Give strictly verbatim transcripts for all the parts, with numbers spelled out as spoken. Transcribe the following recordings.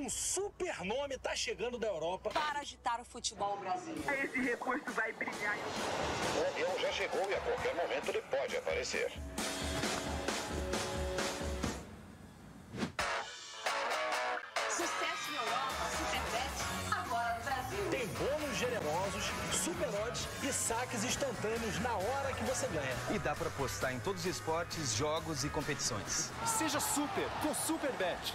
Um super nome tá chegando da Europa para agitar o futebol brasileiro. Esse reforço vai brilhar. O avião já chegou e a qualquer momento ele pode aparecer. Sucesso na Europa, Superbet, agora no Brasil. Tem bônus generosos, super odds e saques instantâneos na hora que você ganha. E dá pra apostar em todos os esportes, jogos e competições. Seja super com Superbet.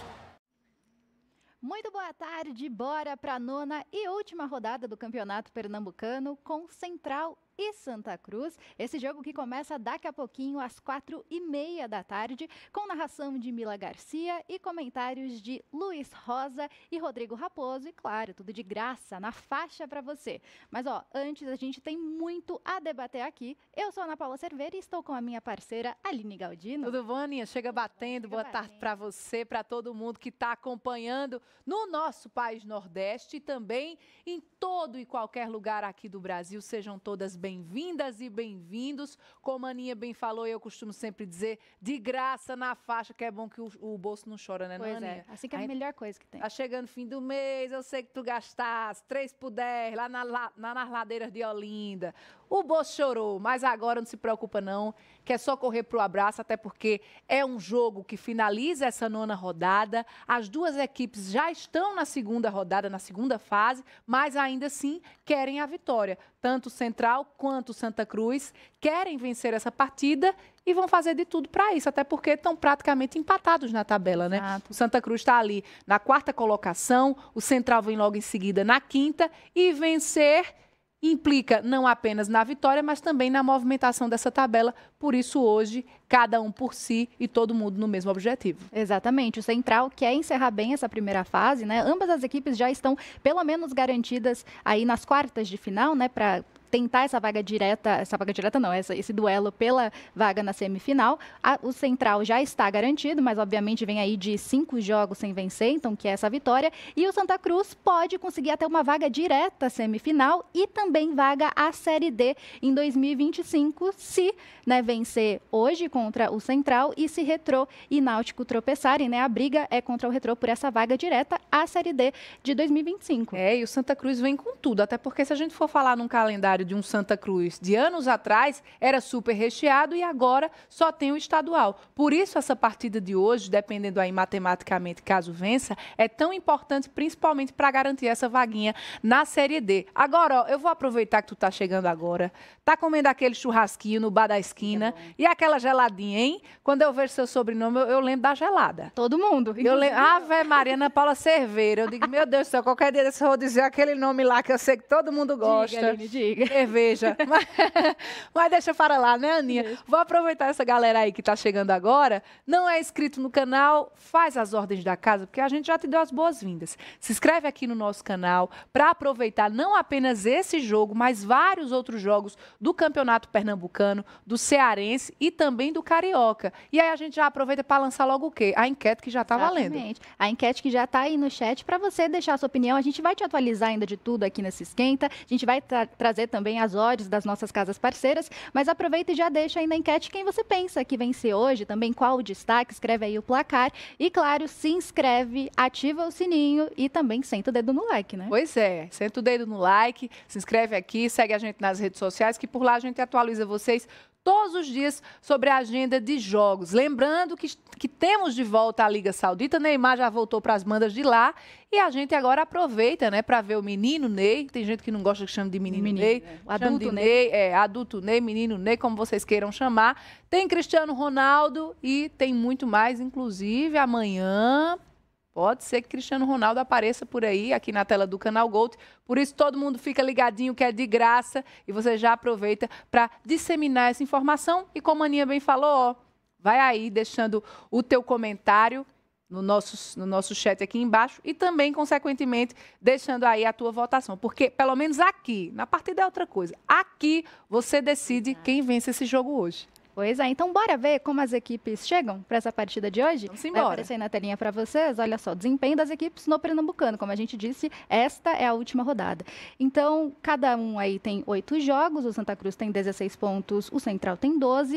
Muito boa tarde, bora para a nona e última rodada do Campeonato Pernambucano com Central e Santa Cruz. Esse jogo que começa daqui a pouquinho às quatro e meia da tarde, com narração de Mila Garcia e comentários de Luiz Rosa e Rodrigo Raposo. E claro, tudo de graça, na faixa para você. Mas ó, antes a gente tem muito a debater aqui. Eu sou a Ana Paula Cerveira e estou com a minha parceira Aline Galdino. Tudo bom, Aninha? Chega batendo. Chega Boa batendo. tarde para você, para todo mundo que está acompanhando no nosso país Nordeste e também em todo e qualquer lugar aqui do Brasil. Sejam todas bem-vindas e bem-vindos. Como a Aninha bem falou, eu costumo sempre dizer, de graça na faixa, que é bom que o, o bolso não chora, né, Pois não, é, Aninha? assim que é a Aí melhor coisa que tem. Tá chegando o fim do mês, eu sei que tu gastaste três por dez lá, na, lá na, nas ladeiras de Olinda. O bolso chorou, mas agora não se preocupa não, que é só correr pro abraço, até porque é um jogo que finaliza essa nona rodada. As duas equipes já estão na segunda rodada, na segunda fase, mas ainda assim querem a vitória. Tanto o Central quanto o Santa Cruz querem vencer essa partida e vão fazer de tudo para isso, até porque estão praticamente empatados na tabela, né? Exato. O Santa Cruz está ali na quarta colocação, o Central vem logo em seguida na quinta, e vencer implica não apenas na vitória, mas também na movimentação dessa tabela. Por isso, hoje, cada um por si e todo mundo no mesmo objetivo. Exatamente. O Central quer encerrar bem essa primeira fase, né? Ambas as equipes já estão, pelo menos, garantidas aí nas quartas de final, né? Para tentar essa vaga direta, essa vaga direta não, essa, esse duelo pela vaga na semifinal. A, o Central já está garantido, mas obviamente vem aí de cinco jogos sem vencer, então que é essa vitória. E o Santa Cruz pode conseguir até uma vaga direta à semifinal e também vaga à Série D em dois mil e vinte e cinco, se né, vencer hoje contra o Central e se Retrô e Náutico tropeçarem, né? A briga é contra o Retrô por essa vaga direta à Série D de dois mil e vinte e cinco. É, e o Santa Cruz vem com tudo, até porque se a gente for falar num calendário de um Santa Cruz de anos atrás, era super recheado e agora só tem o estadual. Por isso, essa partida de hoje, dependendo aí matematicamente, caso vença, é tão importante, principalmente para garantir essa vaguinha na Série D. Agora, ó, eu vou aproveitar que tu tá chegando agora, tá comendo aquele churrasquinho no bar da esquina É e aquela geladinha, hein? Quando eu vejo seu sobrenome, eu, eu lembro da gelada. Todo mundo. Eu lembro, Ave Maria, Ana Paula Cerveira. Eu digo, meu Deus do céu, qualquer dia desse eu vou dizer aquele nome lá que eu sei que todo mundo gosta. Diga, Aline, diga. Cerveja. mas, mas deixa para lá, né, Aninha? Deixa. Vou aproveitar essa galera aí que está chegando agora. Não é inscrito no canal, faz as ordens da casa, porque a gente já te deu as boas-vindas. Se inscreve aqui no nosso canal para aproveitar não apenas esse jogo, mas vários outros jogos do Campeonato Pernambucano, do Cearense e também do Carioca. E aí a gente já aproveita para lançar logo o quê? A enquete que já está valendo. A enquete que já está aí no chat para você deixar a sua opinião. A gente vai te atualizar ainda de tudo aqui nesse Esquenta. A gente vai tra trazer também as odds das nossas casas parceiras, mas aproveita e já deixa aí na enquete quem você pensa que vencer hoje, também qual o destaque, escreve aí o placar e, claro, se inscreve, ativa o sininho e também senta o dedo no like, né? Pois é, senta o dedo no like, se inscreve aqui, segue a gente nas redes sociais, que por lá a gente atualiza vocês todos os dias sobre a agenda de jogos. Lembrando que, que temos de volta a Liga Saudita, Neymar já voltou para as bandas de lá e a gente agora aproveita, né, para ver o menino Ney. Tem gente que não gosta que chame de menino, menino Ney, é. O adulto de Ney. Ney, é, adulto Ney, menino Ney, como vocês queiram chamar. Tem Cristiano Ronaldo e tem muito mais, inclusive amanhã. Pode ser que Cristiano Ronaldo apareça por aí, aqui na tela do canal Gold. Por isso, todo mundo fica ligadinho, que é de graça. E você já aproveita para disseminar essa informação. E como a Aninha bem falou, ó, vai aí deixando o teu comentário no nosso, no nosso chat aqui embaixo. E também, consequentemente, deixando aí a tua votação. Porque, pelo menos aqui, na partida é outra coisa. Aqui, você decide quem vence esse jogo hoje. Pois é, então bora ver como as equipes chegam para essa partida de hoje? Vamos Vai embora. aparecer aí na telinha para vocês, olha só, desempenho das equipes no Pernambucano, como a gente disse, esta é a última rodada. Então, cada um aí tem oito jogos, o Santa Cruz tem dezesseis pontos, o Central tem doze,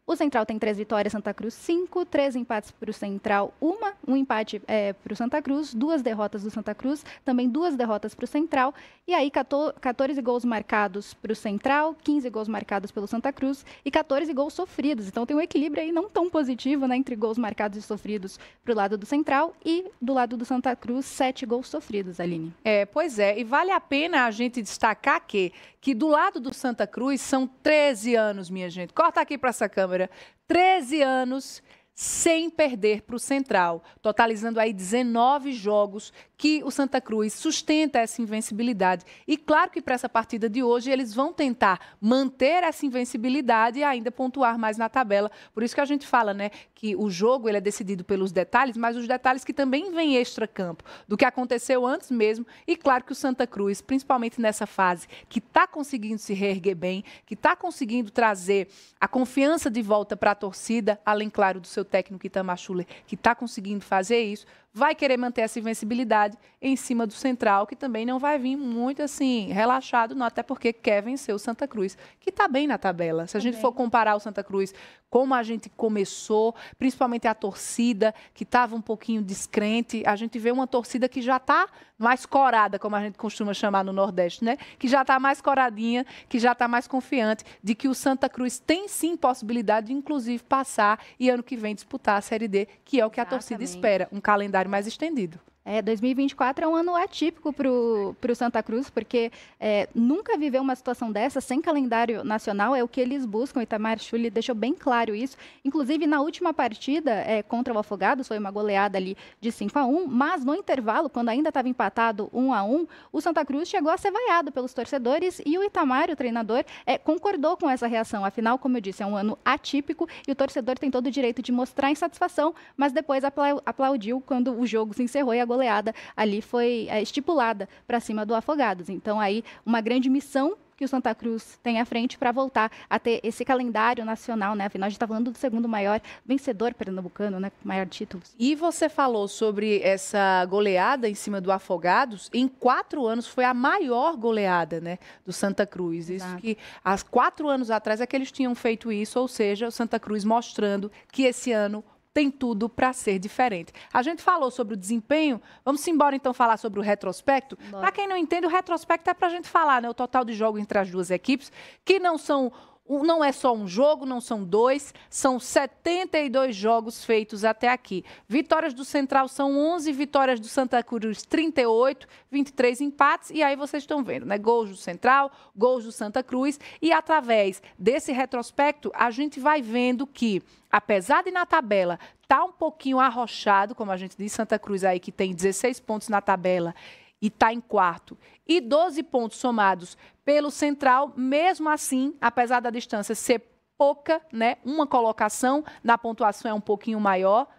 O Central tem três vitórias, Santa Cruz cinco, três empates para o Central, uma, um empate é, para o Santa Cruz, duas derrotas do Santa Cruz, também duas derrotas para o Central, e aí quatorze gols marcados para o Central, quinze gols marcados pelo Santa Cruz e quatorze gols sofridos. Então tem um equilíbrio aí não tão positivo, né, entre gols marcados e sofridos para o lado do Central e do lado do Santa Cruz, sete gols sofridos, Aline. É, pois é, e vale a pena a gente destacar que, que do lado do Santa Cruz são treze anos, minha gente. Corta aqui para essa câmera. treze anos sem perder para o Central, totalizando aí dezenove jogos que o Santa Cruz sustenta essa invencibilidade. E claro que para essa partida de hoje eles vão tentar manter essa invencibilidade e ainda pontuar mais na tabela. Por isso que a gente fala, né, que o jogo ele é decidido pelos detalhes, mas os detalhes que também vêm extra-campo, do que aconteceu antes mesmo. E claro que o Santa Cruz, principalmente nessa fase, que está conseguindo se reerguer bem, que está conseguindo trazer a confiança de volta para a torcida, além, claro, do seu técnico Itamar Schuller, que está conseguindo fazer isso, vai querer manter essa invencibilidade em cima do Central, que também não vai vir muito assim, relaxado, não, até porque quer vencer o Santa Cruz, que está bem na tabela. Se a gente for comparar o Santa Cruz como a gente começou, principalmente a torcida, que estava um pouquinho descrente, a gente vê uma torcida que já está mais corada, como a gente costuma chamar no Nordeste, né? Que já está mais coradinha, que já está mais confiante de que o Santa Cruz tem sim possibilidade de, inclusive, passar e ano que vem disputar a Série D, que é o que a torcida espera, um calendário mais estendido. É, dois mil e vinte e quatro é um ano atípico para o Santa Cruz, porque é, nunca viveu uma situação dessa sem calendário nacional, é o que eles buscam. O Itamar Schuller deixou bem claro isso. Inclusive, na última partida é, contra o Afogados, foi uma goleada ali de cinco a um, mas no intervalo, quando ainda estava empatado um a um, o Santa Cruz chegou a ser vaiado pelos torcedores e o Itamar, o treinador, é, concordou com essa reação. Afinal, como eu disse, é um ano atípico e o torcedor tem todo o direito de mostrar insatisfação, mas depois apla- aplaudiu quando o jogo se encerrou e a goleada ali foi é, estipulada para cima do Afogados. Então, aí, uma grande missão que o Santa Cruz tem à frente para voltar a ter esse calendário nacional, né? Afinal, a gente está falando do segundo maior vencedor pernambucano, né? Com maior títulos. E você falou sobre essa goleada em cima do Afogados. Em quatro anos foi a maior goleada, né, do Santa Cruz. Exato. Isso que há quatro anos atrás é que eles tinham feito isso, ou seja, o Santa Cruz mostrando que esse ano tem tudo para ser diferente. A gente falou sobre o desempenho, vamos embora então falar sobre o retrospecto. Para quem não entende, o retrospecto é para a gente falar, né, o total de jogos entre as duas equipes, que não são... Não é só um jogo, não são dois, são setenta e dois jogos feitos até aqui. Vitórias do Central são onze, vitórias do Santa Cruz trinta e oito, vinte e três empates, e aí vocês estão vendo, né? Gols do Central, gols do Santa Cruz, e através desse retrospecto a gente vai vendo que, apesar de na tabela tá um pouquinho arrochado, como a gente diz, Santa Cruz aí que tem dezesseis pontos na tabela, e está em quarto, e doze pontos somados pelo Central, mesmo assim, apesar da distância ser pouca, né, uma colocação, na pontuação é um pouquinho maior,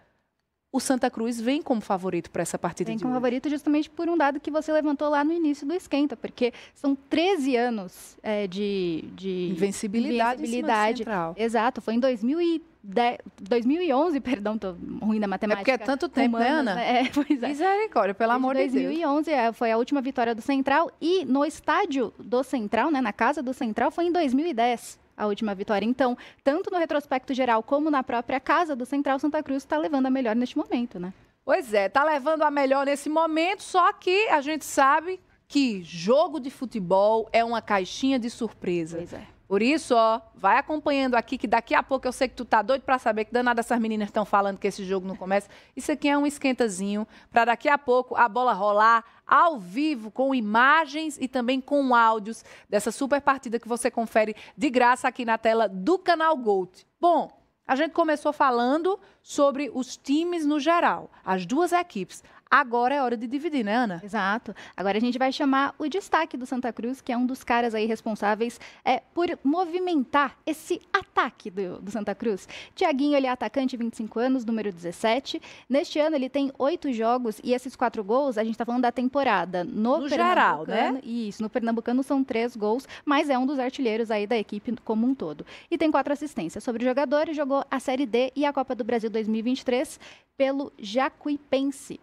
o Santa Cruz vem como favorito para essa partida vem de como hoje. favorito justamente por um dado que você levantou lá no início do Esquenta, porque são treze anos é, de, de invencibilidade, invencibilidade. Exato, foi em dois mil e dez, dois mil e onze, perdão, tô ruim da matemática. É porque é tanto tempo, humanas, né, Ana? É, pois é. Misericórdia, pelo amor de Deus. dois mil e onze é, foi a última vitória do Central e no estádio do Central, né, na casa do Central, foi em dois mil e dez. A última vitória. Então, tanto no retrospecto geral como na própria casa do Central, Santa Cruz está levando a melhor neste momento, né? Pois é, tá levando a melhor nesse momento, só que a gente sabe que jogo de futebol é uma caixinha de surpresa. Pois é. Por isso, ó, vai acompanhando aqui, que daqui a pouco eu sei que tu tá doido pra saber que danada essas meninas estão falando que esse jogo não começa. Isso aqui é um esquentazinho para daqui a pouco a bola rolar ao vivo, com imagens e também com áudios dessa super partida que você confere de graça aqui na tela do canal Gold. Bom, a gente começou falando sobre os times no geral, as duas equipes. Agora é hora de dividir, né, Ana? Exato. Agora a gente vai chamar o destaque do Santa Cruz, que é um dos caras aí responsáveis é, por movimentar esse ataque do, do Santa Cruz. Tiaguinho, ele é atacante, vinte e cinco anos, número dezessete. Neste ano ele tem oito jogos e esses quatro gols, a gente está falando da temporada. No, no geral, né? Isso, no Pernambucano são três gols, mas é um dos artilheiros aí da equipe como um todo. E tem quatro assistências. Sobre o jogador, jogou a Série D e a Copa do Brasil dois mil e vinte e três pelo Jacuipense.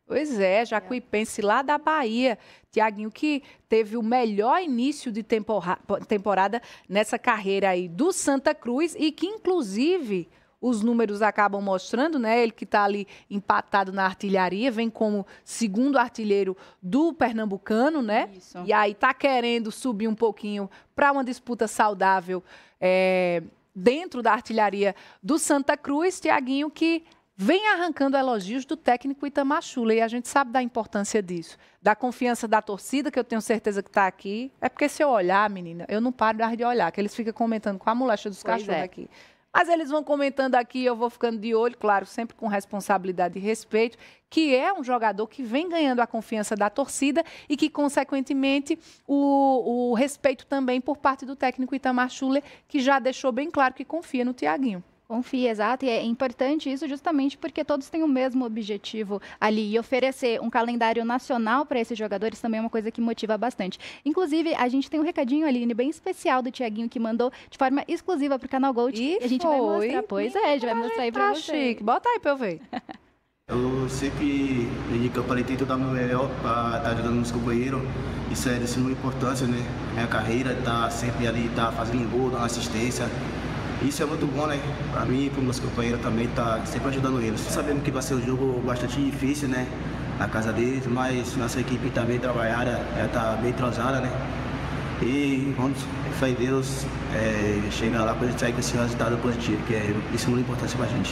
Pois é, Jacuipense lá da Bahia. Tiaguinho, que teve o melhor início de tempora- temporada nessa carreira aí do Santa Cruz e que, inclusive, os números acabam mostrando, né? Ele que está ali empatado na artilharia, vem como segundo artilheiro do Pernambucano, né? Isso. E aí tá querendo subir um pouquinho para uma disputa saudável é, dentro da artilharia do Santa Cruz. Tiaguinho, que vem arrancando elogios do técnico Itamar Schuller, e a gente sabe da importância disso, da confiança da torcida, que eu tenho certeza que está aqui. É porque se eu olhar, menina, eu não paro de olhar, que eles ficam comentando com a molecha dos Pois cachorros é. aqui. Mas eles vão comentando aqui, eu vou ficando de olho, claro, sempre com responsabilidade e respeito, que é um jogador que vem ganhando a confiança da torcida e que, consequentemente, o, o respeito também por parte do técnico Itamar Schuller, que já deixou bem claro que confia no Tiaguinho. Confia, exato, e é importante isso justamente porque todos têm o mesmo objetivo ali, e oferecer um calendário nacional para esses jogadores também é uma coisa que motiva bastante. Inclusive, a gente tem um recadinho, Aline, bem especial do Tiaguinho, que mandou de forma exclusiva para o canal Gold, E e a gente foi? vai mostrar, pois é, a gente vai mostrar aí para Tá vocês. chique, bota aí para eu ver. Eu sempre, desde que eu falei, tento dar o meu melhor para estar ajudando meus companheiros. Isso é de suma importância, né? Minha carreira tá sempre ali, tá fazendo gol, dando assistência. Isso é muito bom, né? Para mim e para meus companheiros também, tá sempre ajudando eles. Sabemos que vai ser um jogo bastante difícil, né? Na casa deles, mas nossa equipe tá bem trabalhada, ela tá bem entrosada, né? E vamos, fé em Deus, é, chegar lá para a gente sair com esse resultado positivo, que é de suma importância para a gente.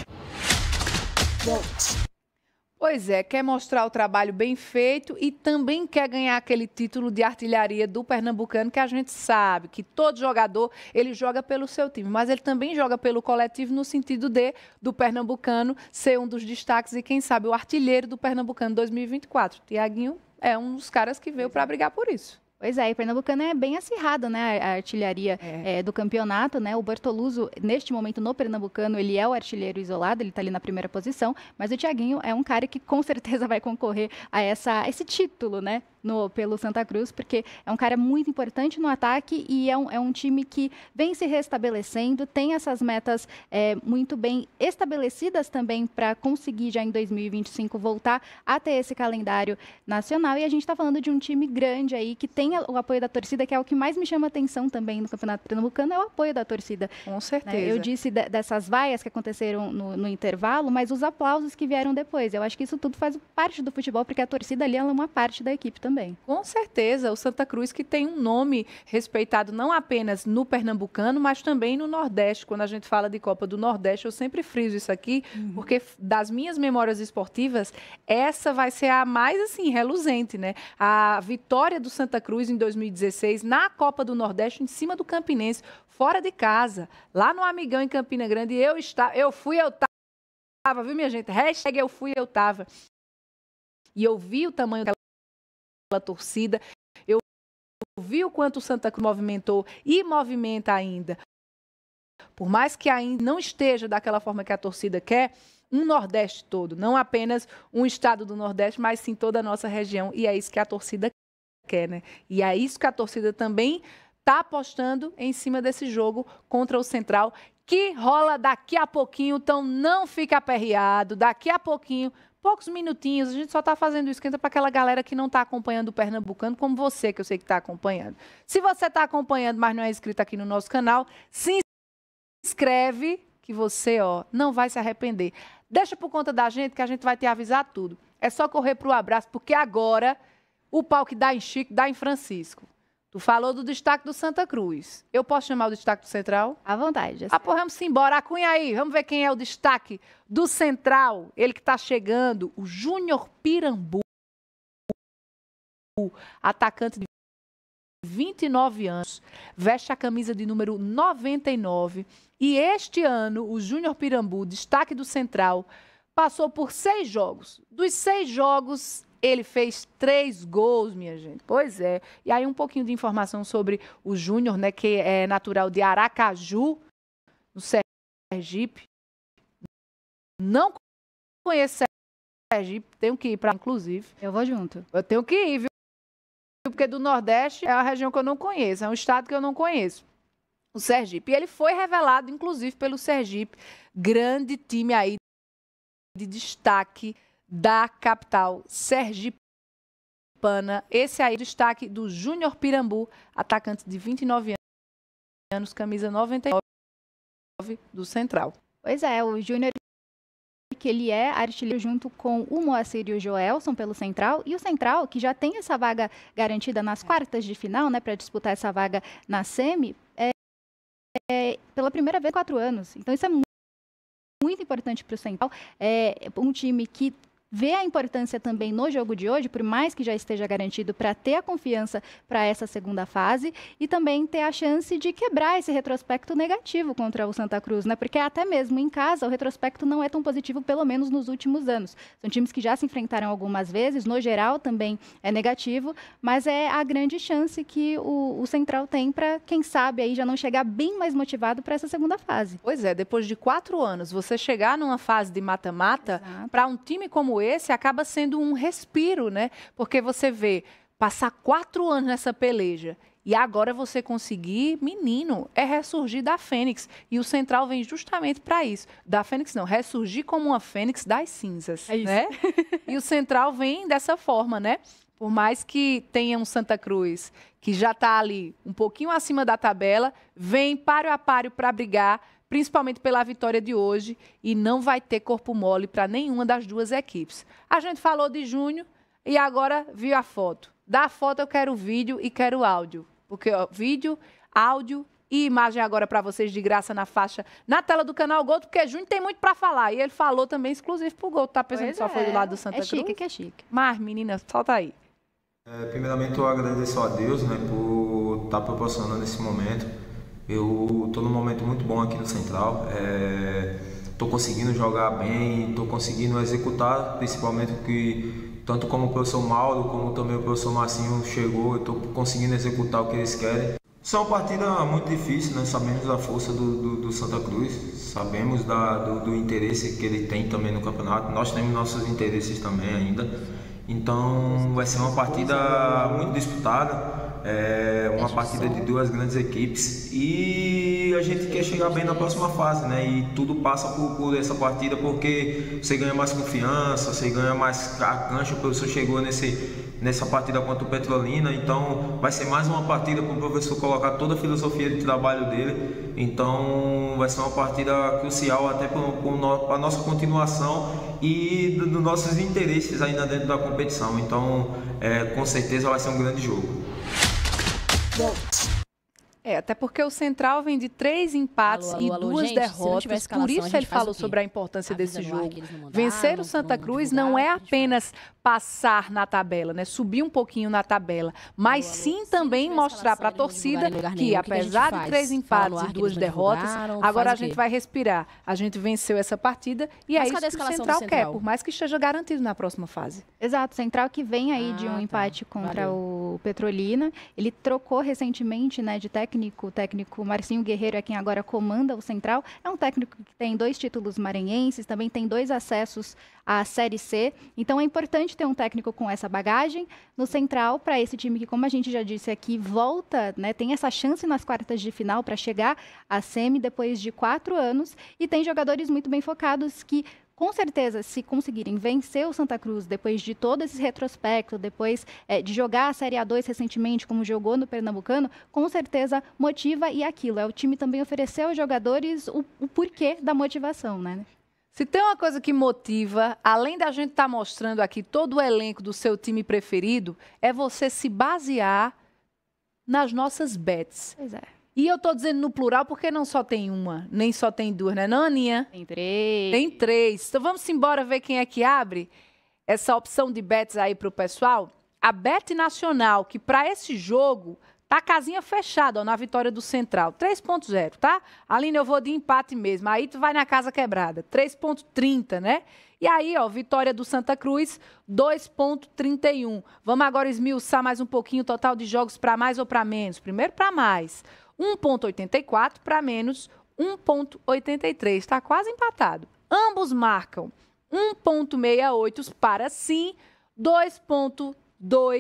Pois é, quer mostrar o trabalho bem feito e também quer ganhar aquele título de artilharia do Pernambucano, que a gente sabe que todo jogador, ele joga pelo seu time, mas ele também joga pelo coletivo no sentido de, do Pernambucano, ser um dos destaques e, quem sabe, o artilheiro do Pernambucano dois mil e vinte e quatro. Tiaguinho é um dos caras que veio para brigar por isso. Pois é, e o Pernambucano é bem acirrado, né, a artilharia É. é, do campeonato, né, o Bortoluso, neste momento, no Pernambucano, ele é o artilheiro isolado, ele está ali na primeira posição, mas o Tiaguinho é um cara que com certeza vai concorrer a, essa, a esse título, né, no, pelo Santa Cruz, porque é um cara muito importante no ataque e é um, é um time que vem se restabelecendo, tem essas metas é, muito bem estabelecidas também para conseguir já em dois mil e vinte e cinco voltar a ter esse calendário nacional, e a gente está falando de um time grande aí, que tem o apoio da torcida, que é o que mais me chama atenção também no Campeonato Pernambucano, é o apoio da torcida. Com certeza. Né? Eu disse de, dessas vaias que aconteceram no, no intervalo, mas os aplausos que vieram depois. Eu acho que isso tudo faz parte do futebol, porque a torcida ali ela é uma parte da equipe também. Com certeza, o Santa Cruz, que tem um nome respeitado não apenas no Pernambucano, mas também no Nordeste. Quando a gente fala de Copa do Nordeste, eu sempre friso isso aqui, uhum. porque das minhas memórias esportivas, essa vai ser a mais, assim, reluzente, né? A vitória do Santa Cruz em dois mil e dezesseis na Copa do Nordeste, em cima do Campinense, fora de casa, lá no Amigão, em Campina Grande. Eu, está, eu fui, eu tava, viu, minha gente? Hashtag eu fui, eu tava. E eu vi o tamanho daquela torcida, eu vi o quanto o Santa Cruz movimentou e movimenta ainda. Por mais que ainda não esteja daquela forma que a torcida quer, um Nordeste todo, não apenas um estado do Nordeste, mas sim toda a nossa região, e é isso que a torcida quer, né? E é isso que a torcida também está apostando em cima desse jogo contra o Central, que rola daqui a pouquinho, então não fica aperreado, daqui a pouquinho, poucos minutinhos, a gente só está fazendo esquenta para aquela galera que não está acompanhando o Pernambucano, como você, que eu sei que está acompanhando. Se você está acompanhando, mas não é inscrito aqui no nosso canal, se inscreve, que você, ó, não vai se arrepender. Deixa por conta da gente, que a gente vai te avisar tudo. É só correr pro abraço, porque agora o pau que dá em Chico, dá em Francisco. Tu falou do destaque do Santa Cruz. Eu posso chamar o destaque do Central? À vontade. Ah, pô, vamos embora. Cunha aí, vamos ver quem é o destaque do Central. Ele que está chegando, o Júnior Pirambu, atacante de vinte e nove anos, veste a camisa de número noventa e nove. E este ano, o Júnior Pirambu, destaque do Central, passou por seis jogos. Dos seis jogos, ele fez três gols, minha gente. Pois é. E aí um pouquinho de informação sobre o Júnior, né, que é natural de Aracaju, no Sergipe. Não conheço Sergipe, tenho que ir para, inclusive. Eu vou junto. Eu tenho que ir, viu? Porque do Nordeste é a região que eu não conheço, é um estado que eu não conheço. O Sergipe. E ele foi revelado, inclusive, pelo Sergipe, grande time aí de destaque da capital sergipana. Esse aí é o destaque do Júnior Pirambu, atacante de vinte e nove anos, camisa noventa e nove do Central. Pois é, o Júnior, que ele é artilheiro junto com o Moacir e o Joelson pelo Central, e o Central, que já tem essa vaga garantida nas quartas de final, né, para disputar essa vaga na semi, é, é, pela primeira vez em quatro anos. Então isso é muito, muito importante para o Central. É um time que vê a importância também no jogo de hoje, por mais que já esteja garantido, para ter a confiança para essa segunda fase e também ter a chance de quebrar esse retrospecto negativo contra o Santa Cruz, né? Porque até mesmo em casa o retrospecto não é tão positivo, pelo menos nos últimos anos. São times que já se enfrentaram algumas vezes, no geral também é negativo, mas é a grande chance que o, o Central tem para, quem sabe, aí já não chegar bem mais motivado para essa segunda fase. Pois é, depois de quatro anos, você chegar numa fase de mata-mata, para um time como esse, acaba sendo um respiro, né? Porque você vê passar quatro anos nessa peleja e agora você conseguir, menino, é ressurgir da Fênix. E o Central vem justamente para isso. Da Fênix não, ressurgir como uma Fênix das cinzas, é isso. Né? E o Central vem dessa forma, né? Por mais que tenha um Santa Cruz que já está ali um pouquinho acima da tabela, vem páreo a páreo para brigar, principalmente pela vitória de hoje, e não vai ter corpo mole para nenhuma das duas equipes. A gente falou de Júnior e agora viu a foto. Da foto eu quero vídeo e quero áudio, porque ó, vídeo, áudio e imagem agora para vocês de graça na faixa, na tela do canal Gol, porque Júnior tem muito para falar, e ele falou também exclusivo pro Gol, tá pensando que só é. foi do lado do Santa é Cruz? É chique que é chique. Mas, menina, solta aí. É, primeiramente eu agradeço a Deus, né, por estar proporcionando esse momento. Eu estou num momento muito bom aqui no Central, estou é, conseguindo jogar bem, estou conseguindo executar, principalmente que tanto como o professor Mauro, como também o professor Marcinho chegou, estou conseguindo executar o que eles querem. Isso é uma partida muito difícil, né? Sabemos da força do, do, do Santa Cruz, sabemos da, do, do interesse que ele tem também no campeonato, nós temos nossos interesses também ainda, então vai ser uma partida muito disputada. É uma partida de duas grandes equipes e a gente quer chegar bem na próxima fase, né? E tudo passa por, por essa partida, porque você ganha mais confiança, você ganha mais cancha. O professor chegou nesse, nessa partida contra o Petrolina, então vai ser mais uma partida para o professor colocar toda a filosofia de trabalho dele. Então vai ser uma partida crucial até para a nossa continuação e dos do nossos interesses ainda dentro da competição. Então é, com certeza vai ser um grande jogo. É, até porque o Central vem de três empates alô, alô, e alô, duas gente, derrotas, por isso ele falou sobre a importância desse jogo. Vencer o Santa Cruz não é apenas passar na tabela, né? Subir um pouquinho na tabela, mas sim também mostrar para a torcida que, apesar de três empates e duas derrotas, agora a gente vai respirar. A gente venceu essa partida e é isso que o Central quer, por mais que esteja garantido na próxima fase. Exato, o Central que vem aí de um empate contra o Petrolina, ele trocou recentemente, né, de técnico. O técnico Marcinho Guerreiro é quem agora comanda o Central. É um técnico que tem dois títulos maranhenses, também tem dois acessos à Série C. Então é importante ter um técnico com essa bagagem no Central para esse time que, como a gente já disse aqui, volta, né, tem essa chance nas quartas de final para chegar à semi depois de quatro anos e tem jogadores muito bem focados que, com certeza, se conseguirem vencer o Santa Cruz depois de todo esse retrospecto, depois é, de jogar a Série A dois recentemente, como jogou no Pernambucano, com certeza motiva e aquilo. É o time também oferecer aos jogadores o, o porquê da motivação, né? Se tem uma coisa que motiva, além da gente estar tá mostrando aqui todo o elenco do seu time preferido, é você se basear nas nossas bets. Pois é. E eu tô dizendo no plural porque não só tem uma, nem só tem duas, né, não, Aninha? Tem três. Tem três. Então vamos embora ver quem é que abre essa opção de bets aí pro pessoal. A Bet Nacional, que para esse jogo tá casinha fechada, ó, na vitória do Central. três ponto zero, tá? Aline, eu vou de empate mesmo. Aí tu vai na casa quebrada. três ponto trinta, né? E aí, ó, vitória do Santa Cruz, dois ponto trinta e um. Vamos agora esmiuçar mais um pouquinho o total de jogos para mais ou para menos. Primeiro para mais. um ponto oitenta e quatro para menos um ponto oitenta e três. Está quase empatado. Ambos marcam um ponto sessenta e oito para sim, dois ponto dois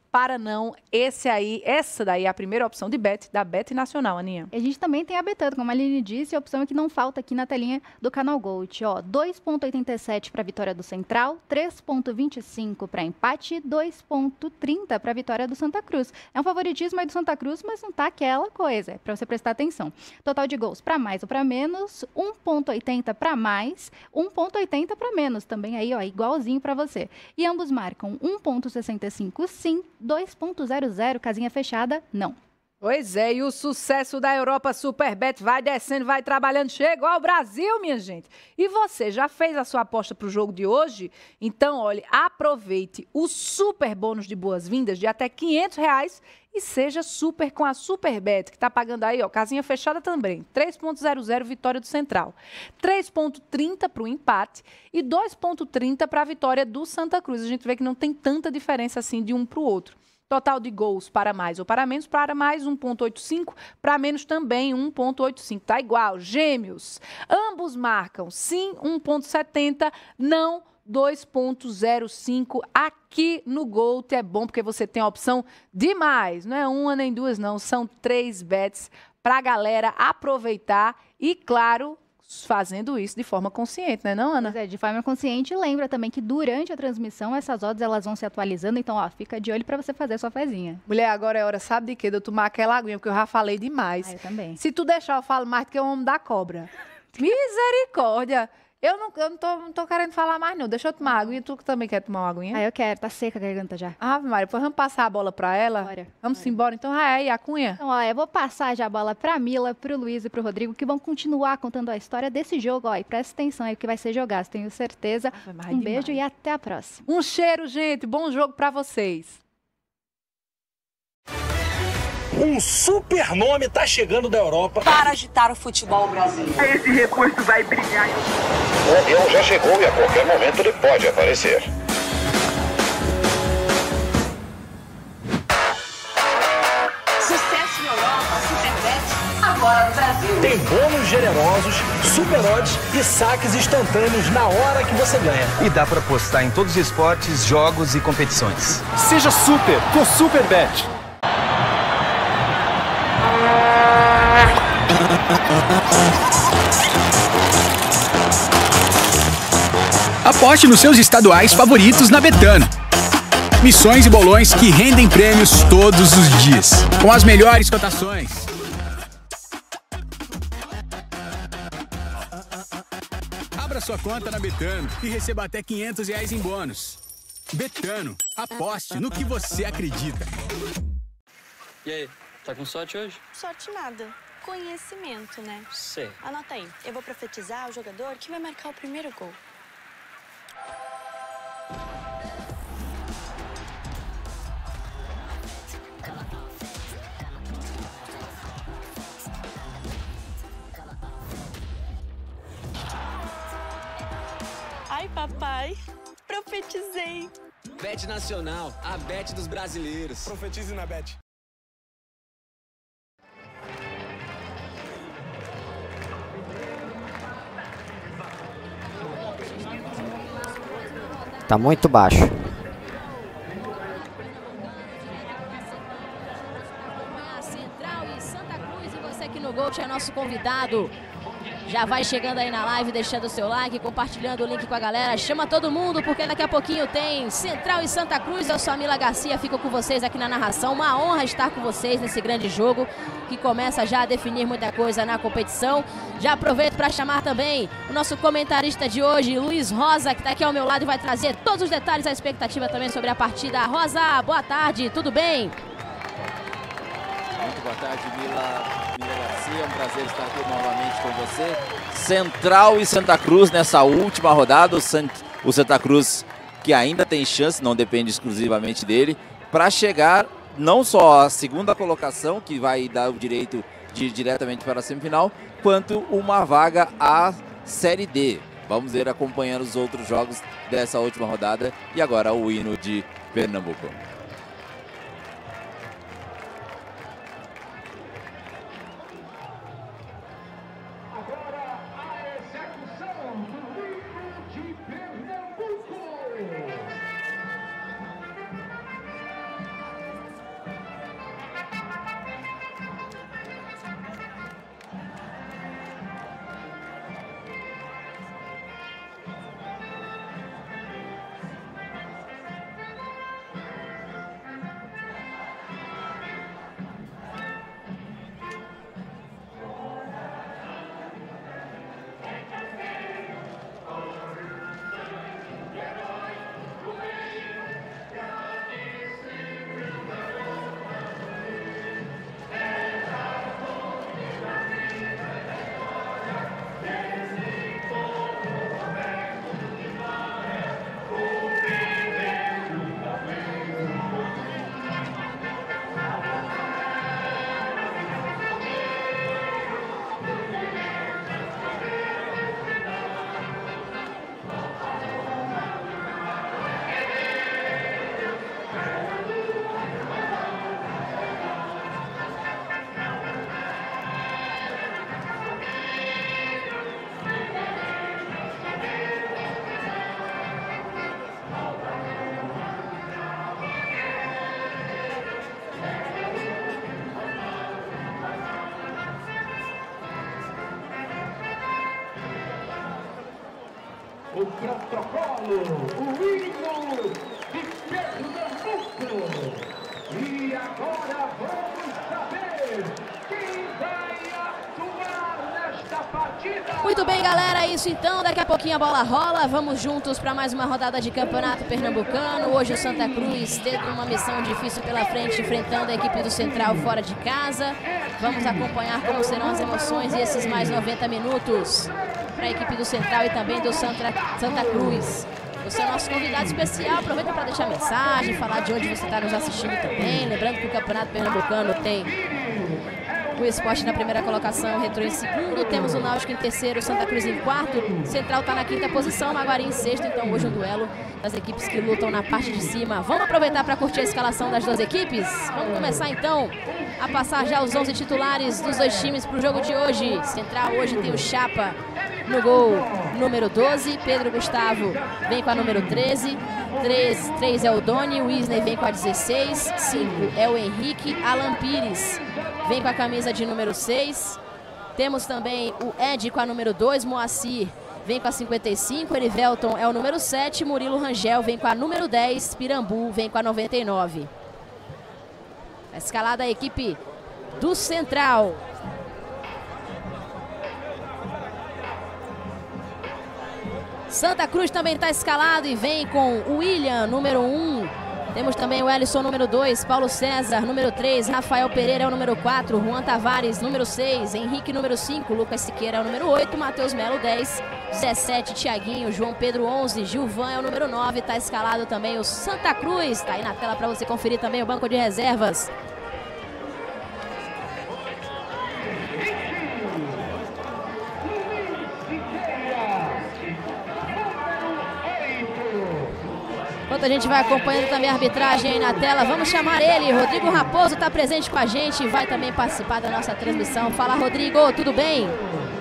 para não. Esse aí, essa daí é a primeira opção de bet da Bet Nacional, Aninha. E a gente também tem a Betano, como a Aline disse, a opção que não falta aqui na telinha do Canal Gold. Ó, dois vírgula oitenta e sete para a vitória do Central, três vírgula vinte e cinco para empate, dois vírgula trinta para a vitória do Santa Cruz. É um favoritismo aí do Santa Cruz, mas não tá aquela coisa, é para você prestar atenção. Total de gols para mais ou para menos, um vírgula oitenta para mais, um vírgula oitenta para menos, também aí, ó, igualzinho para você. E ambos marcam um vírgula sessenta e cinco sim, dois vírgula zero zero, casinha fechada, não. Pois é, e o sucesso da Europa Superbet vai descendo, vai trabalhando, chegou ao Brasil, minha gente. E você, já fez a sua aposta para o jogo de hoje? Então, olha, aproveite o super bônus de boas-vindas de até quinhentos reais e seja super com a Superbet, que está pagando aí, ó, casinha fechada também, três vírgula zero zero vitória do Central, três vírgula trinta para o empate e dois vírgula trinta para a vitória do Santa Cruz. A gente vê que não tem tanta diferença assim de um para o outro. Total de gols para mais ou para menos, para mais um vírgula oitenta e cinco, para menos também um vírgula oitenta e cinco. Tá igual, gêmeos. Ambos marcam sim um vírgula setenta, não dois vírgula zero cinco. Aqui no Gold é bom porque você tem a opção de mais. Não é uma nem duas não, são três bets para a galera aproveitar e, claro, fazendo isso de forma consciente, né, não, Ana? Pois é, de forma consciente. Lembra também que durante a transmissão essas odds elas vão se atualizando, então ó, fica de olho para você fazer a sua fezinha. Mulher, agora é hora, sabe de quê? De eu tomar aquela aguinha, porque eu já falei demais. Ah, eu também. Se tu deixar, eu falo mais do que o homem da cobra. Misericórdia! Eu não, eu não, tô, não tô querendo falar mais, não. Deixa eu tomar água. E tu também quer tomar uma aguinha? Ah, eu quero. Tá seca a garganta já. Ave Maria, depois vamos passar a bola pra ela? Bora. Vamos Bora. embora. Então, ah, é, a Cunha? Então, ó, eu vou passar já a bola pra Mila, pro Luiz e pro Rodrigo, que vão continuar contando a história desse jogo, ó. E presta atenção aí, que vai ser jogado, tenho certeza. Ave Maria, Um demais. beijo e até a próxima. Um cheiro, gente. Bom jogo pra vocês. Um super nome tá chegando da Europa. Para agitar o futebol brasileiro. Esse reforço vai brilhar. O avião já chegou e a qualquer momento ele pode aparecer. Sucesso na Europa, Superbet, agora no Brasil. Tem bônus generosos, super odds e saques instantâneos na hora que você ganha. E dá para apostar em todos os esportes, jogos e competições. Seja super com Superbet. Aposte nos seus estaduais favoritos na Betano. Missões e bolões que rendem prêmios todos os dias, com as melhores cotações. Abra sua conta na Betano e receba até quinhentos reais em bônus. Betano, aposte no que você acredita. E aí, tá com sorte hoje? Sorte nada. Conhecimento, né? Sei. Anota aí. Eu vou profetizar o jogador que vai marcar o primeiro gol. Ai, papai. Profetizei. Bet Nacional, a bet dos brasileiros. Profetize na Bet. Tá muito baixo. Central e Santa Cruz, e você aqui no Gold é nosso convidado. Já vai chegando aí na live, deixando o seu like, compartilhando o link com a galera. Chama todo mundo, porque daqui a pouquinho tem Central e Santa Cruz. Eu sou a Mila Garcia, fico com vocês aqui na narração. Uma honra estar com vocês nesse grande jogo, que começa já a definir muita coisa na competição. Já aproveito para chamar também o nosso comentarista de hoje, Luiz Rosa, que está aqui ao meu lado e vai trazer todos os detalhes, a expectativa também sobre a partida. Rosa, boa tarde, tudo bem? Muito boa tarde, Mila. Mila Garcia, é um prazer estar aqui novamente com você. Central e Santa Cruz nessa última rodada. O, Sant... o Santa Cruz, que ainda tem chance, não depende exclusivamente dele, para chegar não só à segunda colocação, que vai dar o direito de ir diretamente para a semifinal, quanto uma vaga à Série D. Vamos ver acompanhando os outros jogos dessa última rodada. E agora o hino de Pernambuco. protocolo, o hino de Pernambuco. E agora vamos saber quem vai atuar nesta partida. Muito bem, galera, é isso então. Daqui a pouquinho a bola rola. Vamos juntos para mais uma rodada de Campeonato Pernambucano. Hoje o Santa Cruz teve uma missão difícil pela frente, enfrentando a equipe do Central fora de casa. Vamos acompanhar como serão as emoções e esses mais noventa minutos para a equipe do Central e também do Santa, Santa Cruz. Você é nosso convidado especial, aproveita para deixar mensagem, falar de onde você está nos assistindo também. Lembrando que o Campeonato Pernambucano tem o Sport na primeira colocação, o Retrô em segundo, temos o Náutico em terceiro, o Santa Cruz em quarto, Central está na quinta posição, Maguari em sexto, então hoje um duelo das equipes que lutam na parte de cima. Vamos aproveitar para curtir a escalação das duas equipes? Vamos começar então a passar já os onze titulares dos dois times para o jogo de hoje. Central hoje tem o Chapa no gol número doze, Pedro Gustavo vem com a número treze, três, três é o Doni, o Isney vem com a dezesseis, cinco é o Henrique, Alan Pires vem com a camisa de número seis, temos também o Ed com a número dois, Moacir vem com a cinquenta e cinco, Erivelton é o número sete, Murilo Rangel vem com a número dez, Pirambu vem com a noventa e nove. A escalada a equipe do Central. Santa Cruz também está escalado e vem com o William, número um. Temos também o Ellison, número dois, Paulo César, número três, Rafael Pereira é o número quatro, Juan Tavares, número seis, Henrique, número cinco, Lucas Siqueira é o número oito, Matheus Melo, dez, dezessete, Thiaguinho, João Pedro, onze, Gilvan é o número nove, está escalado também o Santa Cruz, está aí na tela para você conferir também o banco de reservas. Enquanto a gente vai acompanhando também a arbitragem aí na tela, vamos chamar ele. Rodrigo Raposo está presente com a gente e vai também participar da nossa transmissão. Fala, Rodrigo, tudo bem?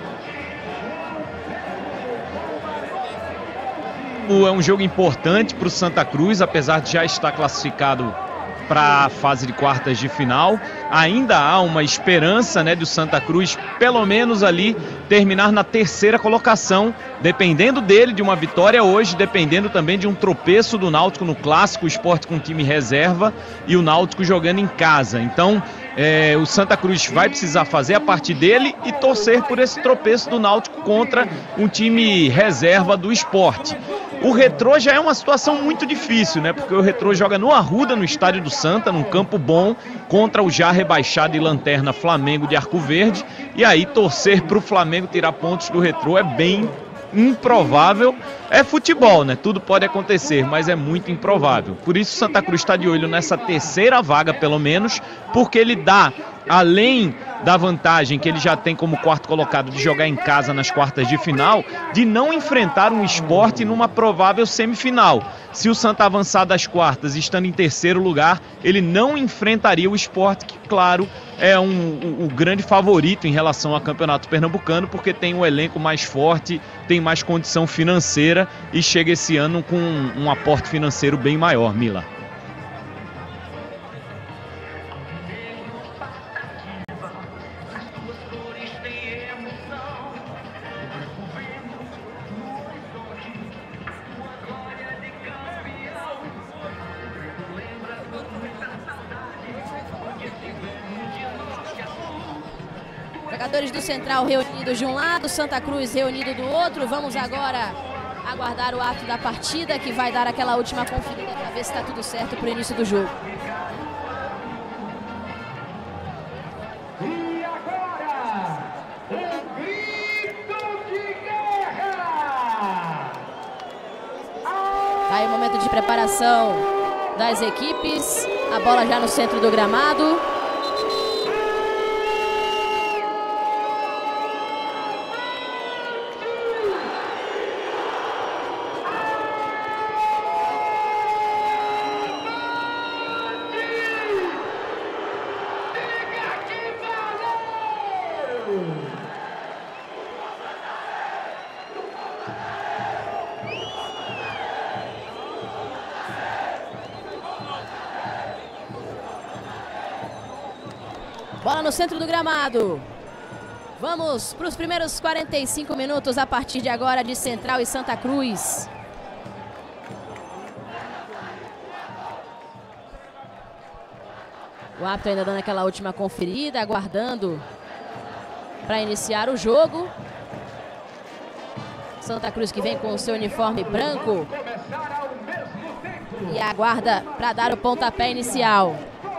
É um jogo importante para o Santa Cruz, apesar de já estar classificado para a fase de quartas de final. Ainda há uma esperança, né, do Santa Cruz, pelo menos ali, terminar na terceira colocação, dependendo dele de uma vitória hoje, dependendo também de um tropeço do Náutico no Clássico, o Sport com time reserva e o Náutico jogando em casa. Então, é, o Santa Cruz vai precisar fazer a parte dele e torcer por esse tropeço do Náutico contra um time reserva do Sport. O Retrô já é uma situação muito difícil, né? Porque o Retrô joga no Arruda, no estádio do Santa, num campo bom, contra o já rebaixado e lanterna Flamengo de Arco Verde. E aí torcer para o Flamengo tirar pontos do Retrô é bem improvável. É futebol, né? Tudo pode acontecer, mas é muito improvável. Por isso o Santa Cruz está de olho nessa terceira vaga, pelo menos, porque ele dá, além da vantagem que ele já tem como quarto colocado de jogar em casa nas quartas de final, de não enfrentar um Sport numa provável semifinal. Se o Santa avançar das quartas estando em terceiro lugar, ele não enfrentaria o Sport, que claro é um, um, um grande favorito em relação ao Campeonato Pernambucano, porque tem um elenco mais forte, tem mais condição financeira e chega esse ano com um, um aporte financeiro bem maior, Mila. Jogadores do Central reunidos de um lado, Santa Cruz reunido do outro. Vamos agora aguardar o ato da partida, que vai dar aquela última conferida para ver se está tudo certo para o início do jogo. E agora, o grito de guerra! Tá aí o momento de preparação das equipes. A bola já no centro do gramado. Bola no centro do gramado. Vamos para os primeiros quarenta e cinco minutos a partir de agora de Central e Santa Cruz. O árbitro ainda dando aquela última conferida, aguardando para iniciar o jogo. Santa Cruz que vem com o seu uniforme branco e aguarda para dar o pontapé inicial.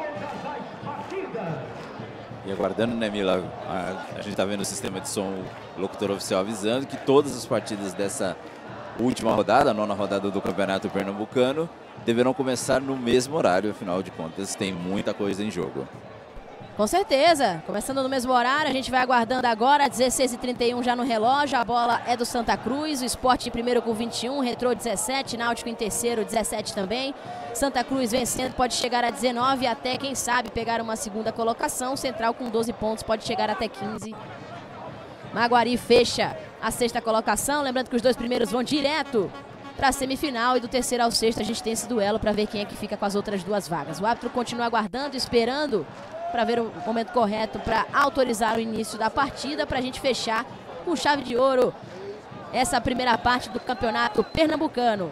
E aguardando, né, Mila? A, a gente está vendo o sistema de som, o locutor oficial avisando que todas as partidas dessa última rodada, a nona rodada do Campeonato Pernambucano, deverão começar no mesmo horário, afinal de contas tem muita coisa em jogo. Com certeza, começando no mesmo horário, a gente vai aguardando agora, dezesseis e trinta e um já no relógio, a bola é do Santa Cruz, o Sport em primeiro com vinte e um, Retrô dezessete, Náutico em terceiro, dezessete também. Santa Cruz vencendo, pode chegar a dezenove, até quem sabe pegar uma segunda colocação, Central com doze pontos, pode chegar até quinze. Maguari fecha a sexta colocação, lembrando que os dois primeiros vão direto para a semifinal e do terceiro ao sexto a gente tem esse duelo para ver quem é que fica com as outras duas vagas. O árbitro continua aguardando, esperando para ver o momento correto para autorizar o início da partida, para a gente fechar com chave de ouro essa primeira parte do Campeonato Pernambucano.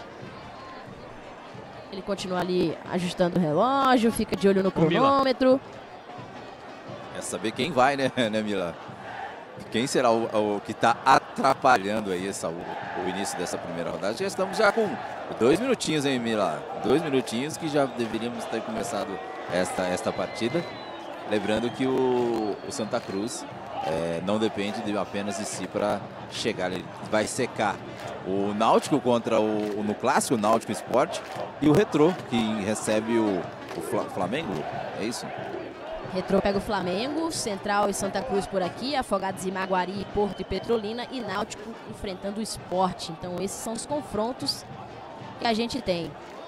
Ele continua ali ajustando o relógio, fica de olho no cronômetro. É saber quem vai, né, né Mila? Quem será o, o que está atrapalhando aí essa, o, o início dessa primeira rodada? Já estamos já com dois minutinhos, hein, Mila? Dois minutinhos que já deveríamos ter começado esta, esta partida. Lembrando que o, o Santa Cruz é, não depende de, apenas de si para chegar. Ele vai secar o Náutico contra o, no clássico, o Náutico Sport, e o Retrô, que recebe o, o Flamengo, é isso? Retrô pega o Flamengo, Central e Santa Cruz por aqui, Afogados e Maguari, Porto e Petrolina, e Náutico enfrentando o Sport. Então esses são os confrontos que a gente tem.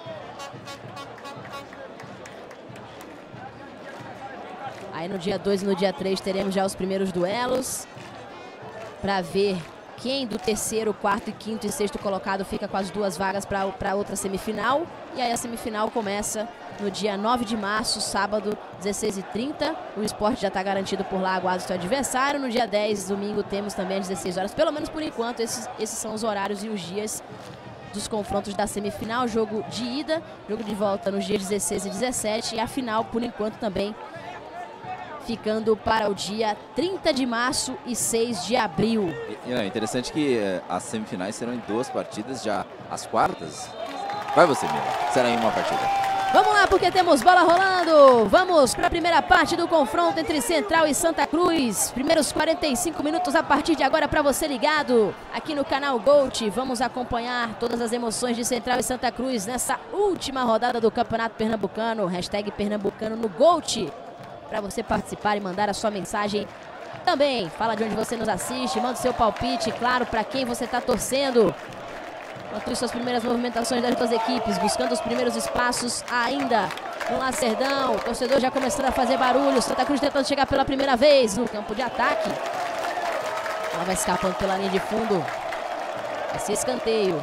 Aí no dia dois e no dia três teremos já os primeiros duelos para ver quem do terceiro, quarto, e quinto e sexto colocado fica com as duas vagas para outra semifinal. E aí a semifinal começa no dia nove de março, sábado, dezesseis e trinta. O Sport já está garantido por lá, aguarda o seu adversário. No dia dez, domingo, temos também às dezesseis horas. Pelo menos por enquanto, esses, esses são os horários e os dias dos confrontos da semifinal. Jogo de ida, jogo de volta nos dias dezesseis e dezessete. E a final, por enquanto, também ficando para o dia trinta de março e seis de abril. E, é interessante que eh, as semifinais serão em duas partidas, já as quartas. Vai você, Mila. Será em uma partida. Vamos lá, porque temos bola rolando. Vamos para a primeira parte do confronto entre Central e Santa Cruz. Primeiros quarenta e cinco minutos a partir de agora para você ligado aqui no canal Gold. Vamos acompanhar todas as emoções de Central e Santa Cruz nessa última rodada do Campeonato Pernambucano. Hashtag Pernambucano no Gold. Para você participar e mandar a sua mensagem também. Fala de onde você nos assiste, manda o seu palpite, claro, para quem você está torcendo. Enquanto isso, as primeiras movimentações das duas equipes, buscando os primeiros espaços ainda no Lacerdão. O torcedor já começando a fazer barulho. Santa Cruz tentando chegar pela primeira vez no campo de ataque. Ela vai escapando pela linha de fundo. Vai ser escanteio.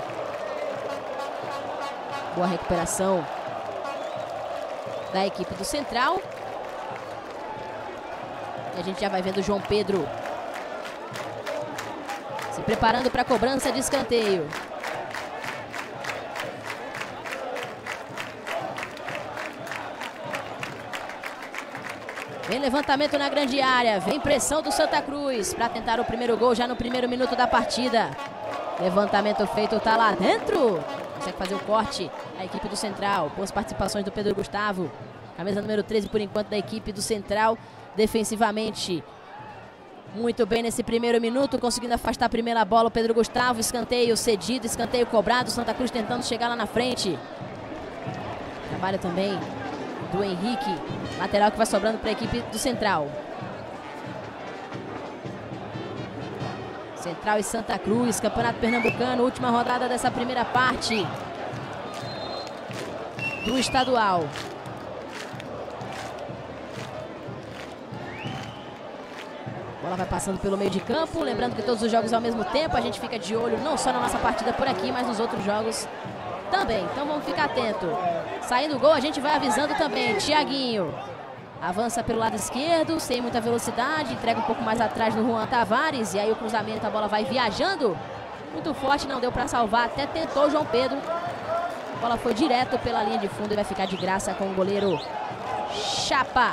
Boa recuperação da equipe do Central. E a gente já vai vendo o João Pedro se preparando para a cobrança de escanteio. Vem levantamento na grande área, vem pressão do Santa Cruz para tentar o primeiro gol já no primeiro minuto da partida. Levantamento feito, tá lá dentro. Consegue fazer o corte a equipe do Central. Boas participações do Pedro Gustavo. Camisa número treze por enquanto da equipe do Central. Defensivamente, muito bem nesse primeiro minuto, conseguindo afastar a primeira bola o Pedro Gustavo, escanteio cedido, escanteio cobrado, Santa Cruz tentando chegar lá na frente. Trabalho também do Henrique, lateral que vai sobrando para a equipe do Central. Central e Santa Cruz, Campeonato Pernambucano, última rodada dessa primeira parte do estadual. Bola vai passando pelo meio de campo, lembrando que todos os jogos ao mesmo tempo, a gente fica de olho não só na nossa partida por aqui, mas nos outros jogos também. Então vamos ficar atento. Saindo o gol, a gente vai avisando também. Thiaguinho Avança pelo lado esquerdo, sem muita velocidade, entrega um pouco mais atrás no Juan Tavares. E aí o cruzamento, a bola vai viajando. Muito forte, não deu para salvar, até tentou o João Pedro. A bola foi direto pela linha de fundo e vai ficar de graça com o goleiro Chapa.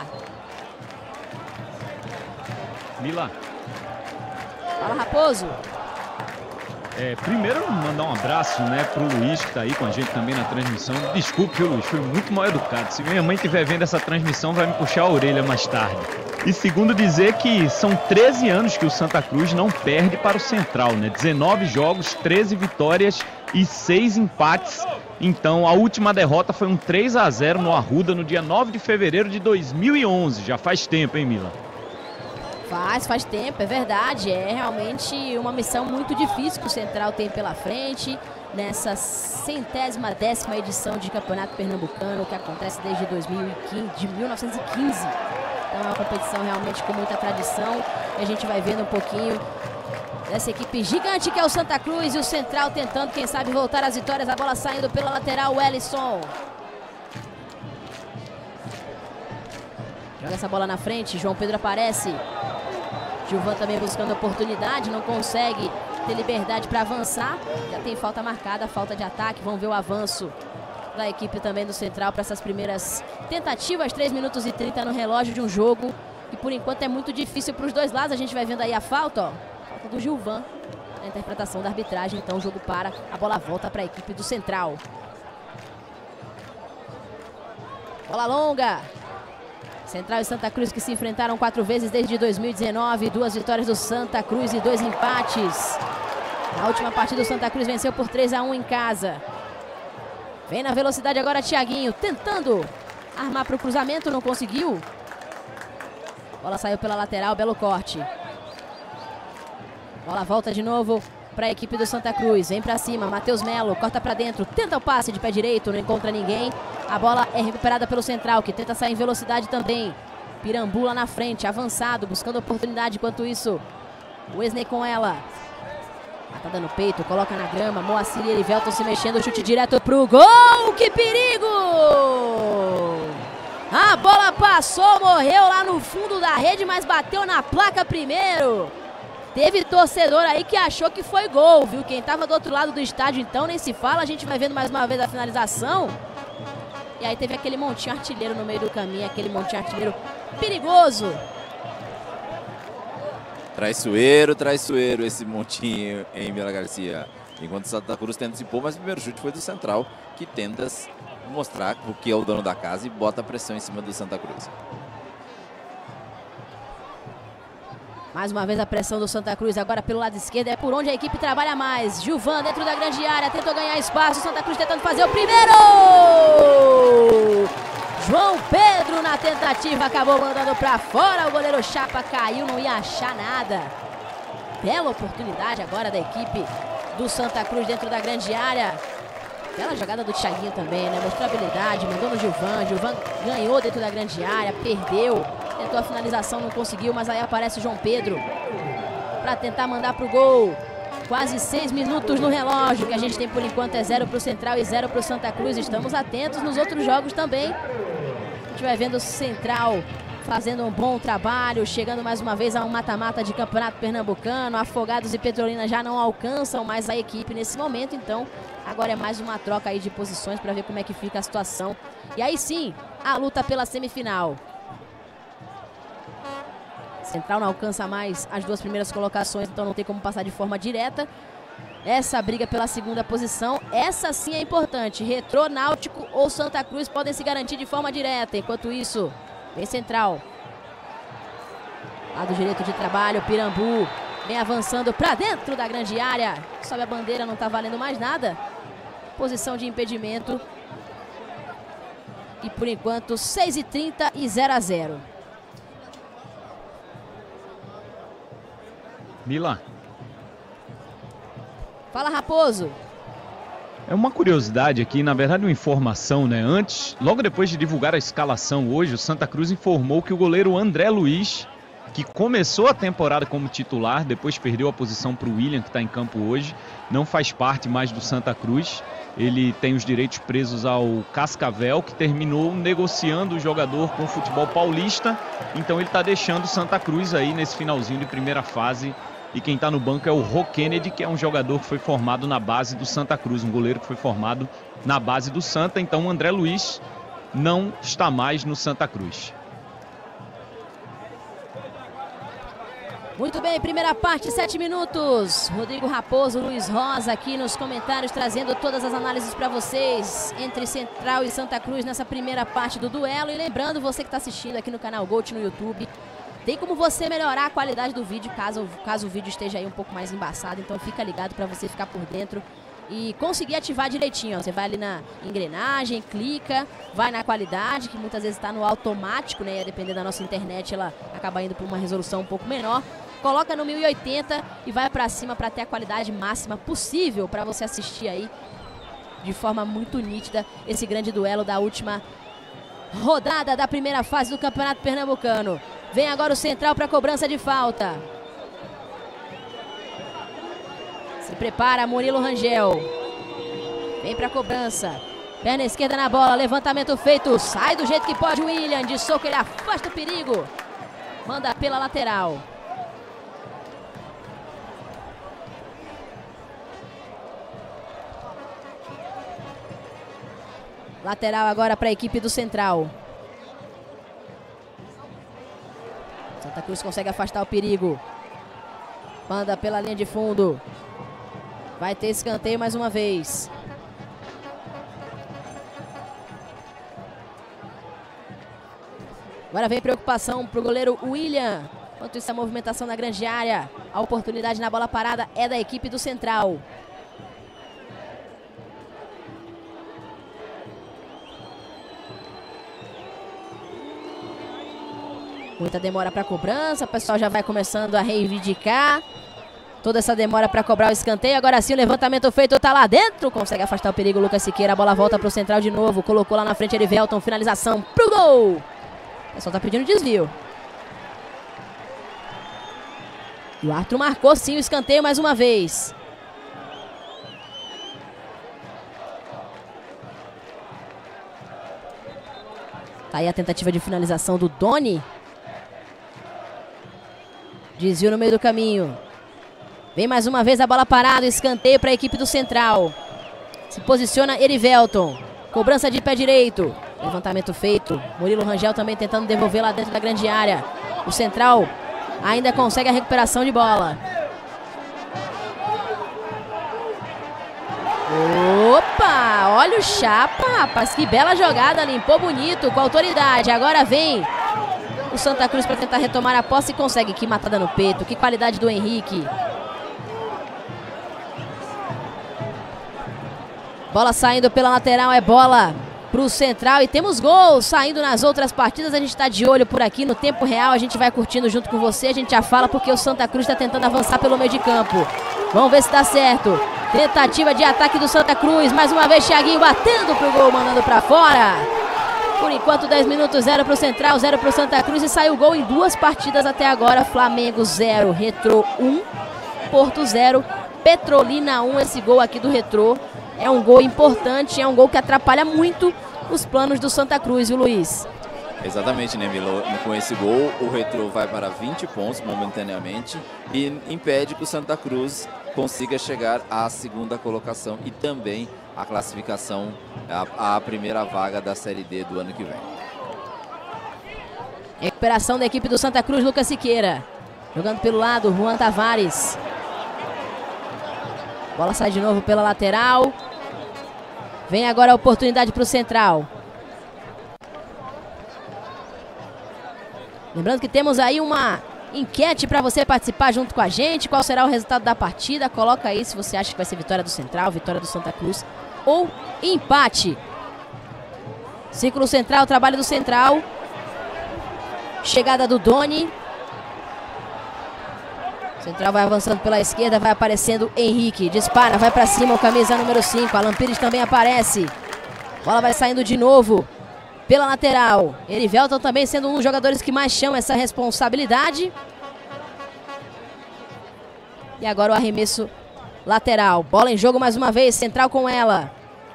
Mila. Fala, Raposo. É, primeiro, mandar um abraço, né, pro Luiz, que tá aí com a gente também na transmissão. Desculpe, viu, Luiz, fui muito mal educado. Se minha mãe estiver vendo essa transmissão, vai me puxar a orelha mais tarde. E segundo, dizer que são treze anos que o Santa Cruz não perde para o Central, né? dezenove jogos, treze vitórias e seis empates. Então, a última derrota foi um três a zero no Arruda no dia nove de fevereiro de dois mil e onze. Já faz tempo, hein, Mila? Faz, faz tempo, é verdade. É realmente uma missão muito difícil que o Central tem pela frente nessa centésima décima edição de Campeonato Pernambucano, que acontece desde dois mil e quinze, de mil novecentos e quinze. Então é uma competição realmente com muita tradição. E a gente vai vendo um pouquinho dessa equipe gigante que é o Santa Cruz e o Central tentando, quem sabe, voltar às vitórias. A bola saindo pela lateral, o Ellison. Joga essa bola na frente, João Pedro aparece. Gilvan também buscando oportunidade, não consegue ter liberdade para avançar. Já tem falta marcada, falta de ataque. Vamos ver o avanço da equipe também do Central para essas primeiras tentativas. três minutos e trinta no relógio de um jogo. E por enquanto é muito difícil para os dois lados. A gente vai vendo aí a falta, ó. Falta do Gilvan, a interpretação da arbitragem. Então o jogo para, a bola volta para a equipe do Central. Bola longa. Central e Santa Cruz que se enfrentaram quatro vezes desde dois mil e dezenove. Duas vitórias do Santa Cruz e dois empates. Na última partida o Santa Cruz venceu por três a um em casa. Vem na velocidade agora Thiaguinho, tentando armar para o cruzamento, não conseguiu. Bola saiu pela lateral, belo corte. Bola volta de novo para a equipe do Santa Cruz. Vem para cima, Matheus Melo, corta para dentro, tenta o passe de pé direito, não encontra ninguém. A bola é recuperada pelo Central, que tenta sair em velocidade também. Pirambu lá na frente, avançado, buscando oportunidade. Enquanto isso, Wesley com ela. Matada no peito, coloca na grama. Moacir e Erivelton se mexendo, chute direto pro gol. Que perigo! A bola passou, morreu lá no fundo da rede, mas bateu na placa primeiro. Teve torcedor aí que achou que foi gol, viu? Quem tava do outro lado do estádio, então, nem se fala. A gente vai vendo mais uma vez a finalização. E aí teve aquele montinho artilheiro no meio do caminho, aquele montinho artilheiro perigoso. Traiçoeiro, traiçoeiro esse montinho em Vila Garcia. Enquanto o Santa Cruz tenta se impor, mas o primeiro chute foi do Central, que tenta mostrar o que é o dono da casa e bota a pressão em cima do Santa Cruz. Mais uma vez a pressão do Santa Cruz, agora pelo lado esquerdo, é por onde a equipe trabalha mais. Gilvan dentro da grande área, tentou ganhar espaço, Santa Cruz tentando fazer o primeiro! João Pedro na tentativa, acabou mandando para fora, o goleiro Chapa caiu, não ia achar nada. Bela oportunidade agora da equipe do Santa Cruz dentro da grande área. Bela jogada do Thiaguinho também, né? Mostrou habilidade, mandou no Gilvan, Gilvan ganhou dentro da grande área, perdeu. Tentou a finalização, não conseguiu, mas aí aparece o João Pedro para tentar mandar pro gol. Quase seis minutos no relógio, que a gente tem por enquanto é zero pro Central e zero pro Santa Cruz. Estamos atentos nos outros jogos também. A gente vai vendo o Central fazendo um bom trabalho, chegando mais uma vez a um mata-mata de Campeonato Pernambucano. Afogados e Petrolina já não alcançam mais a equipe nesse momento, então agora é mais uma troca aí de posições para ver como é que fica a situação. E aí sim, a luta pela semifinal. Central não alcança mais as duas primeiras colocações, então não tem como passar de forma direta. Essa briga pela segunda posição, essa sim é importante. Retrô, Náutico ou Santa Cruz podem se garantir de forma direta. Enquanto isso, vem Central. Lado direito de trabalho, Pirambu vem avançando para dentro da grande área. Sobe a bandeira, não está valendo mais nada. Posição de impedimento. E por enquanto, seis e trinta e zero a zero. Mila. Fala, Raposo. É uma curiosidade aqui, na verdade uma informação, né? Antes, logo depois de divulgar a escalação hoje, o Santa Cruz informou que o goleiro André Luiz, que começou a temporada como titular, depois perdeu a posição para o William, que está em campo hoje, não faz parte mais do Santa Cruz. ele tem os direitos presos ao Cascavel, que terminou negociando o jogador com o futebol paulista. Então ele está deixando Santa Cruz aí nesse finalzinho de primeira fase. E quem está no banco é o Rô Kennedy, que é um jogador que foi formado na base do Santa Cruz, um goleiro que foi formado na base do Santa. Então o André Luiz não está mais no Santa Cruz. Muito bem, primeira parte, sete minutos. Rodrigo Raposo, Luiz Rosa aqui nos comentários, trazendo todas as análises para vocês entre Central e Santa Cruz nessa primeira parte do duelo. E lembrando, você que está assistindo aqui no canal Gold no YouTube, tem como você melhorar a qualidade do vídeo caso, caso o vídeo esteja aí um pouco mais embaçado. Então fica ligado para você ficar por dentro e conseguir ativar direitinho. Ó. Você vai ali na engrenagem, clica, vai na qualidade, que muitas vezes está no automático, né? E a depender da nossa internet, ela acaba indo para uma resolução um pouco menor. Coloca no mil e oitenta e vai para cima para ter a qualidade máxima possível para você assistir aí de forma muito nítida esse grande duelo da última rodada da primeira fase do Campeonato Pernambucano. Vem agora o Central para cobrança de falta. Se prepara Murilo Rangel. Vem para cobrança. Perna esquerda na bola, levantamento feito. Sai do jeito que pode o William. De soco ele afasta o perigo. Manda pela lateral. Lateral agora para a equipe do Central. Santa Cruz consegue afastar o perigo. Manda pela linha de fundo. Vai ter escanteio mais uma vez. Agora vem preocupação para o goleiro William. Enquanto isso, a movimentação na grande área. A oportunidade na bola parada é da equipe do Central. Muita demora para cobrança, o pessoal já vai começando a reivindicar toda essa demora para cobrar o escanteio. Agora sim o levantamento feito, tá lá dentro, consegue afastar o perigo o Lucas Siqueira, a bola volta para o Central de novo, colocou lá na frente Erivelton, finalização pro gol. O pessoal tá pedindo desvio. E o Arthur marcou sim o escanteio mais uma vez. Tá aí a tentativa de finalização do Doni. Desvio no meio do caminho. Vem mais uma vez a bola parada, escanteio para a equipe do Central. Se posiciona Erivelton. Cobrança de pé direito. Levantamento feito. Murilo Rangel também tentando devolver lá dentro da grande área. O Central ainda consegue a recuperação de bola. Opa! Olha o Chapa, rapaz. Que bela jogada. Limpou bonito, com autoridade. Agora vem o Santa Cruz para tentar retomar a posse e consegue. Que matada no peito, que qualidade do Henrique. Bola saindo pela lateral, é bola para o Central e temos gol saindo nas outras partidas. A gente está de olho por aqui no tempo real, a gente vai curtindo junto com você. A gente já fala porque o Santa Cruz está tentando avançar pelo meio de campo. Vamos ver se dá certo. Tentativa de ataque do Santa Cruz, mais uma vez Thiaguinho batendo pro gol, mandando para fora. Por enquanto, dez minutos, zero para o Central, zero para o Santa Cruz. E saiu gol em duas partidas até agora. Flamengo zero, Retrô um, Porto zero, Petrolina um. Esse gol aqui do Retrô é um gol importante, é um gol que atrapalha muito os planos do Santa Cruz, viu, Luiz? Exatamente, né, Milo? Com esse gol, o Retrô vai para vinte pontos momentaneamente e impede que o Santa Cruz consiga chegar à segunda colocação e também a classificação à, à primeira vaga da Série D do ano que vem. Recuperação da equipe do Santa Cruz, Lucas Siqueira. Jogando pelo lado, Juan Tavares. Bola sai de novo pela lateral. Vem agora a oportunidade para o Central. Lembrando que temos aí uma enquete para você participar junto com a gente. Qual será o resultado da partida? Coloca aí se você acha que vai ser vitória do Central, vitória do Santa Cruz ou empate. Círculo Central, trabalho do Central. Chegada do Doni. Central vai avançando pela esquerda, vai aparecendo Henrique. Dispara, vai para cima o camisa número cinco. Alan Pires também aparece. Bola vai saindo de novo pela lateral. Erivelton também sendo um dos jogadores que mais chama essa responsabilidade. E agora o arremesso lateral. Bola em jogo mais uma vez, Central com ela.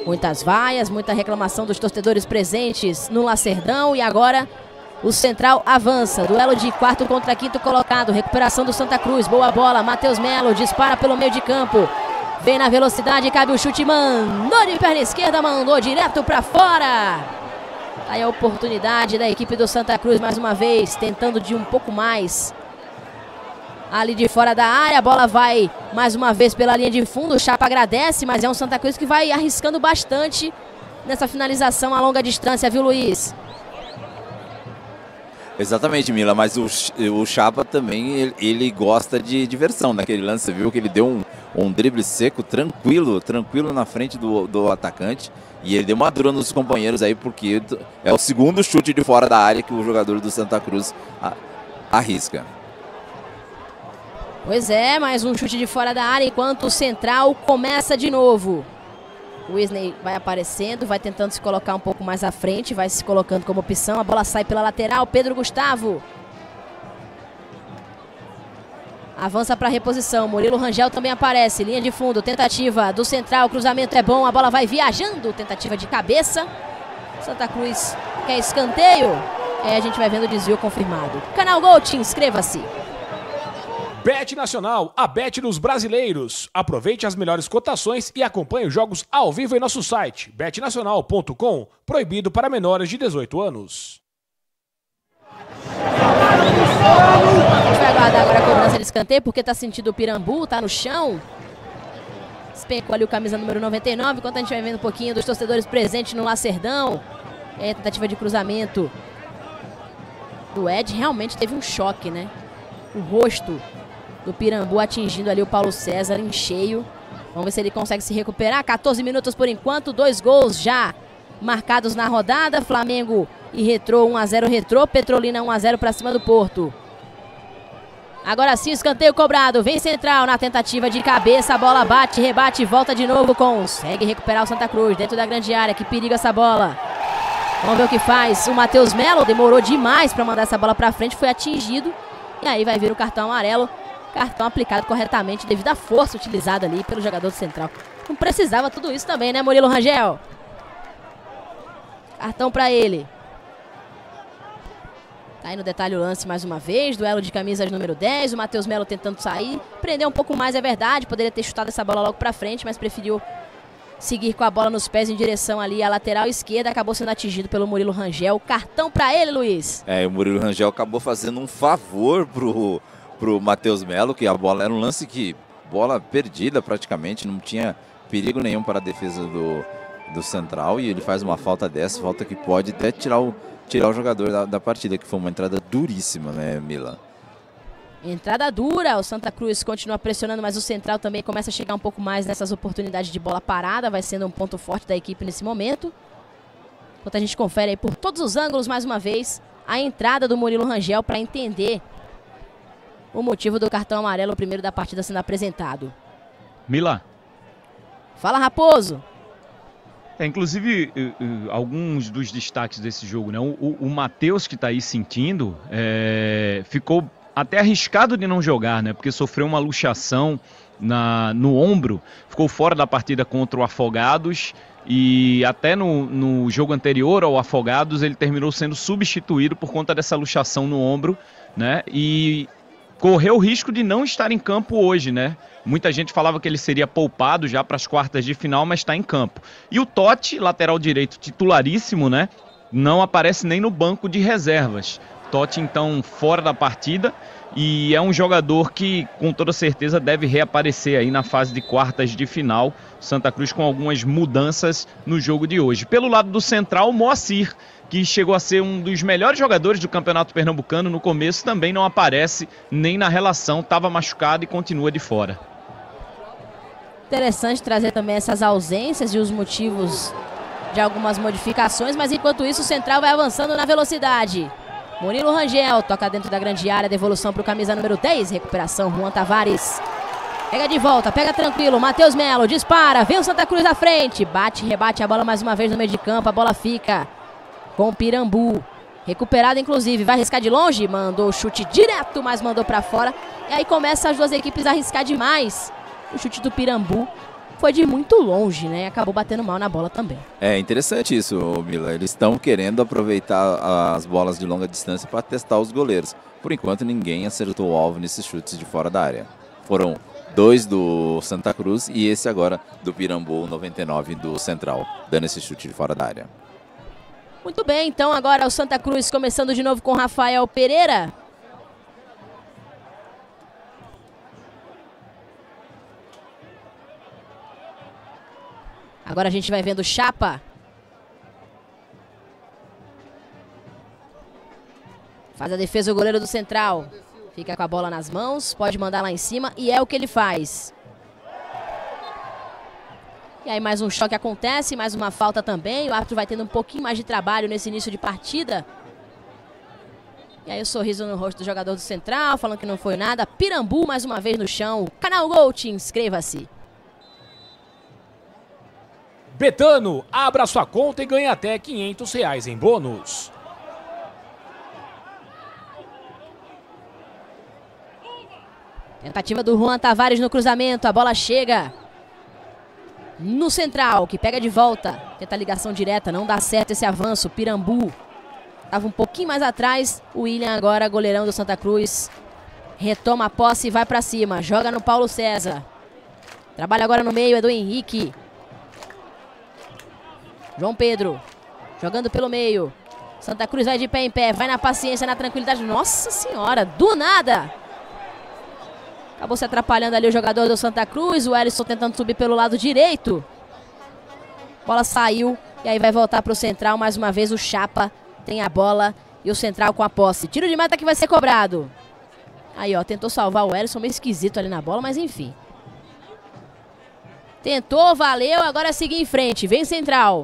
Muitas vaias, muita reclamação dos torcedores presentes no Lacerdão. E agora o Central avança. Duelo de quarto contra quinto colocado. Recuperação do Santa Cruz. Boa bola. Matheus Melo dispara pelo meio de campo. Vem na velocidade, cabe o chute. Mandou de perna esquerda, mandou direto para fora. Aí a oportunidade da equipe do Santa Cruz mais uma vez. Tentando de um pouco mais. Ali de fora da área, a bola vai mais uma vez pela linha de fundo. O Chapa agradece, mas é um Santa Cruz que vai arriscando bastante nessa finalização a longa distância, viu, Luiz? Exatamente, Mila, mas o, o Chapa também, ele, ele gosta de diversão naquele lance. Você viu que ele deu um, um drible seco, tranquilo, tranquilo na frente do, do atacante. E ele deu uma dura nos companheiros aí, porque é o segundo chute de fora da área que o jogador do Santa Cruz a, arrisca. Pois é, mais um chute de fora da área, enquanto o Central começa de novo. O Wesley vai aparecendo, vai tentando se colocar um pouco mais à frente, vai se colocando como opção. A bola sai pela lateral, Pedro Gustavo. Avança para a reposição, Murilo Rangel também aparece. Linha de fundo, tentativa do Central, cruzamento é bom, a bola vai viajando. Tentativa de cabeça. Santa Cruz quer escanteio. É, a gente vai vendo o desvio confirmado. Canal Gold, inscreva-se. Bet Nacional, a bet dos brasileiros. Aproveite as melhores cotações e acompanhe os jogos ao vivo em nosso site bet nacional ponto com, proibido para menores de dezoito anos. A gente vai aguardar agora a cobrança de escanteio, porque tá sentindo o Pirambu, tá no chão. Especou ali o camisa número noventa e nove, enquanto a gente vai vendo um pouquinho dos torcedores presentes no Lacerdão. É, tentativa de cruzamento do Ed, realmente teve um choque, né? O rosto do Pirambu atingindo ali o Paulo César em cheio. Vamos ver se ele consegue se recuperar. quatorze minutos por enquanto, dois gols já marcados na rodada. Flamengo e Retrô, um a zero Retrô. Petrolina um a zero para cima do Porto. Agora sim, escanteio cobrado. Vem Central na tentativa de cabeça. A bola bate, rebate e volta de novo. Consegue recuperar o Santa Cruz dentro da grande área. Que periga essa bola. Vamos ver o que faz. O Matheus Melo demorou demais para mandar essa bola para frente. Foi atingido. E aí vai vir o cartão amarelo. Cartão aplicado corretamente devido à força utilizada ali pelo jogador do Central. Não precisava tudo isso também, né, Murilo Rangel? Cartão para ele. Tá aí no detalhe o lance mais uma vez. Duelo de camisas número dez. O Matheus Melo tentando sair. Prendeu um pouco mais, é verdade. Poderia ter chutado essa bola logo para frente, mas preferiu seguir com a bola nos pés em direção ali à lateral esquerda. Acabou sendo atingido pelo Murilo Rangel. Cartão para ele, Luiz. É, o Murilo Rangel acabou fazendo um favor pro, pro Matheus Melo, que a bola era um lance que, bola perdida praticamente, não tinha perigo nenhum para a defesa do, do Central, e ele faz uma falta dessa, falta que pode até tirar o, tirar o jogador da, da partida, que foi uma entrada duríssima, né, Mila? Entrada dura, o Santa Cruz continua pressionando, mas o Central também começa a chegar um pouco mais nessas oportunidades de bola parada, vai sendo um ponto forte da equipe nesse momento. Enquanto a gente confere aí por todos os ângulos, mais uma vez, a entrada do Murilo Rangel para entender o motivo do cartão amarelo, o primeiro da partida sendo apresentado. Mila. Fala, Raposo. É, inclusive, uh, uh, alguns dos destaques desse jogo, né? O, o, o Matheus, que está aí sentindo, é, ficou até arriscado de não jogar, né? Porque sofreu uma luxação na, no ombro, ficou fora da partida contra o Afogados e até no, no jogo anterior ao Afogados ele terminou sendo substituído por conta dessa luxação no ombro, né? E correu o risco de não estar em campo hoje, né? Muita gente falava que ele seria poupado já para as quartas de final, mas está em campo. E o Totti, lateral direito titularíssimo, né? Não aparece nem no banco de reservas. Totti, então, fora da partida, e é um jogador que, com toda certeza, deve reaparecer aí na fase de quartas de final. Santa Cruz com algumas mudanças no jogo de hoje. Pelo lado do Central, o Moacir, que chegou a ser um dos melhores jogadores do Campeonato Pernambucano no começo, também não aparece nem na relação, estava machucado e continua de fora. Interessante trazer também essas ausências e os motivos de algumas modificações, mas enquanto isso o Central vai avançando na velocidade. Murilo Rangel toca dentro da grande área, devolução para o camisa número dez, recuperação, Juan Tavares. Pega de volta, pega tranquilo, Matheus Melo dispara, vem o Santa Cruz à frente, bate, rebate a bola mais uma vez no meio de campo, a bola fica com o Pirambu. Recuperado inclusive, vai arriscar de longe, mandou o chute direto, mas mandou para fora. E aí começa as duas equipes a arriscar demais. O chute do Pirambu foi de muito longe, né? Acabou batendo mal na bola também. É interessante isso, Mila. Eles estão querendo aproveitar as bolas de longa distância para testar os goleiros. Por enquanto, ninguém acertou o alvo nesses chutes de fora da área. Foram dois do Santa Cruz e esse agora do Pirambu noventa e nove do Central, dando esse chute de fora da área. Muito bem, então agora o Santa Cruz começando de novo com Rafael Pereira. Agora a gente vai vendo Chapa. Faz a defesa o goleiro do Central. Fica com a bola nas mãos, pode mandar lá em cima e é o que ele faz. E aí mais um choque acontece, mais uma falta também. O árbitro vai tendo um pouquinho mais de trabalho nesse início de partida. E aí o sorriso no rosto do jogador do Central, falando que não foi nada. Pirambu mais uma vez no chão. Canal Gold, inscreva-se. Betano, abra sua conta e ganhe até quinhentos reais em bônus. Tentativa do Juan Tavares no cruzamento, a bola chega no Central, que pega de volta. Tenta a ligação direta, não dá certo esse avanço. Pirambu estava um pouquinho mais atrás. O William agora, goleirão do Santa Cruz, retoma a posse e vai para cima. Joga no Paulo César. Trabalha agora no meio, é do Henrique. João Pedro, jogando pelo meio. Santa Cruz vai de pé em pé, vai na paciência, na tranquilidade. Nossa senhora, do nada! Acabou se atrapalhando ali o jogador do Santa Cruz. O Ellison tentando subir pelo lado direito. Bola saiu e aí vai voltar para o Central. Mais uma vez o Chapa tem a bola e o Central com a posse. Tiro de meta que vai ser cobrado. Aí, ó, tentou salvar o Ellison, meio esquisito ali na bola, mas enfim. Tentou, valeu, agora é seguir em frente. Vem Central.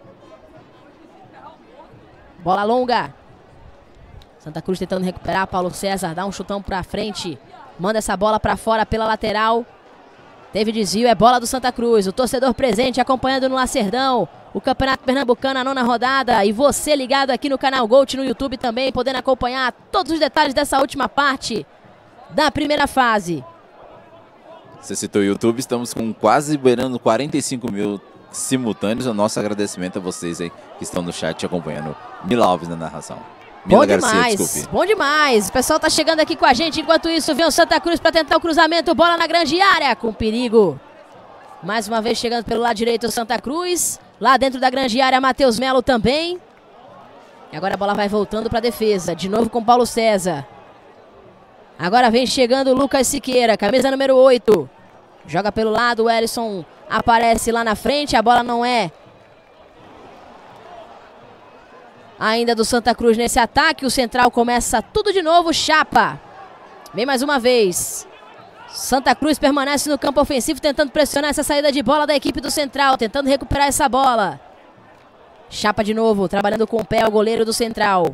Bola longa. Santa Cruz tentando recuperar. Paulo César dá um chutão pra frente. Manda essa bola pra fora pela lateral. Teve desvio, é bola do Santa Cruz. O torcedor presente acompanhando no Lacerdão o Campeonato Pernambucano, a nona rodada. E você ligado aqui no canal Gold no YouTube também, podendo acompanhar todos os detalhes dessa última parte da primeira fase. Você citou o YouTube, estamos com quase beirando quarenta e cinco mil simultâneos. O nosso agradecimento a vocês aí que estão no chat acompanhando. Mila Alves na narração. Mila Bom Garcia, demais, desculpe. bom demais. O pessoal tá chegando aqui com a gente. Enquanto isso, vem o Santa Cruz para tentar o cruzamento. Bola na grande área, com perigo. Mais uma vez chegando pelo lado direito o Santa Cruz. Lá dentro da grande área, Matheus Melo também. E agora a bola vai voltando para a defesa. De novo com Paulo César. Agora vem chegando o Lucas Siqueira, camisa número oito. Joga pelo lado, o Ellison aparece lá na frente. A bola não é ainda do Santa Cruz nesse ataque. O Central começa tudo de novo. Chapa. Vem mais uma vez. Santa Cruz permanece no campo ofensivo, tentando pressionar essa saída de bola da equipe do Central. Tentando recuperar essa bola. Chapa de novo, trabalhando com o pé, o goleiro do Central.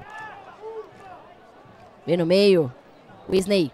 Vem no meio. Wesley.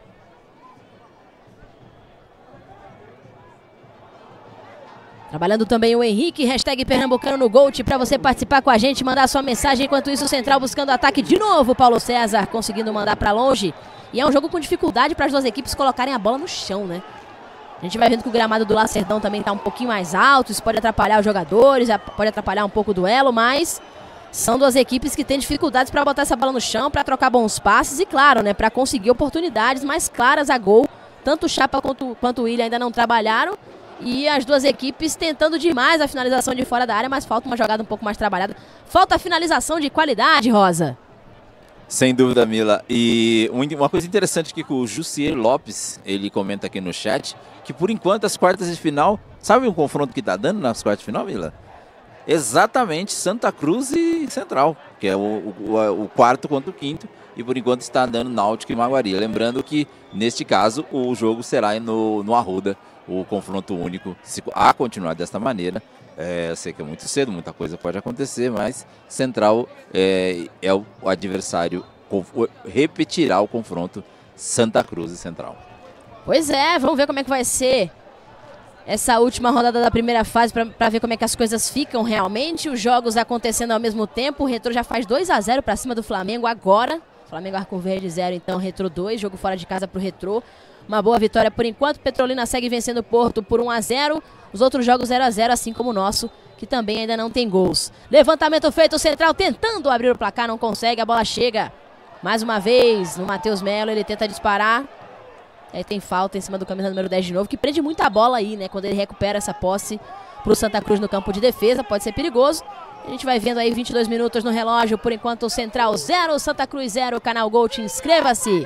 Trabalhando também o Henrique, hashtag Pernambucano no Gold, para você participar com a gente, mandar sua mensagem. Enquanto isso, o Central buscando ataque de novo. Paulo César conseguindo mandar para longe. E é um jogo com dificuldade para as duas equipes colocarem a bola no chão, né? A gente vai vendo que o gramado do Lacerdão também está um pouquinho mais alto. Isso pode atrapalhar os jogadores, pode atrapalhar um pouco o duelo, mas são duas equipes que têm dificuldades para botar essa bola no chão, para trocar bons passes e, claro, né, para conseguir oportunidades mais claras a gol. Tanto o Chapa quanto, quanto o William ainda não trabalharam. E as duas equipes tentando demais a finalização de fora da área, mas falta uma jogada um pouco mais trabalhada. Falta a finalização de qualidade, Rosa. Sem dúvida, Mila. E uma coisa interessante aqui que o Jussier Lopes, ele comenta aqui no chat, que por enquanto as quartas de final, sabe um confronto que tá dando nas quartas de final, Mila? Exatamente Santa Cruz e Central, que é o, o, o quarto contra o quinto, e por enquanto está dando Náutico e Maguari. Lembrando que, neste caso, o jogo será no, no Arruda, o confronto único, se a continuar desta maneira. É, eu sei que é muito cedo, muita coisa pode acontecer, mas Central é, é o adversário, repetirá o confronto Santa Cruz e Central. Pois é, vamos ver como é que vai ser essa última rodada da primeira fase para ver como é que as coisas ficam realmente. Os jogos acontecendo ao mesmo tempo. O Retrô já faz dois a zero para cima do Flamengo agora. Flamengo Arco Verde zero, então Retrô dois, jogo fora de casa para o Retrô. Uma boa vitória por enquanto. Petrolina segue vencendo o Porto por um a zero. Os outros jogos zero a zero, assim como o nosso, que também ainda não tem gols. Levantamento feito, o Central tentando abrir o placar, não consegue. A bola chega mais uma vez no Matheus Melo, ele tenta disparar. Aí tem falta em cima do camisa número dez de novo, que prende muita bola aí, né? Quando ele recupera essa posse pro Santa Cruz no campo de defesa, pode ser perigoso. A gente vai vendo aí vinte e dois minutos no relógio. Por enquanto o Central zero, Santa Cruz zero. Canal Gold, inscreva-se.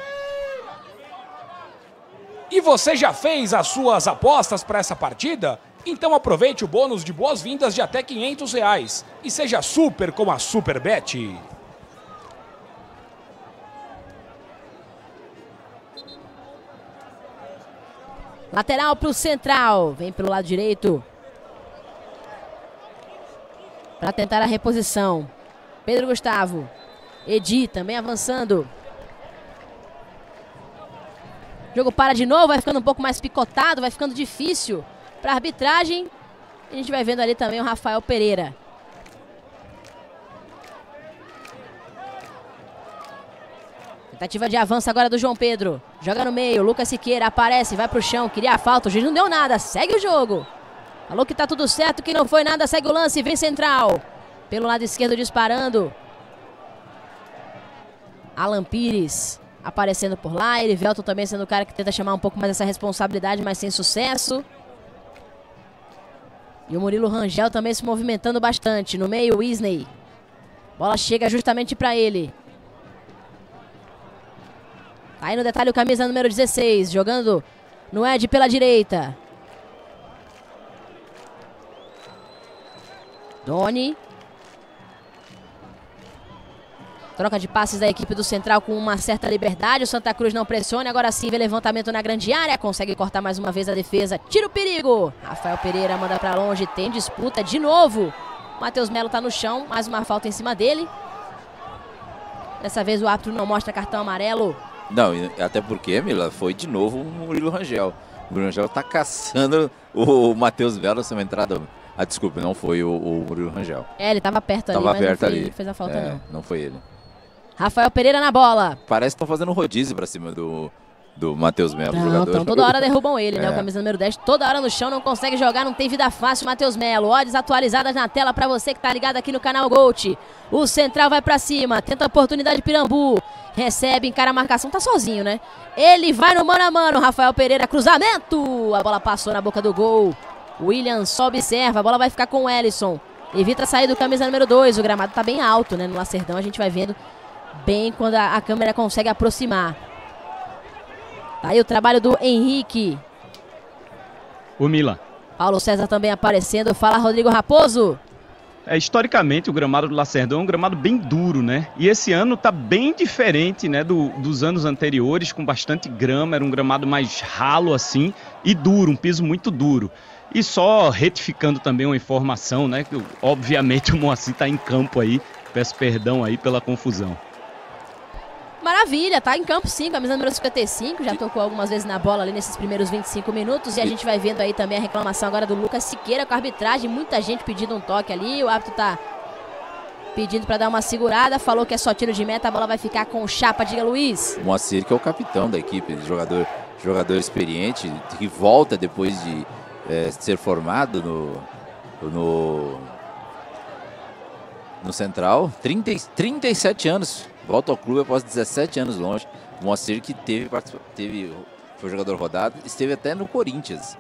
E você já fez as suas apostas para essa partida? Então aproveite o bônus de boas-vindas de até quinhentos reais e seja super com a Superbet. Lateral para o Central, vem pelo lado direito para tentar a reposição. Pedro Gustavo, Edi também avançando. O jogo para de novo, vai ficando um pouco mais picotado, vai ficando difícil para a arbitragem. A gente vai vendo ali também o Rafael Pereira. Tentativa de avanço agora do João Pedro. Joga no meio, Lucas Siqueira aparece, vai pro chão, queria a falta, o juiz não deu nada, segue o jogo. Falou que tá tudo certo, que não foi nada, segue o lance, vem Central. Pelo lado esquerdo disparando. Alan Pires aparecendo por lá, Erivelton também sendo o cara que tenta chamar um pouco mais essa responsabilidade, mas sem sucesso. E o Murilo Rangel também se movimentando bastante. No meio, o Isney. Bola chega justamente para ele. Tá aí no detalhe o camisa número dezesseis, jogando no Ed pela direita. Doni. Troca de passes da equipe do Central com uma certa liberdade. O Santa Cruz não pressiona. Agora sim vê levantamento na grande área. Consegue cortar mais uma vez a defesa. Tira o perigo. Rafael Pereira manda pra longe. Tem disputa de novo. Matheus Melo tá no chão. Mais uma falta em cima dele. Dessa vez o árbitro não mostra cartão amarelo. Não, até porque, Mila, foi de novo o Murilo Rangel. O Murilo Rangel tá caçando o Matheus Melo nessa entrada. Ah, desculpa, não foi o, o Murilo Rangel. É, ele tava perto ali, tava mas perto não foi, ali. fez a falta é, não. Não foi ele. Rafael Pereira na bola. Parece que estão fazendo rodízio pra cima do, do Matheus Melo, não, jogador. Então toda hora derrubam ele, né? É. O camisa número dez, toda hora no chão, não consegue jogar, não tem vida fácil, Matheus Melo. Odds atualizadas na tela pra você que tá ligado aqui no canal Gold. O Central vai pra cima, tenta a oportunidade Pirambu. Recebe, encara a marcação, tá sozinho, né? Ele vai no mano a mano, Rafael Pereira, cruzamento. A bola passou na boca do gol. William só observa, a bola vai ficar com o Ellison. Evita sair do camisa número dois, o gramado tá bem alto, né? No Lacerdão a gente vai vendo bem quando a, a câmera consegue aproximar. Tá aí o trabalho do Henrique. O Milan. Paulo César também aparecendo, fala Rodrigo Raposo. É, historicamente, o gramado do Lacerdão é um gramado bem duro, né? E esse ano tá bem diferente, né, do, dos anos anteriores, com bastante grama, era um gramado mais ralo assim e duro, um piso muito duro. E só retificando também uma informação, né, que obviamente o Moacir tá em campo aí, peço perdão aí pela confusão. Maravilha, tá em campo sim, camisa número cinquenta e cinco, já tocou algumas vezes na bola ali nesses primeiros vinte e cinco minutos. E a gente vai vendo aí também a reclamação agora do Lucas Siqueira com a arbitragem, muita gente pedindo um toque ali, o árbitro tá pedindo pra dar uma segurada, falou que é só tiro de meta, a bola vai ficar com o Chapa, diga Luiz. O Moacir, que é o capitão da equipe, jogador, jogador experiente, que volta depois de é, ser formado no, no, no Central, trinta, trinta e sete anos. Volta ao clube após dezessete anos longe. O Moacir que teve, teve, foi jogador rodado, esteve até no Corinthians.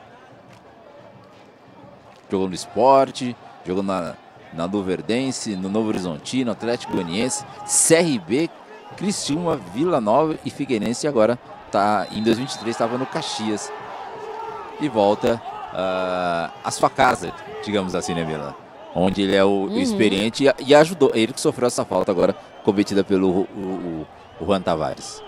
Jogou no Sport, jogou na, na Luverdense, no Novo Horizontino, Atlético Goianiense, C R B, Criciúma, Vila Nova e Figueirense. E agora tá, em dois mil e vinte e três estava no Caxias. E volta uh, à sua casa, digamos assim, né, Mila? Onde ele é o uhum. experiente e, e ajudou. Ele que sofreu essa falta agora, cometida pelo o, o, o Juan Tavares.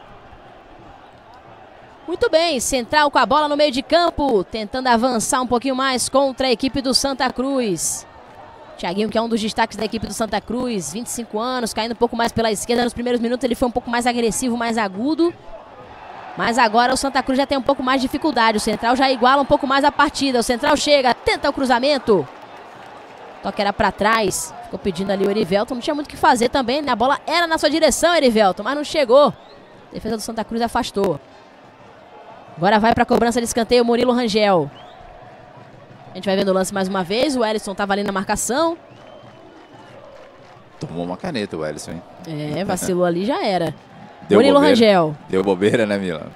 Muito bem, Central com a bola no meio de campo, tentando avançar um pouquinho mais contra a equipe do Santa Cruz. Thiaguinho, que é um dos destaques da equipe do Santa Cruz, vinte e cinco anos, caindo um pouco mais pela esquerda. Nos primeiros minutos ele foi um pouco mais agressivo, mais agudo. Mas agora o Santa Cruz já tem um pouco mais de dificuldade. O Central já iguala um pouco mais a partida. O Central chega, tenta o cruzamento. Toque era pra trás, ficou pedindo ali o Erivelton, não tinha muito o que fazer também, né? A bola era na sua direção, Erivelton, mas não chegou. A defesa do Santa Cruz afastou. Agora vai para a cobrança de escanteio o Murilo Rangel. A gente vai vendo o lance mais uma vez. O Ellison estava ali na marcação. Tomou uma caneta o Ellison, hein? É, vacilou ali, já era. Deu Murilo bobeira. Rangel. Deu bobeira, né, Mila?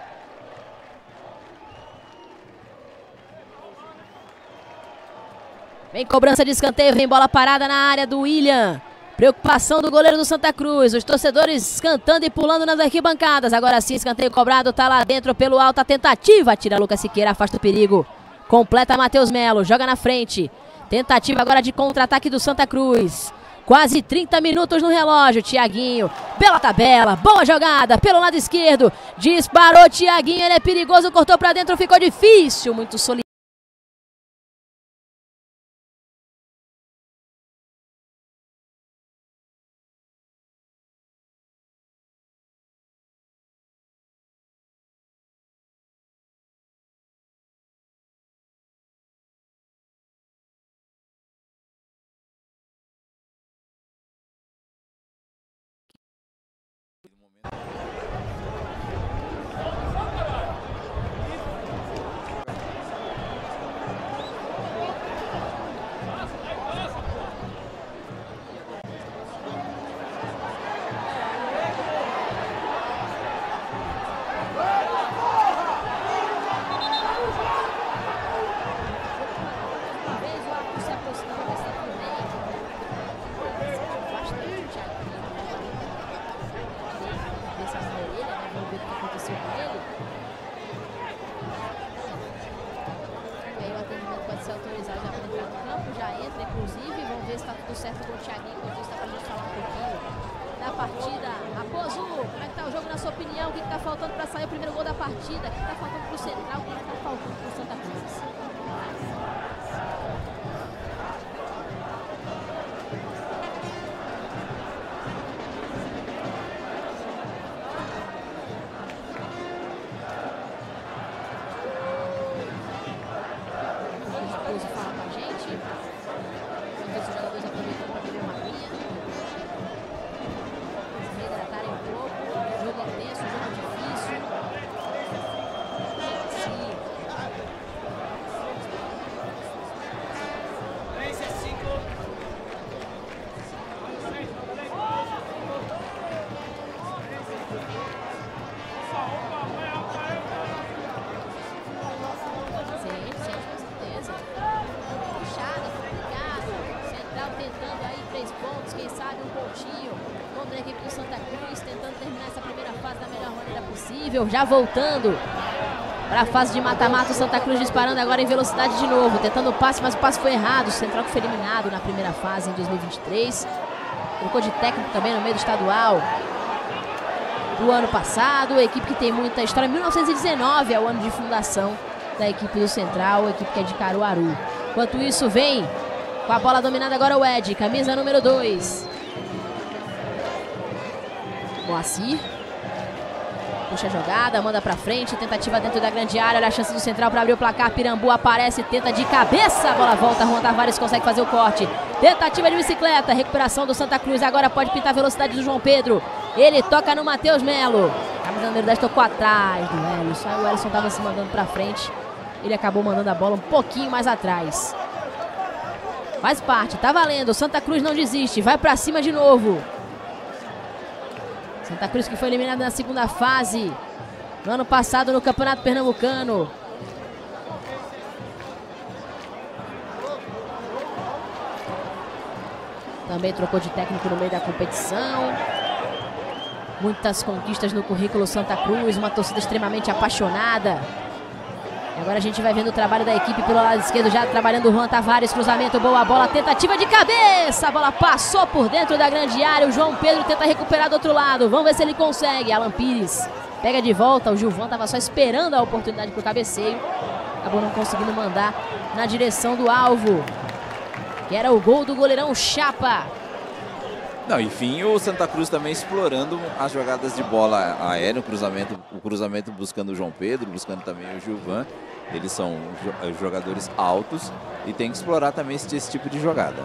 Vem cobrança de escanteio, vem bola parada na área do William. Preocupação do goleiro do Santa Cruz. Os torcedores cantando e pulando nas arquibancadas. Agora sim, escanteio cobrado, tá lá dentro pelo alto. A tentativa, tira Lucas Siqueira, afasta o perigo. Completa Matheus Melo, joga na frente. Tentativa agora de contra-ataque do Santa Cruz. Quase trinta minutos no relógio. Thiaguinho, pela tabela, boa jogada, pelo lado esquerdo. Disparou Thiaguinho, ele é perigoso, cortou pra dentro, ficou difícil. Muito solitário. Já voltando para a fase de mata-mata, o Santa Cruz disparando agora em velocidade de novo, tentando o passe, mas o passe foi errado. O Central que foi eliminado na primeira fase em dois mil e vinte e três. Trocou de técnico também no meio do estadual do ano passado. A equipe que tem muita história. mil novecentos e dezenove é o ano de fundação da equipe do Central, a equipe que é de Caruaru. Enquanto isso, vem com a bola dominada agora o Ed, camisa número dois. Moacir. Puxa a jogada, manda pra frente, tentativa dentro da grande área, olha a chance do Central para abrir o placar, Pirambu aparece, tenta de cabeça, a bola volta, Juan Tavares consegue fazer o corte, tentativa de bicicleta, recuperação do Santa Cruz, agora pode pintar a velocidade do João Pedro, ele toca no Matheus Melo, camisa número dez tocou atrás do Ellison, aí o Ellison tava se mandando pra frente, ele acabou mandando a bola um pouquinho mais atrás. Faz parte, tá valendo, o Santa Cruz não desiste, vai pra cima de novo. Santa Cruz que foi eliminado na segunda fase no ano passado no Campeonato Pernambucano. Também trocou de técnico no meio da competição. Muitas conquistas no currículo Santa Cruz, uma torcida extremamente apaixonada. E agora a gente vai vendo o trabalho da equipe pelo lado esquerdo, já trabalhando o Juan Tavares, cruzamento, boa bola, tentativa de cabeça, a bola passou por dentro da grande área, o João Pedro tenta recuperar do outro lado, vamos ver se ele consegue. Alan Pires pega de volta, o Gilvan estava só esperando a oportunidade para o cabeceio, acabou não conseguindo mandar na direção do alvo, que era o gol do goleirão Chapa. Não, enfim, o Santa Cruz também explorando as jogadas de bola aérea, o cruzamento, o cruzamento buscando o João Pedro, buscando também o Gilvan. Eles são jogadores altos e tem que explorar também esse, esse tipo de jogada.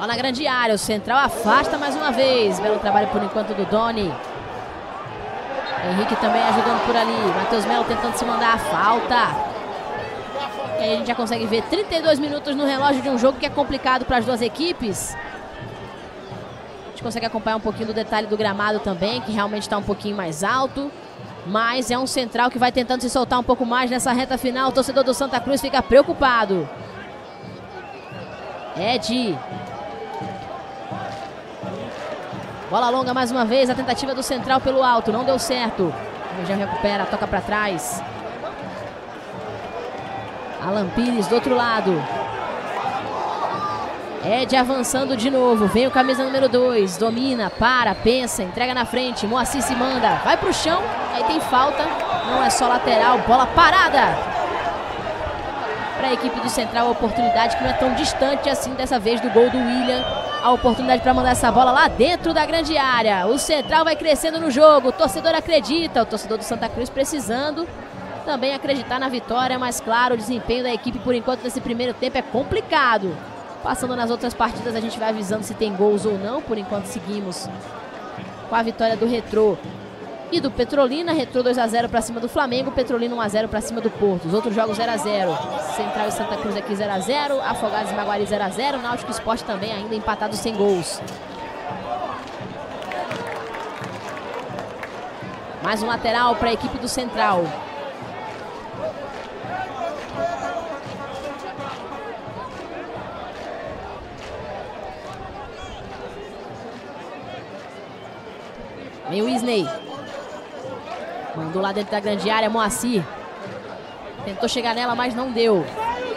Bola na grande área, o Central afasta mais uma vez. Belo trabalho por enquanto do Doni. Henrique também ajudando por ali. Matheus Melo tentando se mandar a falta. E aí a gente já consegue ver trinta e dois minutos no relógio de um jogo que é complicado para as duas equipes. A gente consegue acompanhar um pouquinho do detalhe do gramado também, que realmente está um pouquinho mais alto. Mas é um Central que vai tentando se soltar um pouco mais nessa reta final. O torcedor do Santa Cruz fica preocupado. Ed. Bola longa mais uma vez, a tentativa do Central pelo alto, não deu certo. Ele já recupera, toca para trás. Alan Pires do outro lado. Ed avançando de novo, vem o camisa número dois, domina, para, pensa, entrega na frente, Moacir se manda, vai pro chão, aí tem falta, não é só lateral, bola parada. Para a equipe do Central, a oportunidade que não é tão distante assim dessa vez do gol do William. A oportunidade para mandar essa bola lá dentro da grande área. O Central vai crescendo no jogo, o torcedor acredita, o torcedor do Santa Cruz precisando também acreditar na vitória, mas claro, o desempenho da equipe por enquanto nesse primeiro tempo é complicado. Passando nas outras partidas a gente vai avisando se tem gols ou não. Por enquanto seguimos com a vitória do Retrô e do Petrolina. Retrô dois a zero para cima do Flamengo, Petrolina um a zero para cima do Porto. Os outros jogos zero a zero. Central e Santa Cruz aqui zero a zero, Afogados e Maguari zero a zero, Náutico e Sport também ainda empatados sem gols. Mais um lateral para a equipe do Central. Vem o Isney. Mandou lá dentro da grande área, Moacir. Tentou chegar nela, mas não deu.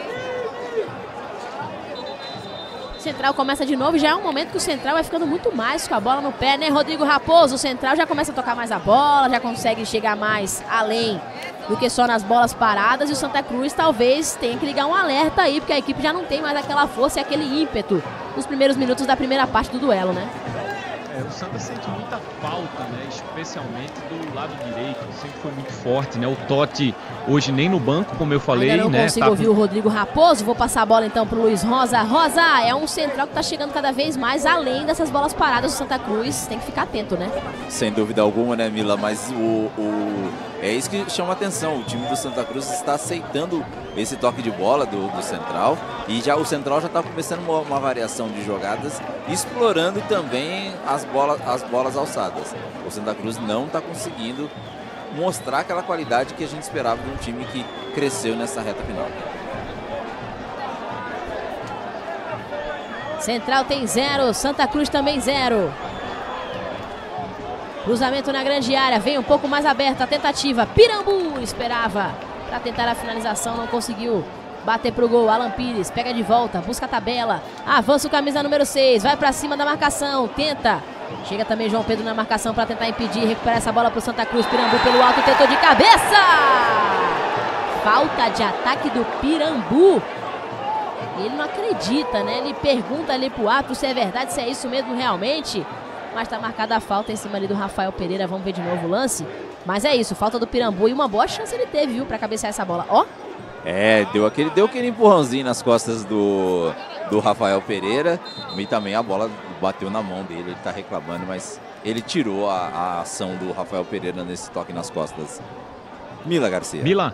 Central começa de novo. Já é um momento que o Central vai ficando muito mais com a bola no pé, né, Rodrigo Raposo? O Central já começa a tocar mais a bola, já consegue chegar mais além do que só nas bolas paradas. E o Santa Cruz talvez tenha que ligar um alerta aí, porque a equipe já não tem mais aquela força e aquele ímpeto nos primeiros minutos da primeira parte do duelo, né? É, o Santa sente muita falta, né? Especialmente do lado direito, sempre foi muito forte, né? O Totti hoje nem no banco, como eu falei, ainda não né? consigo tá ouvir com... o Rodrigo Raposo, vou passar a bola então pro Luiz Rosa. Rosa, é um Central que tá chegando cada vez mais além dessas bolas paradas do Santa Cruz, tem que ficar atento, né? Sem dúvida alguma, né, Mila? Mas o, o... é isso que chama a atenção, o time do Santa Cruz está aceitando esse toque de bola do, do Central, e já o Central já está começando uma, uma variação de jogadas, explorando também as bolas, as bolas alçadas. O Santa Cruz não está conseguindo mostrar aquela qualidade que a gente esperava de um time que cresceu nessa reta final. Central tem zero, Santa Cruz também zero. Cruzamento na grande área, vem um pouco mais aberta a tentativa. Pirambu esperava para tentar a finalização, não conseguiu bater pro gol. Alan Pires pega de volta, busca a tabela, avança o camisa número seis, vai para cima da marcação, tenta. Chega também João Pedro na marcação para tentar impedir, recupera essa bola pro Santa Cruz. Pirambu pelo alto, tentou de cabeça. Falta de ataque do Pirambu. Ele não acredita, né? Ele pergunta ali pro árbitro se é verdade, se é isso mesmo realmente. Mas tá marcada a falta em cima ali do Rafael Pereira. Vamos ver de novo o lance. Mas é isso, falta do Pirambu e uma boa chance ele teve, viu, pra cabecear essa bola. Ó. É, deu aquele, deu aquele empurrãozinho nas costas do, do Rafael Pereira. E também a bola bateu na mão dele, ele tá reclamando, mas ele tirou a, a ação do Rafael Pereira nesse toque nas costas. Mila Garcia. Mila.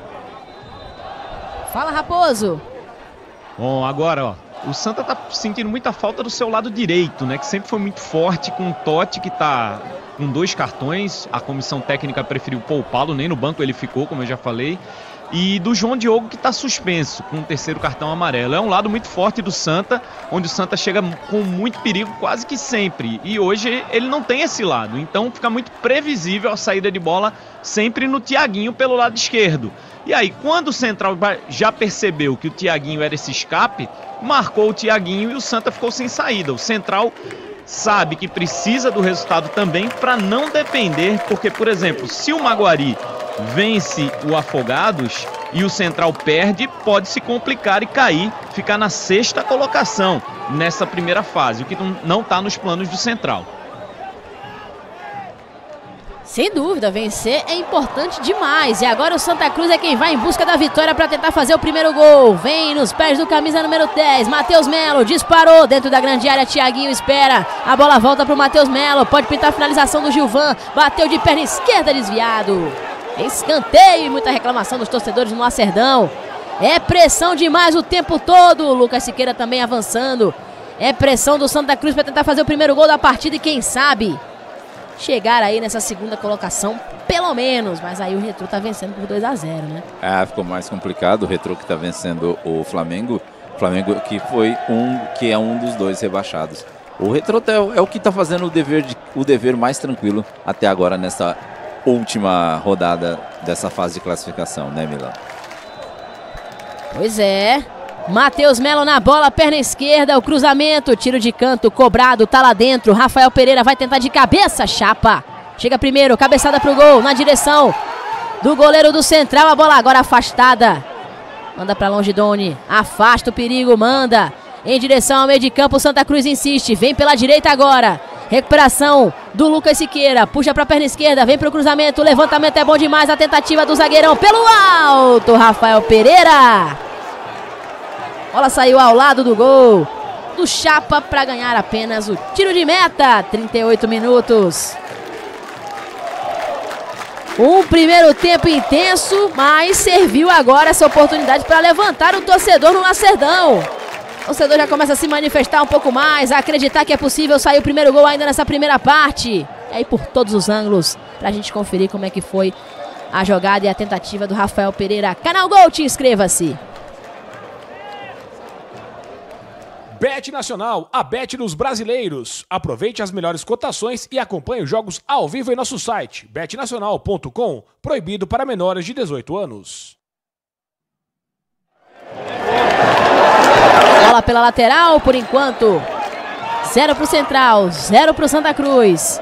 Fala, Raposo. Bom, agora, ó. O Santa tá sentindo muita falta do seu lado direito, né? Que sempre foi muito forte, com o Totti, que tá com dois cartões. A comissão técnica preferiu poupá-lo, nem no banco ele ficou, como eu já falei. E do João Diogo, que tá suspenso, com o terceiro cartão amarelo. É um lado muito forte do Santa, onde o Santa chega com muito perigo quase que sempre. E hoje ele não tem esse lado. Então fica muito previsível a saída de bola sempre no Thiaguinho pelo lado esquerdo. E aí, quando o Central já percebeu que o Thiaguinho era esse escape, marcou o Thiaguinho e o Santa ficou sem saída. O Central sabe que precisa do resultado também para não depender, porque, por exemplo, se o Maguari vence o Afogados e o Central perde, pode se complicar e cair, ficar na sexta colocação nessa primeira fase, o que não está nos planos do Central. Sem dúvida, vencer é importante demais. E agora o Santa Cruz é quem vai em busca da vitória para tentar fazer o primeiro gol. Vem nos pés do camisa número dez, Matheus Melo, disparou dentro da grande área, Thiaguinho espera. A bola volta para o Matheus Melo, pode pintar a finalização do Gilvan, bateu de perna esquerda, desviado. Escanteio e muita reclamação dos torcedores no Lacerdão. É pressão demais o tempo todo. O Lucas Siqueira também avançando. É pressão do Santa Cruz para tentar fazer o primeiro gol da partida e quem sabe chegar aí nessa segunda colocação, pelo menos. Mas aí o Retrô tá vencendo por dois a zero, né? É, ficou mais complicado. O Retrô que tá vencendo o Flamengo. Flamengo que foi um, que é um dos dois rebaixados. O Retrô é, é o que tá fazendo o dever, de, o dever mais tranquilo até agora nessa última rodada dessa fase de classificação, né, Milão? Pois é. Matheus Melo na bola, perna esquerda, o cruzamento, tiro de canto, cobrado, tá lá dentro. Rafael Pereira vai tentar de cabeça, chapa. Chega primeiro, cabeçada pro gol, na direção do goleiro do Central. A bola agora afastada. Manda pra longe, Doni. Afasta o perigo, manda. Em direção ao meio de campo, Santa Cruz insiste. Vem pela direita agora. Recuperação do Lucas Siqueira. Puxa pra perna esquerda, vem pro cruzamento. O levantamento é bom demais, a tentativa do zagueirão pelo alto. Rafael Pereira. Bola saiu ao lado do gol do Chapa para ganhar apenas o tiro de meta. trinta e oito minutos. Um primeiro tempo intenso, mas serviu agora essa oportunidade para levantar o torcedor no Lacerdão. O torcedor já começa a se manifestar um pouco mais, a acreditar que é possível sair o primeiro gol ainda nessa primeira parte. E aí por todos os ângulos, para a gente conferir como é que foi a jogada e a tentativa do Rafael Pereira. Canal Gold, inscreva-se. Bet Nacional, a Bet dos brasileiros. Aproveite as melhores cotações e acompanhe os jogos ao vivo em nosso site, bet nacional ponto com, proibido para menores de dezoito anos. Bola pela lateral, por enquanto. Zero para o Central, zero para o Santa Cruz.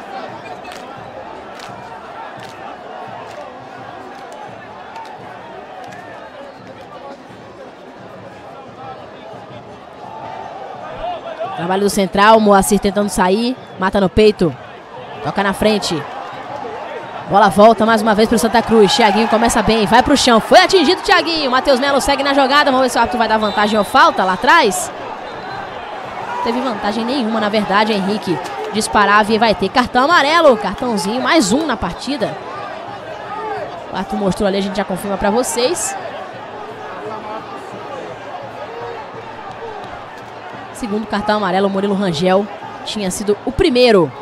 Trabalho do Central, Moacir tentando sair, mata no peito, toca na frente. Bola volta mais uma vez para o Santa Cruz, Thiaguinho começa bem, vai para o chão, foi atingido o Thiaguinho, Matheus Melo segue na jogada, vamos ver se o árbitro vai dar vantagem ou falta lá atrás. Não teve vantagem nenhuma, na verdade, Henrique disparava e vai ter cartão amarelo, cartãozinho, mais um na partida. O árbitro mostrou ali, a gente já confirma para vocês. Segundo cartão amarelo, o Murilo Rangel tinha sido o primeiro.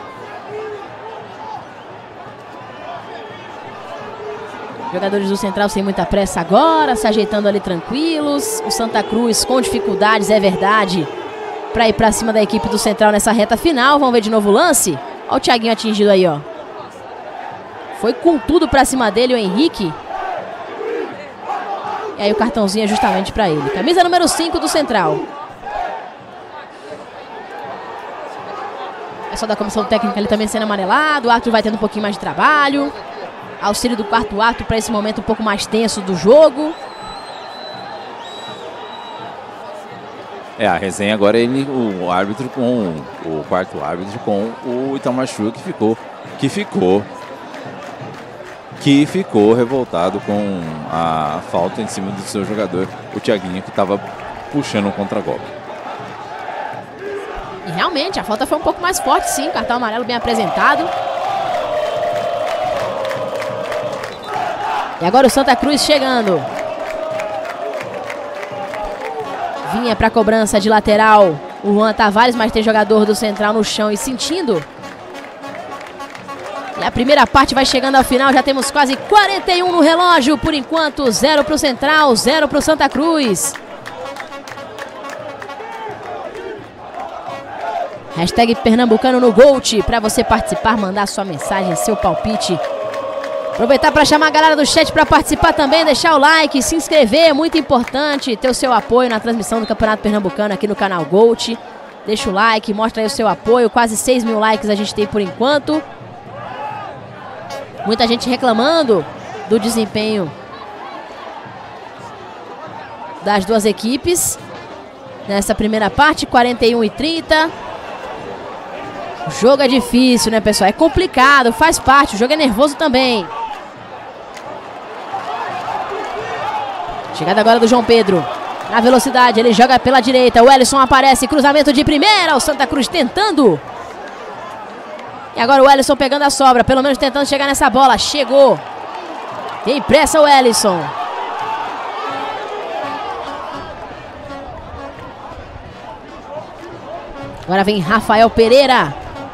Jogadores do Central sem muita pressa agora, se ajeitando ali tranquilos. O Santa Cruz com dificuldades, é verdade, para ir para cima da equipe do Central nessa reta final. Vamos ver de novo o lance. Olha o Thiaguinho atingido aí, ó. Foi com tudo para cima dele o Henrique. E aí o cartãozinho é justamente para ele. Camisa número cinco do Central. Só da comissão técnica ele também sendo amarelado. O árbitro vai tendo um pouquinho mais de trabalho. Auxílio do quarto árbitro para esse momento um pouco mais tenso do jogo. É, a resenha agora ele, o árbitro com o quarto árbitro com o Itamar Chu que ficou, que ficou, que ficou revoltado com a falta em cima do seu jogador, o Thiaguinho, que estava puxando um contra-golpe. E realmente, a falta foi um pouco mais forte, sim. Cartão amarelo bem apresentado. E agora o Santa Cruz chegando. Vinha para a cobrança de lateral o Juan Tavares, mas tem jogador do Central no chão e sentindo. E a primeira parte vai chegando ao final. Já temos quase quarenta e um no relógio. Por enquanto, zero para o Central, zero para o Santa Cruz. Hashtag Pernambucano no Gold para você participar, mandar sua mensagem, seu palpite. Aproveitar para chamar a galera do chat para participar também, deixar o like, se inscrever, é muito importante ter o seu apoio na transmissão do Campeonato Pernambucano aqui no canal Gold. Deixa o like, mostra aí o seu apoio, quase seis mil likes a gente tem por enquanto. Muita gente reclamando do desempenho das duas equipes nessa primeira parte, quarenta e um e trinta. O jogo é difícil, né, pessoal? É complicado, faz parte, o jogo é nervoso também. Chegada agora do João Pedro. Na velocidade, ele joga pela direita. O Wellison aparece, cruzamento de primeira. O Santa Cruz tentando. E agora o Wellison pegando a sobra, pelo menos tentando chegar nessa bola. Chegou. Tem pressa o Wellison. Agora vem Rafael Pereira.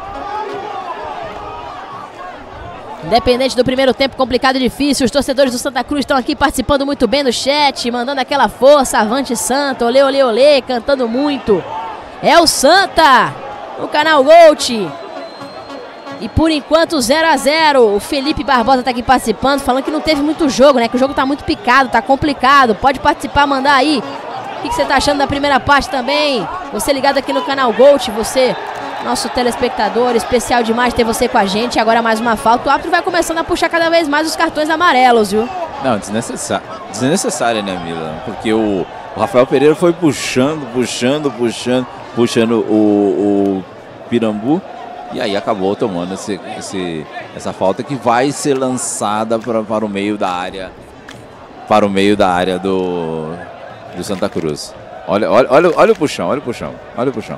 Independente do primeiro tempo complicado e difícil, os torcedores do Santa Cruz estão aqui participando muito bem do chat, mandando aquela força, avante Santa, olê, olê, olê, cantando muito. É o Santa, no canal Gold. E por enquanto zero a zero, o Felipe Barbosa está aqui participando, falando que não teve muito jogo, né? Que o jogo tá muito picado, tá complicado. Pode participar, mandar aí. O que, que você tá achando da primeira parte também? Você ligado aqui no canal Gold, você... Nosso telespectador, especial demais ter você com a gente. Agora mais uma falta. O árbitro vai começando a puxar cada vez mais os cartões amarelos, viu? Não, desnecessário, desnecessário, né, Mila? Porque o, o Rafael Pereira foi puxando, puxando, puxando, puxando o, o Pirambu. E aí acabou tomando esse, esse, essa falta que vai ser lançada pra, para o meio da área. Para o meio da área do, do Santa Cruz. Olha, olha, olha, olha o puxão, olha o puxão, olha o puxão.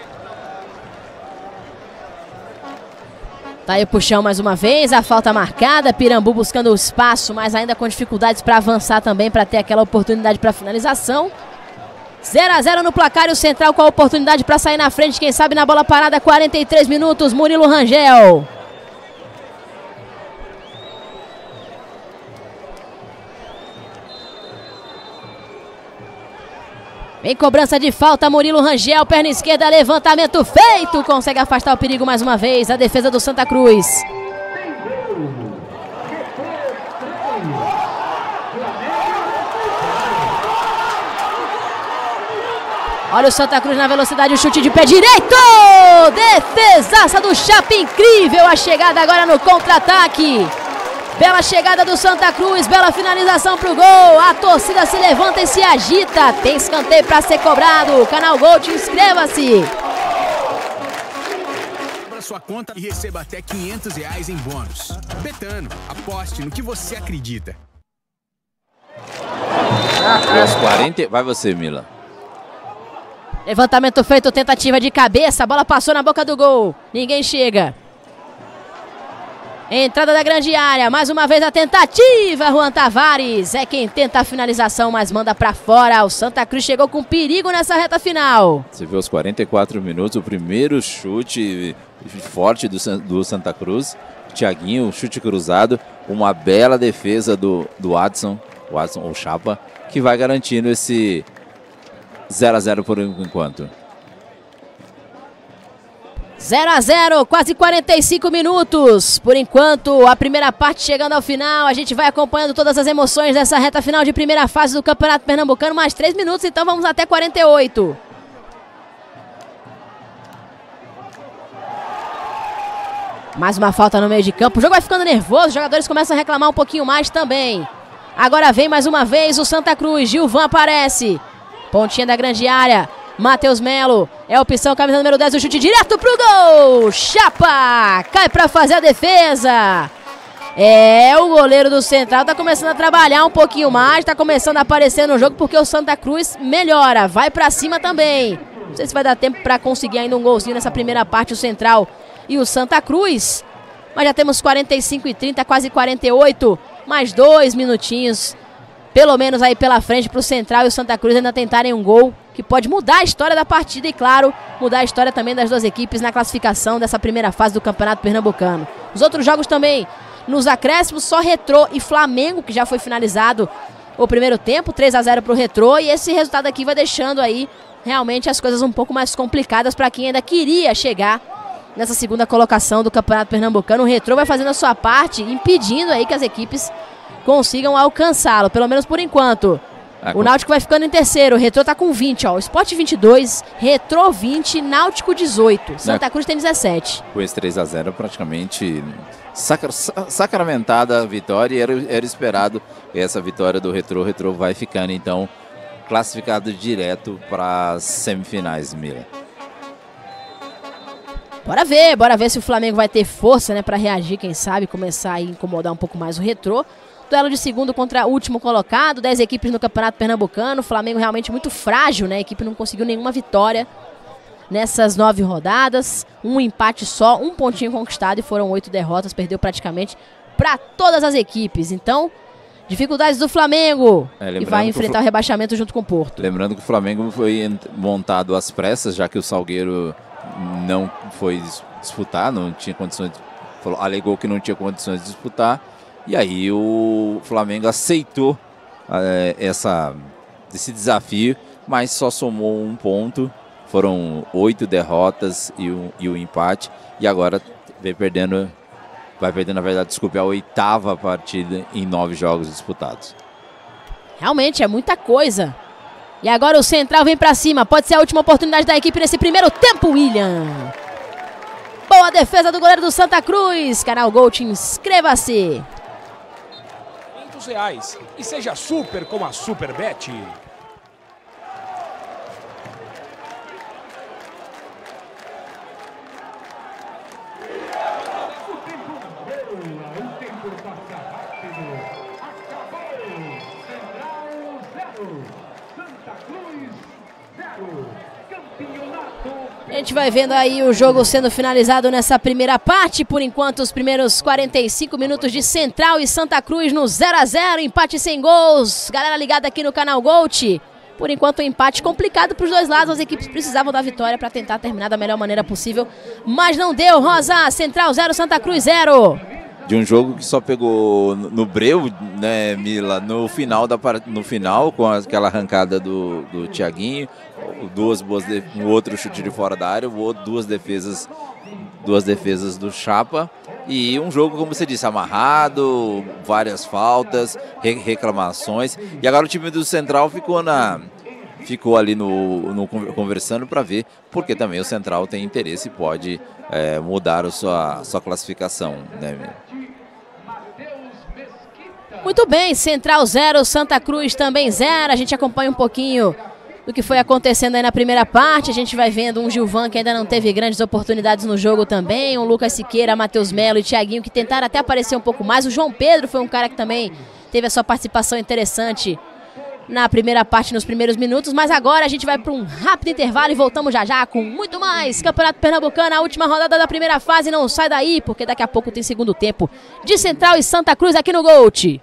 Tá aí o puxão mais uma vez, a falta marcada, Pirambu buscando o espaço, mas ainda com dificuldades para avançar também, para ter aquela oportunidade para finalização. zero a zero no placar e o Central com a oportunidade para sair na frente, quem sabe na bola parada, quarenta e três minutos, Murilo Rangel. Vem cobrança de falta, Murilo Rangel, perna esquerda, levantamento feito. Consegue afastar o perigo mais uma vez, a defesa do Santa Cruz. Olha o Santa Cruz na velocidade, o chute de pé direito. Defesaça do Chapa, incrível a chegada agora no contra-ataque. Bela chegada do Santa Cruz, bela finalização pro gol. A torcida se levanta e se agita. Tem escanteio para ser cobrado. Canal Gold, inscreva-se. Abra sua conta e receba até quinhentos reais em bônus. Betano, aposte no que você acredita. Aos quarenta, vai você, Mila. Levantamento feito, tentativa de cabeça. A bola passou na boca do gol. Ninguém chega. Entrada da grande área, mais uma vez a tentativa, Juan Tavares é quem tenta a finalização, mas manda pra fora. O Santa Cruz chegou com perigo nessa reta final. Você vê aos quarenta e quatro minutos, o primeiro chute forte do, do Santa Cruz. Thiaguinho, chute cruzado, uma bela defesa do, do Adson, o Adson ou Chapa, que vai garantindo esse zero a zero por enquanto. zero a zero, quase quarenta e cinco minutos. Por enquanto, a primeira parte chegando ao final. A gente vai acompanhando todas as emoções dessa reta final de primeira fase do Campeonato Pernambucano. Mais três minutos, então vamos até quarenta e oito. Mais uma falta no meio de campo. O jogo vai ficando nervoso, os jogadores começam a reclamar um pouquinho mais também. Agora vem mais uma vez o Santa Cruz. Gilvan aparece. Pontinha da grande área. Matheus Melo, é a opção, camisa número dez, o chute direto pro gol. Chapa, cai pra fazer a defesa. É, o goleiro do Central tá começando a trabalhar um pouquinho mais, tá começando a aparecer no jogo porque o Santa Cruz melhora, vai pra cima também. Não sei se vai dar tempo pra conseguir ainda um golzinho nessa primeira parte, o Central e o Santa Cruz. Mas já temos quarenta e cinco e trinta, quase quarenta e oito, mais dois minutinhos. Pelo menos aí pela frente para o Central e o Santa Cruz ainda tentarem um gol que pode mudar a história da partida e, claro, mudar a história também das duas equipes na classificação dessa primeira fase do Campeonato Pernambucano. Os outros jogos também, nos acréscimos, só Retrô e Flamengo, que já foi finalizado o primeiro tempo, três a zero para o Retrô, e esse resultado aqui vai deixando aí realmente as coisas um pouco mais complicadas para quem ainda queria chegar nessa segunda colocação do Campeonato Pernambucano. O Retrô vai fazendo a sua parte, impedindo aí que as equipes consigam alcançá-lo, pelo menos por enquanto. Ah, o Náutico vai ficando em terceiro, o Retrô tá com vinte, ó. O Sport vinte e dois, Retrô vinte, Náutico dezoito. Santa Cruz tem dezessete. Com esse três a zero praticamente sacra, sacramentada a vitória e era, era esperado essa vitória do Retrô. O Retrô vai ficando então classificado direto para as semifinais, Mila. Bora ver, bora ver se o Flamengo vai ter força, né, para reagir, quem sabe, começar a incomodar um pouco mais o Retrô. Duelo de segundo contra o último colocado, dez equipes no Campeonato Pernambucano. O Flamengo realmente muito frágil, né? A equipe não conseguiu nenhuma vitória nessas nove rodadas. Um empate só, um pontinho conquistado e foram oito derrotas. Perdeu praticamente para todas as equipes. Então, dificuldades do Flamengo, é, que vai enfrentar o, o rebaixamento junto com o Porto. Lembrando que o Flamengo foi montado às pressas, já que o Salgueiro não foi disputar, não tinha condições, de, alegou que não tinha condições de disputar. E aí o Flamengo aceitou é, essa, esse desafio, mas só somou um ponto. Foram oito derrotas e o, e o empate. E agora vem perdendo, vai perdendo, na verdade, desculpe, a oitava partida em nove jogos disputados. Realmente é muita coisa. E agora o Central vem pra cima. Pode ser a última oportunidade da equipe nesse primeiro tempo, William. Boa defesa do goleiro do Santa Cruz. Canal Gol, te inscreva-se. quinhentos reais. E seja super como a Superbet. A gente vai vendo aí o jogo sendo finalizado nessa primeira parte. Por enquanto, os primeiros quarenta e cinco minutos de Central e Santa Cruz no zero a zero, empate sem gols. Galera ligada aqui no canal Gold. Por enquanto, um empate complicado para os dois lados. As equipes precisavam da vitória para tentar terminar da melhor maneira possível, mas não deu. Rosa, Central zero, Santa Cruz zero. De um jogo que só pegou no breu, né, Mila, no final, da, no final com aquela arrancada do, do Thiaguinho, duas boas de, um outro chute de fora da área, duas defesas, duas defesas do Chapa, e um jogo, como você disse, amarrado, várias faltas, re, reclamações, e agora o time do Central ficou na ficou ali no, no conversando para ver, porque também o Central tem interesse e pode é, mudar a sua, sua classificação, né, Mila? Muito bem, Central zero, Santa Cruz também zero. A gente acompanha um pouquinho do que foi acontecendo aí na primeira parte. A gente vai vendo um Gilvan que ainda não teve grandes oportunidades no jogo também. Um Lucas Siqueira, Matheus Melo e Thiaguinho que tentaram até aparecer um pouco mais. O João Pedro foi um cara que também teve a sua participação interessante na primeira parte, nos primeiros minutos. Mas agora a gente vai para um rápido intervalo e voltamos já já com muito mais. Campeonato Pernambucano, a última rodada da primeira fase. Não sai daí, porque daqui a pouco tem segundo tempo de Central e Santa Cruz aqui no Gold.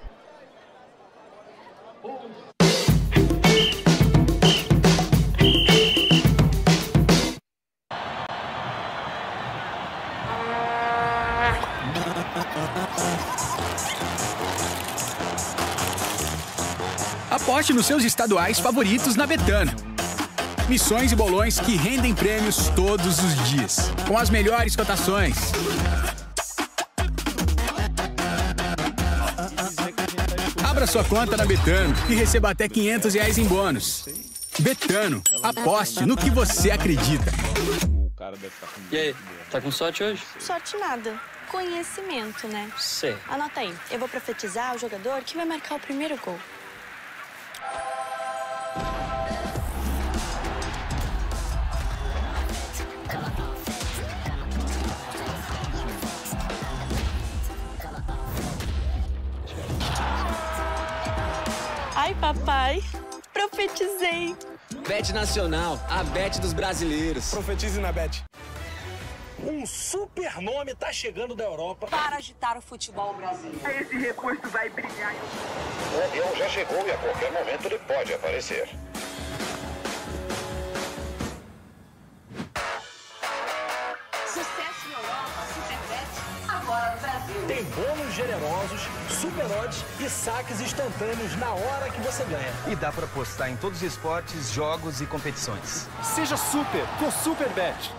Aposte nos seus estaduais favoritos na Betano. Missões e bolões que rendem prêmios todos os dias, com as melhores cotações. Abra sua conta na Betano e receba até quinhentos reais em bônus. Betano, aposte no que você acredita. E aí, tá com sorte hoje? Sorte nada. Conhecimento, né? Sei. Anota aí. Eu vou profetizar o jogador que vai marcar o primeiro gol. Ai, papai, profetizei. Bet Nacional, a bet dos brasileiros. Profetize na Bet. Um super nome tá chegando da Europa para agitar o futebol brasileiro. Esse recurso vai brilhar. O avião já chegou e a qualquer momento ele pode aparecer. Sucesso na Europa, Superbet, agora no Brasil. Tem bônus generosos, super odds e saques instantâneos na hora que você ganha. E dá para apostar em todos os esportes, jogos e competições. Seja super com Superbet.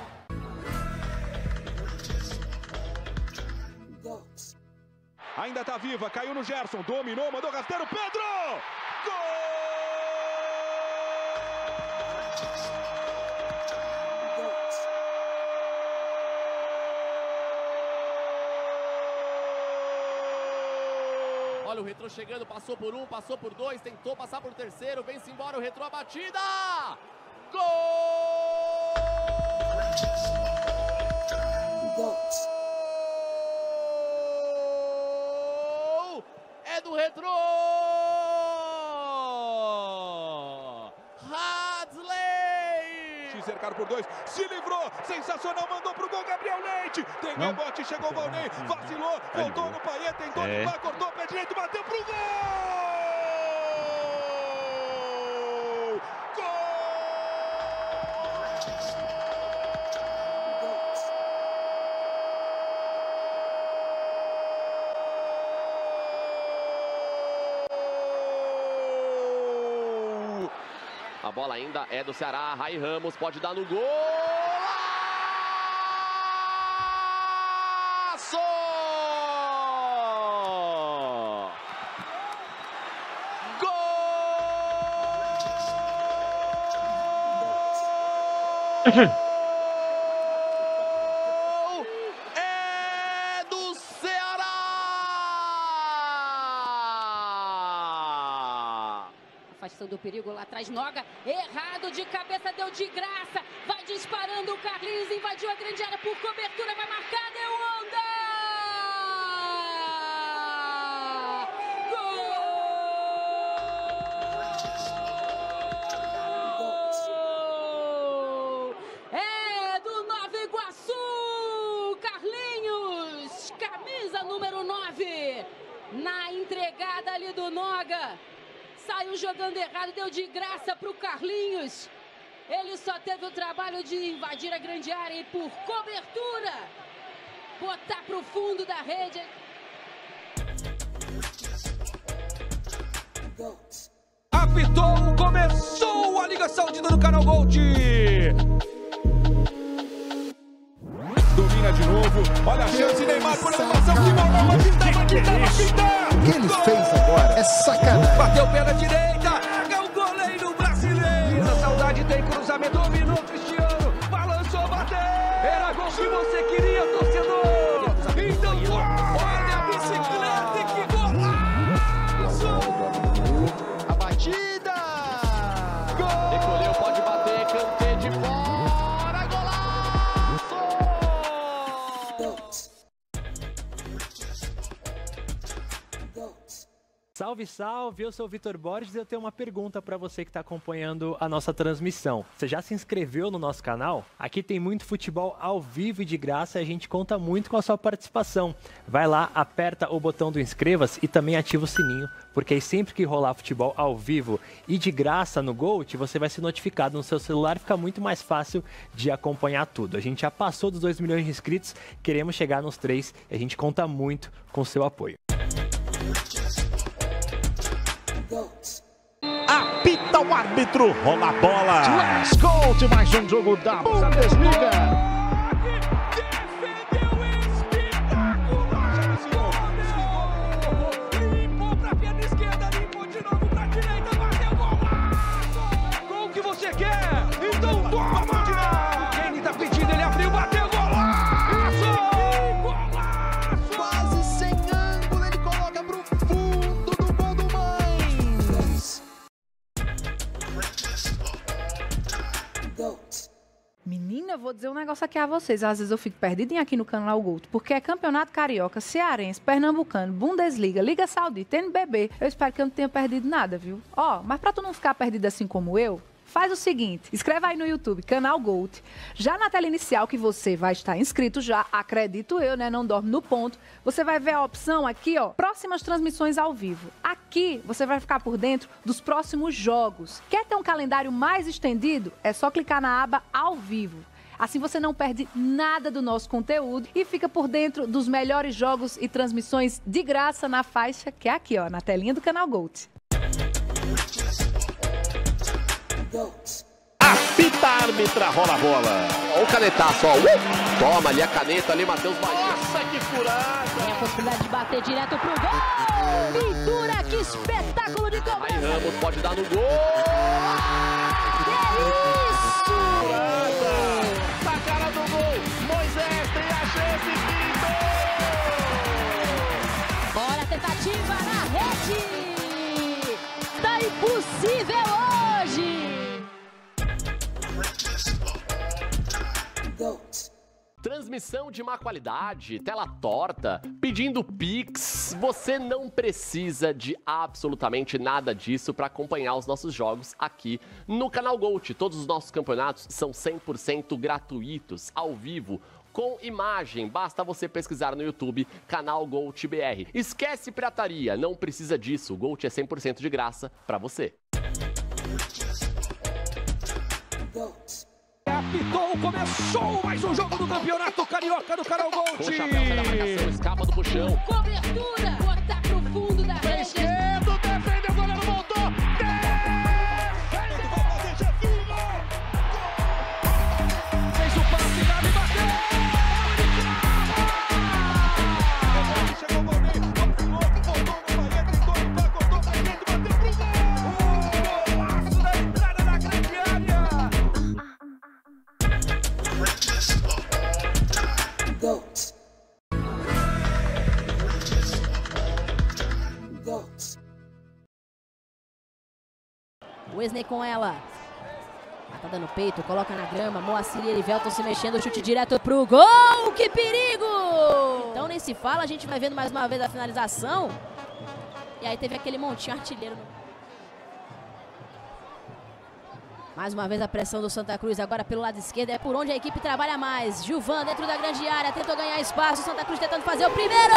Ainda tá viva, caiu no Gerson, dominou, mandou rasteiro, Pedro! Gol! Olha o Retrô chegando, passou por um, passou por dois, tentou passar por terceiro, vem-se embora o Retrô, a batida! Gol! retrô! Hadley! Cercado por dois, se livrou, sensacional, mandou pro gol Gabriel Leite, tem rebote, chegou o Valnei, vacilou, voltou no Payet, tentou É. limpar, cortou o pé direito, bateu pro gol! A bola ainda é do Ceará, Rai Ramos pode dar no gol. Golaço! Gol! É do Ceará! Afastando do perigo lá atrás, Noga, errado de cabeça, deu de graça, vai disparando o Carlinhos, invadiu a grande área por cobertura, vai marcar, deu onda! Gol! É do Nova Iguaçu, Carlinhos, camisa número nove, na entregada ali do Noga. Saiu jogando errado, deu de graça para o Carlinhos. Ele só teve o trabalho de invadir a grande área e por cobertura botar para o fundo da rede. Apitou, começou a Liga Saudita do Canal Gold. Domina de novo, olha a chance, Neymar por elevação, que bola, vai pintar, vai pintar, vai pintar. O que ele fez agora é sacanagem. Bateu pé na direita, é o goleiro brasileiro. A saudade tem cruzamento, dominou Cristiano, balançou, bateu. Era gol que você queria, torcedor. Então, olha a bicicleta e que golaço! A batida! Gol! Recolheu, pode bater, canteio de fora, golaço! Salve, salve! Eu sou o Vitor Borges e eu tenho uma pergunta para você que está acompanhando a nossa transmissão. Você já se inscreveu no nosso canal? Aqui tem muito futebol ao vivo e de graça e a gente conta muito com a sua participação. Vai lá, aperta o botão do inscreva-se e também ativa o sininho, porque aí sempre que rolar futebol ao vivo e de graça no Gold, você vai ser notificado no seu celular e fica muito mais fácil de acompanhar tudo. A gente já passou dos dois milhões de inscritos, queremos chegar nos três e a gente conta muito com o seu apoio. Apita o árbitro, rola a bola. Let's go de mais um jogo da Bundesliga. Limpou pra perna esquerda, limpou de novo pra direita, bateu golaço! Gol que você quer, então toma! Quem tá pedindo, ele abriu, bateu golaço! Golaço! Quase sem ângulo, ele coloca pro fundo do gol do Mainz. Menina, eu vou dizer um negócio aqui a vocês. Às vezes eu fico perdidinha aqui no canal Gold, porque é Campeonato Carioca, Cearense, Pernambucano, Bundesliga, Liga Saudita, N B B. Eu espero que eu não tenha perdido nada, viu? Ó, mas pra tu não ficar perdido assim como eu, faz o seguinte, escreva aí no YouTube, canal Gold. Já na tela inicial que você vai estar inscrito já, acredito eu, né? Não dorme no ponto. Você vai ver a opção aqui, ó, próximas transmissões ao vivo. Aqui você vai ficar por dentro dos próximos jogos. Quer ter um calendário mais estendido? É só clicar na aba ao vivo. Assim você não perde nada do nosso conteúdo e fica por dentro dos melhores jogos e transmissões de graça na faixa que é aqui, ó, na telinha do canal Gold. Apita a árbitra, rola a bola. Olha o canetaço, ó. Uh! Toma ali a caneta ali, Matheus Bahia. Nossa, que furada. Tem a possibilidade de bater direto pro gol. Pintura, que espetáculo de Aí cobrança. Ramos pode dar no gol. Que isso! Na cara do gol, Moisés tem a chance, pintou. Olha a tentativa na rede. Tá impossível hoje. Transmissão Transmissão de má qualidade, tela torta, pedindo Pix. Você não precisa de absolutamente nada disso para acompanhar os nossos jogos aqui no canal Gold. Todos os nossos campeonatos são cem por cento gratuitos, ao vivo, com imagem. Basta você pesquisar no YouTube, canal Gold B R. Esquece pirataria, não precisa disso. O Gold é cem por cento de graça para você. Apitou, começou mais um jogo do Campeonato Carioca do canal Gold. Com o chapéu pela marcação, escapa do puxão. Cobertura, bota pro fundo da rede. Esquerdo, defende, o goleiro voltou. Defende, vai fazer Jefinho. Fez o passe, Gabi bateu. Chegou o goleiro, voltou, voltou no Bahia, gritou, cortou da frente, bateu pro gol. Golaço da entrada da grande área. Goat. Goat. Wesley com ela. Tá dando peito, coloca na grama. Moacir e Erivelton se mexendo, chute direto pro gol. Que perigo! Então nem se fala, a gente vai vendo mais uma vez a finalização. E aí teve aquele montinho artilheiro no... Mais uma vez a pressão do Santa Cruz, agora pelo lado esquerdo, é por onde a equipe trabalha mais. Gilvan dentro da grande área, tentou ganhar espaço, Santa Cruz tentando fazer o primeiro!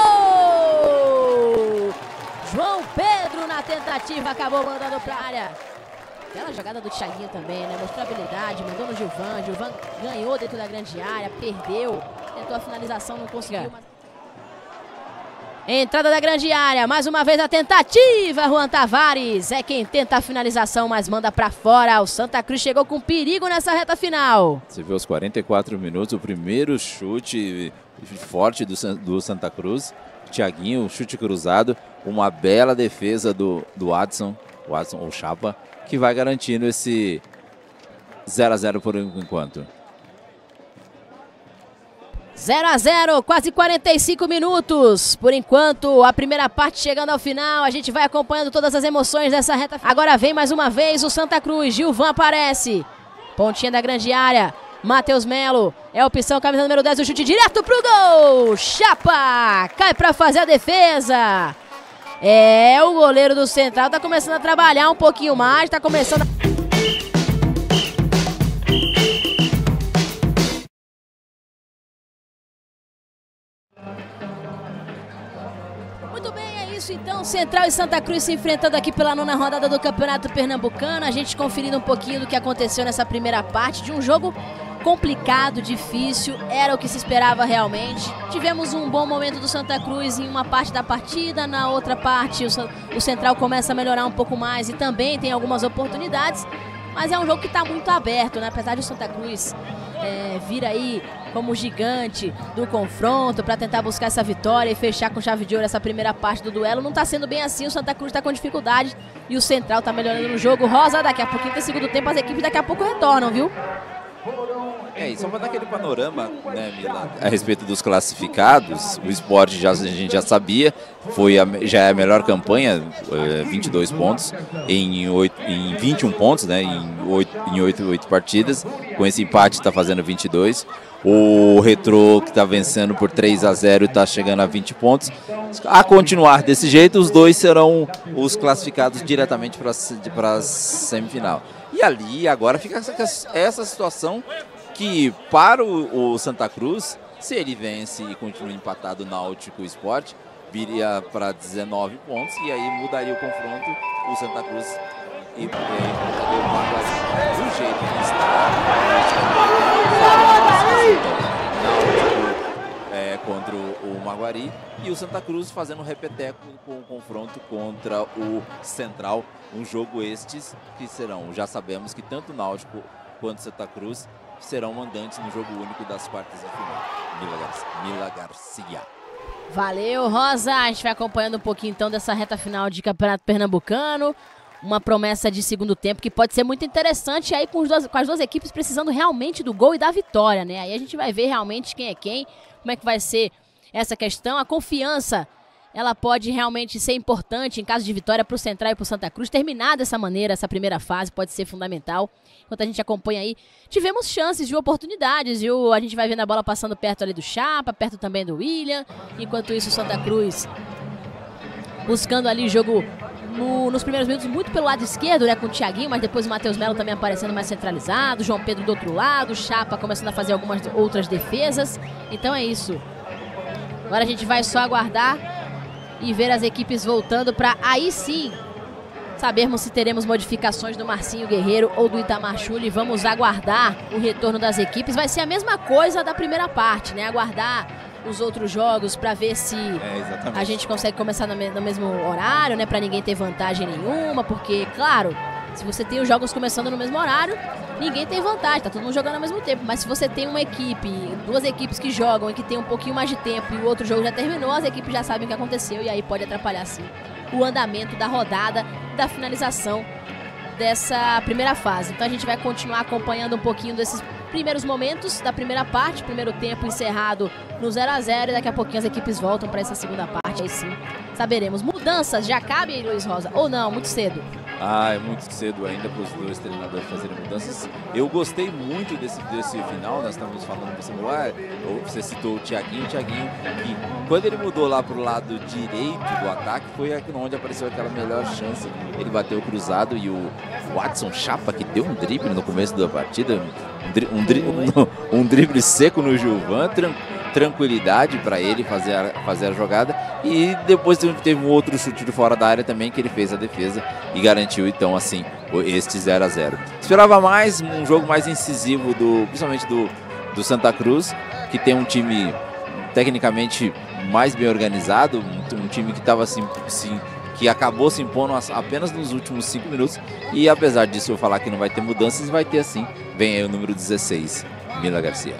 João Pedro na tentativa, acabou mandando pra área. Bela jogada do Thiaguinho também, né? Mostrou habilidade, mandou no Gilvan, Gilvan ganhou dentro da grande área, perdeu, tentou a finalização, não conseguiu. Mas... Entrada da grande área, mais uma vez a tentativa, Juan Tavares é quem tenta a finalização, mas manda pra fora. O Santa Cruz chegou com perigo nessa reta final. Você viu aos quarenta e quatro minutos, o primeiro chute forte do, do Santa Cruz. Thiaguinho, chute cruzado, uma bela defesa do, do Adson, o Adson ou Chapa, que vai garantindo esse zero a zero por enquanto. zero a zero, quase quarenta e cinco minutos. Por enquanto, a primeira parte chegando ao final. A gente vai acompanhando todas as emoções dessa reta. Agora vem mais uma vez o Santa Cruz. Gilvan aparece. Pontinha da grande área. Matheus Melo. É a opção, camisa número dez. O chute direto pro gol. Chapa cai pra fazer a defesa. É, o goleiro do Central tá começando a trabalhar um pouquinho mais. Tá começando a... Muito bem, é isso então, Central e Santa Cruz se enfrentando aqui pela nona rodada do Campeonato Pernambucano. A gente conferindo um pouquinho do que aconteceu nessa primeira parte de um jogo complicado, difícil, era o que se esperava realmente. Tivemos um bom momento do Santa Cruz em uma parte da partida, na outra parte o, o Central começa a melhorar um pouco mais e também tem algumas oportunidades, mas é um jogo que está muito aberto, né? Apesar de o Santa Cruz é, vir aí como gigante do confronto para tentar buscar essa vitória e fechar com chave de ouro essa primeira parte do duelo, não está sendo bem assim. O Santa Cruz está com dificuldade e o Central está melhorando no jogo. Rosa, daqui a pouquinho tem segundo tempo, as equipes daqui a pouco retornam, viu? É, e só para dar aquele panorama, né, Mila, a respeito dos classificados, o Sport já, a gente já sabia, foi a, já é a melhor campanha, vinte e dois pontos, em, oito, em vinte e um pontos, né, em oito, em oito, oito partidas, com esse empate está fazendo vinte e dois. O Retrô, que está vencendo por três a zero e está chegando a vinte pontos. A continuar desse jeito, os dois serão os classificados diretamente para a semifinal. E ali agora fica essa, essa situação que para o, o Santa Cruz, se ele vence e continua empatado Náutico e Sport, viria para dezenove pontos e aí mudaria o confronto. O Santa Cruz e, e, enfrentaria o Maguari do jeito que está. Náutico é, contra o, o Maguari e o Santa Cruz fazendo um repeteco com o confronto contra o Central. Um jogo estes que serão, já sabemos que tanto o Náutico quanto o Santa Cruz serão mandantes no jogo único das quartas de final. Mila Garcia. Mila Garcia. Valeu, Rosa. A gente vai acompanhando um pouquinho então dessa reta final de Campeonato Pernambucano. Uma promessa de segundo tempo que pode ser muito interessante aí com, os dois, com as duas equipes precisando realmente do gol e da vitória, né? Aí a gente vai ver realmente quem é quem, como é que vai ser essa questão, a confiança ela pode realmente ser importante em caso de vitória para o Central e para o Santa Cruz. Terminar dessa maneira, essa primeira fase pode ser fundamental. Enquanto a gente acompanha aí, tivemos chances, viu, oportunidades, viu? A gente vai vendo a bola passando perto ali do Chapa, perto também do William. Enquanto isso, o Santa Cruz buscando ali jogo no, nos primeiros minutos muito pelo lado esquerdo, né, com o Thiaguinho, mas depois o Matheus Melo também aparecendo mais centralizado, João Pedro do outro lado, o Chapa começando a fazer algumas outras defesas. Então é isso. Agora a gente vai só aguardar e ver as equipes voltando para aí sim sabermos se teremos modificações do Marcinho Guerreiro ou do Itamar Schulli. Vamos aguardar o retorno das equipes. Vai ser a mesma coisa da primeira parte, né? Aguardar os outros jogos para ver se é, a gente consegue começar no, me no mesmo horário, né? Para ninguém ter vantagem nenhuma, porque, claro, se você tem os jogos começando no mesmo horário, ninguém tem vantagem, tá todo mundo jogando ao mesmo tempo. Mas se você tem uma equipe, duas equipes que jogam e que tem um pouquinho mais de tempo e o outro jogo já terminou, as equipes já sabem o que aconteceu e aí pode atrapalhar sim o andamento da rodada, da finalização dessa primeira fase. Então a gente vai continuar acompanhando um pouquinho desses primeiros momentos da primeira parte, primeiro tempo encerrado no zero a zero e daqui a pouquinho as equipes voltam para essa segunda parte, aí sim saberemos. Mudanças, já cabe, Luiz Rosa, ou não, muito cedo? Ah, é muito cedo ainda para os dois treinadores fazerem mudanças. Eu gostei muito desse, desse final, nós estamos falando você, ah, você citou o Thiaguinho, o Thiaguinho que quando ele mudou lá para o lado direito do ataque, foi aqui onde apareceu aquela melhor chance. Ele bateu cruzado e o Watson Chapa, que deu um drible no começo da partida, um, dri um, dri um, um drible seco no Gilvan, tran tranquilidade para ele fazer a, fazer a jogada, e depois teve um outro chute de fora da área também que ele fez a defesa e garantiu então assim este zero a zero. Esperava mais, um jogo mais incisivo, do, principalmente do, do Santa Cruz, que tem um time tecnicamente mais bem organizado, um, um time que estava assim, assim, que acabou se impondo apenas nos últimos cinco minutos, e apesar disso eu falar que não vai ter mudanças, vai ter assim. Vem aí o número dezesseis, Mila Garcia.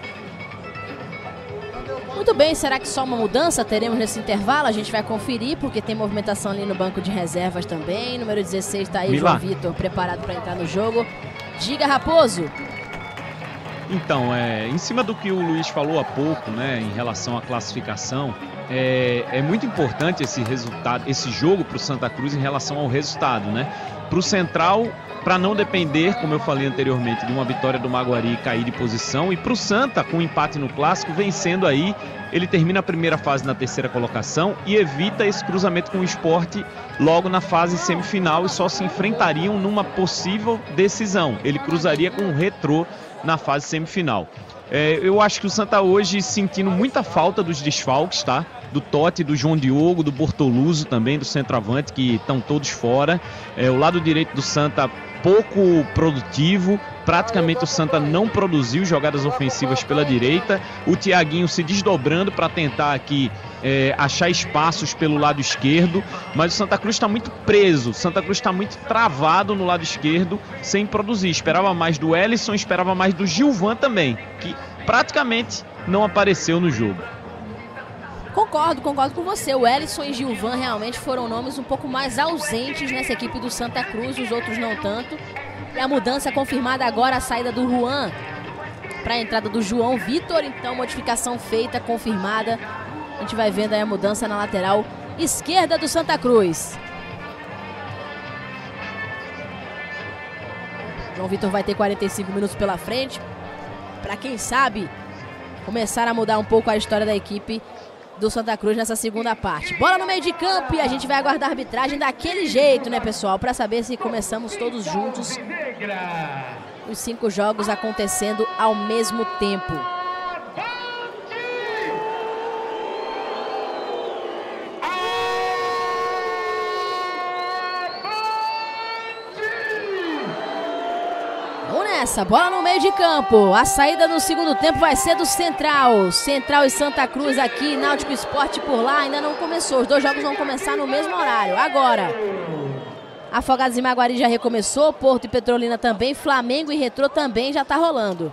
Muito bem, será que só uma mudança teremos nesse intervalo? A gente vai conferir, porque tem movimentação ali no banco de reservas também. Número dezesseis está aí, Milá. João Vitor, preparado para entrar no jogo. Diga, Raposo. Então, é, em cima do que o Luiz falou há pouco, né, em relação à classificação, é, é muito importante esse resultado, esse jogo para o Santa Cruz em relação ao resultado, né? Para o Central, para não depender, como eu falei anteriormente, de uma vitória do Maguari e cair de posição. E para o Santa, com um empate no Clássico, vencendo aí, ele termina a primeira fase na terceira colocação e evita esse cruzamento com o Sport logo na fase semifinal, e só se enfrentariam numa possível decisão. Ele cruzaria com o Retrô na fase semifinal. É, eu acho que o Santa hoje sentindo muita falta dos desfalques, tá? Do Totti, do João Diogo, do Bortoluso também, do centroavante, que estão todos fora. É, o lado direito do Santa pouco produtivo, praticamente o Santa não produziu jogadas ofensivas pela direita. O Thiaguinho se desdobrando para tentar aqui é, achar espaços pelo lado esquerdo, mas o Santa Cruz está muito preso, o Santa Cruz está muito travado no lado esquerdo, sem produzir. Esperava mais do Ellison, esperava mais do Gilvan também, que praticamente não apareceu no jogo. Concordo, concordo com você. O Ellison e Gilvan realmente foram nomes um pouco mais ausentes nessa equipe do Santa Cruz, os outros não tanto. E a mudança confirmada agora, a saída do Juan para a entrada do João Vitor. Então, modificação feita, confirmada. A gente vai vendo aí a mudança na lateral esquerda do Santa Cruz. João Vitor vai ter quarenta e cinco minutos pela frente, para quem sabe começar a mudar um pouco a história da equipe do Santa Cruz nessa segunda parte. Bola no meio de campo e a gente vai aguardar a arbitragem daquele jeito, né, pessoal? Para saber se começamos todos juntos. Os cinco jogos acontecendo ao mesmo tempo. Essa bola no meio de campo, a saída no segundo tempo vai ser do Central, Central e Santa Cruz aqui, Náutico Esporte por lá, ainda não começou, os dois jogos vão começar no mesmo horário, agora. Afogados e Maguari já recomeçou, Porto e Petrolina também, Flamengo e Retrô também já tá rolando.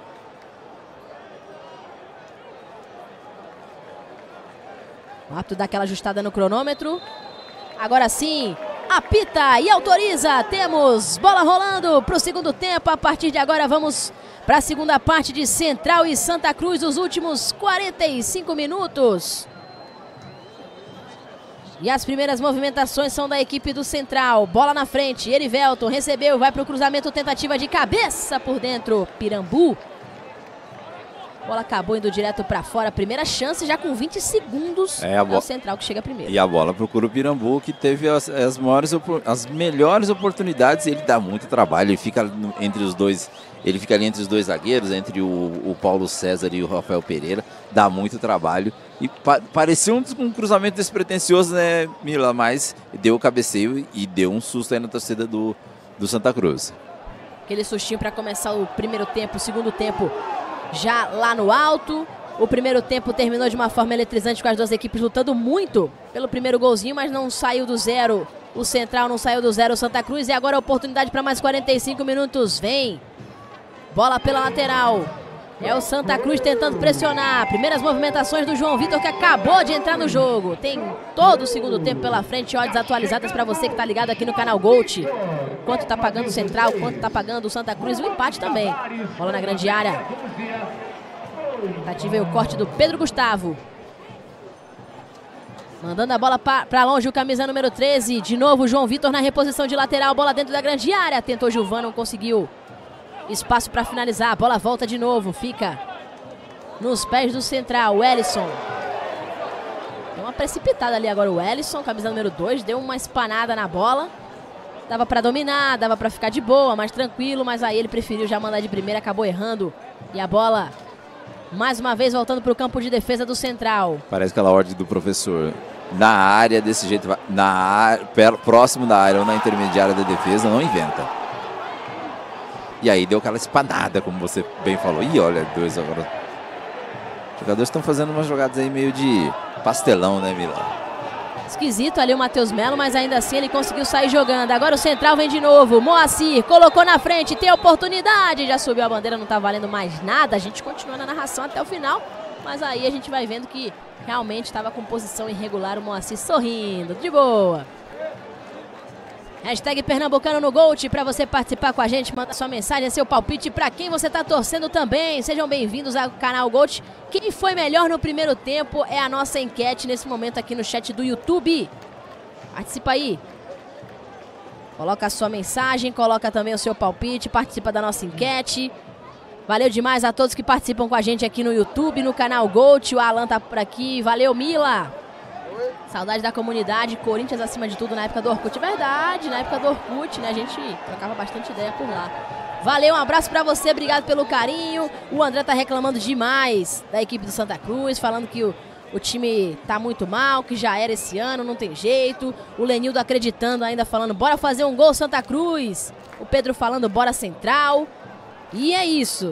O árbitro dá aquela ajustada no cronômetro, agora sim. Apita e autoriza, temos bola rolando para o segundo tempo. A partir de agora vamos para a segunda parte de Central e Santa Cruz, os últimos quarenta e cinco minutos. E as primeiras movimentações são da equipe do Central. Bola na frente, Erivelton recebeu, vai para o cruzamento, tentativa de cabeça por dentro, Pirambu. Bola acabou indo direto para fora, primeira chance já com vinte segundos, é, a é o Central que chega primeiro. E a bola procura o Pirambu, que teve as, as, maiores, as melhores oportunidades, e ele dá muito trabalho, ele fica no, entre os dois, ele fica ali entre os dois zagueiros, entre o, o Paulo César e o Rafael Pereira, dá muito trabalho. E pa parecia um, um cruzamento despretensioso, né, Mila? Mas deu o cabeceio e deu um susto aí na torcida do, do Santa Cruz. Aquele sustinho para começar o primeiro tempo, o segundo tempo já lá no alto. O primeiro tempo terminou de uma forma eletrizante, com as duas equipes lutando muito pelo primeiro golzinho, mas não saiu do zero. O Central não saiu do zero, o Santa Cruz. E agora a oportunidade para mais quarenta e cinco minutos. Vem. Bola pela lateral. É o Santa Cruz tentando pressionar. Primeiras movimentações do João Vitor, que acabou de entrar no jogo. Tem todo o segundo tempo pela frente. Odds atualizadas para você que está ligado aqui no canal Gold. Quanto está pagando o Central, quanto está pagando o Santa Cruz. O empate também. Bola na grande área. Tentativa e o corte do Pedro Gustavo. Mandando a bola para longe o camisa número treze. De novo o João Vitor na reposição de lateral. Bola dentro da grande área. Tentou Gilvan, não conseguiu. Espaço para finalizar, a bola volta de novo, fica nos pés do Central, o Ellison. Deu uma precipitada ali agora o Ellison, camisa número dois, deu uma espanada na bola. Dava para dominar, dava para ficar de boa, mais tranquilo, mas aí ele preferiu já mandar de primeira, acabou errando. E a bola, mais uma vez, voltando para o campo de defesa do Central. Parece aquela ordem do professor. Na área, desse jeito, na área, próximo da área ou na intermediária da defesa, não inventa. E aí deu aquela espanada, como você bem falou. Ih, olha, dois agora. Os jogadores estão fazendo umas jogadas aí meio de pastelão, né, Mila? Esquisito ali o Matheus Melo, mas ainda assim ele conseguiu sair jogando. Agora o Central vem de novo. Moacir colocou na frente, tem oportunidade. Já subiu a bandeira, não tá valendo mais nada. A gente continua na narração até o final. Mas aí a gente vai vendo que realmente estava com posição irregular. O Moacir sorrindo, de boa. Hashtag Pernambucano no Gold para você participar com a gente, manda sua mensagem, seu palpite para quem você está torcendo também. Sejam bem-vindos ao canal Gold. Quem foi melhor no primeiro tempo é a nossa enquete nesse momento aqui no chat do YouTube. Participa aí. Coloca a sua mensagem, coloca também o seu palpite, participa da nossa enquete. Valeu demais a todos que participam com a gente aqui no YouTube, no canal Gold. O Alan tá por aqui. Valeu, Mila. Saudade da comunidade, Corinthians acima de tudo na época do Orkut. Verdade, na época do Orkut, né? A gente trocava bastante ideia por lá. Valeu, um abraço pra você, obrigado pelo carinho. O André tá reclamando demais da equipe do Santa Cruz, falando que o, o time tá muito mal, que já era esse ano, não tem jeito. O Lenildo acreditando ainda, falando, bora fazer um gol Santa Cruz. O Pedro falando, bora Central. E é isso.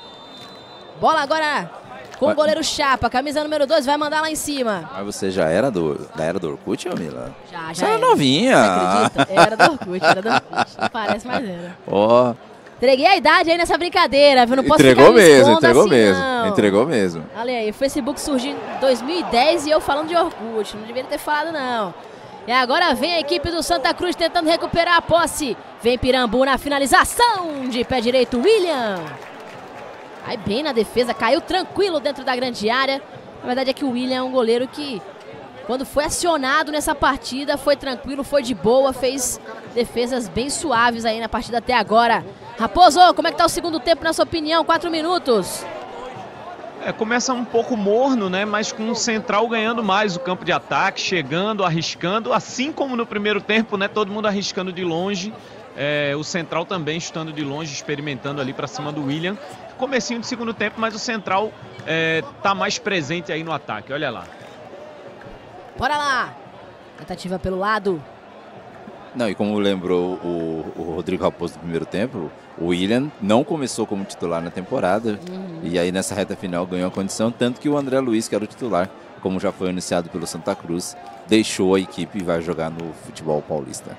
Bola agora com o goleiro Chapa, camisa número dois, vai mandar lá em cima. Mas você já era do, da era do Orkut, ô Mila? Já, já Você era era. novinha. Você acredita? Era do Orkut, era do Orkut. Não parece, mas era. Ó. Entreguei a idade aí nessa brincadeira, viu? Não posso Entregou ficar me mesmo, expondo entregou assim, mesmo. não. Entregou mesmo. Olha aí, o Facebook surgiu em dois mil e dez e eu falando de Orkut. Não deveria ter falado, não. E agora vem a equipe do Santa Cruz tentando recuperar a posse. Vem Pirambu na finalização de pé direito, William. Aí bem na defesa, caiu tranquilo dentro da grande área. Na verdade é que o William é um goleiro que, quando foi acionado nessa partida, foi tranquilo, foi de boa, fez defesas bem suaves aí na partida até agora. Raposo, como é que tá o segundo tempo na sua opinião? Quatro minutos. É, começa um pouco morno, né? Mas com o Central ganhando mais o campo de ataque, chegando, arriscando, assim como no primeiro tempo, né? Todo mundo arriscando de longe. É, o Central também chutando de longe, experimentando ali para cima do William. Comecinho de segundo tempo, mas o Central é, tá mais presente aí no ataque, olha lá. Bora lá. Tentativa pelo lado. Não, e como lembrou o, o Rodrigo Raposo do primeiro tempo, o William não começou como titular na temporada. Uhum. E aí nessa reta final ganhou a condição, tanto que o André Luiz, que era o titular, como já foi anunciado pelo Santa Cruz, deixou a equipe e vai jogar no futebol paulista.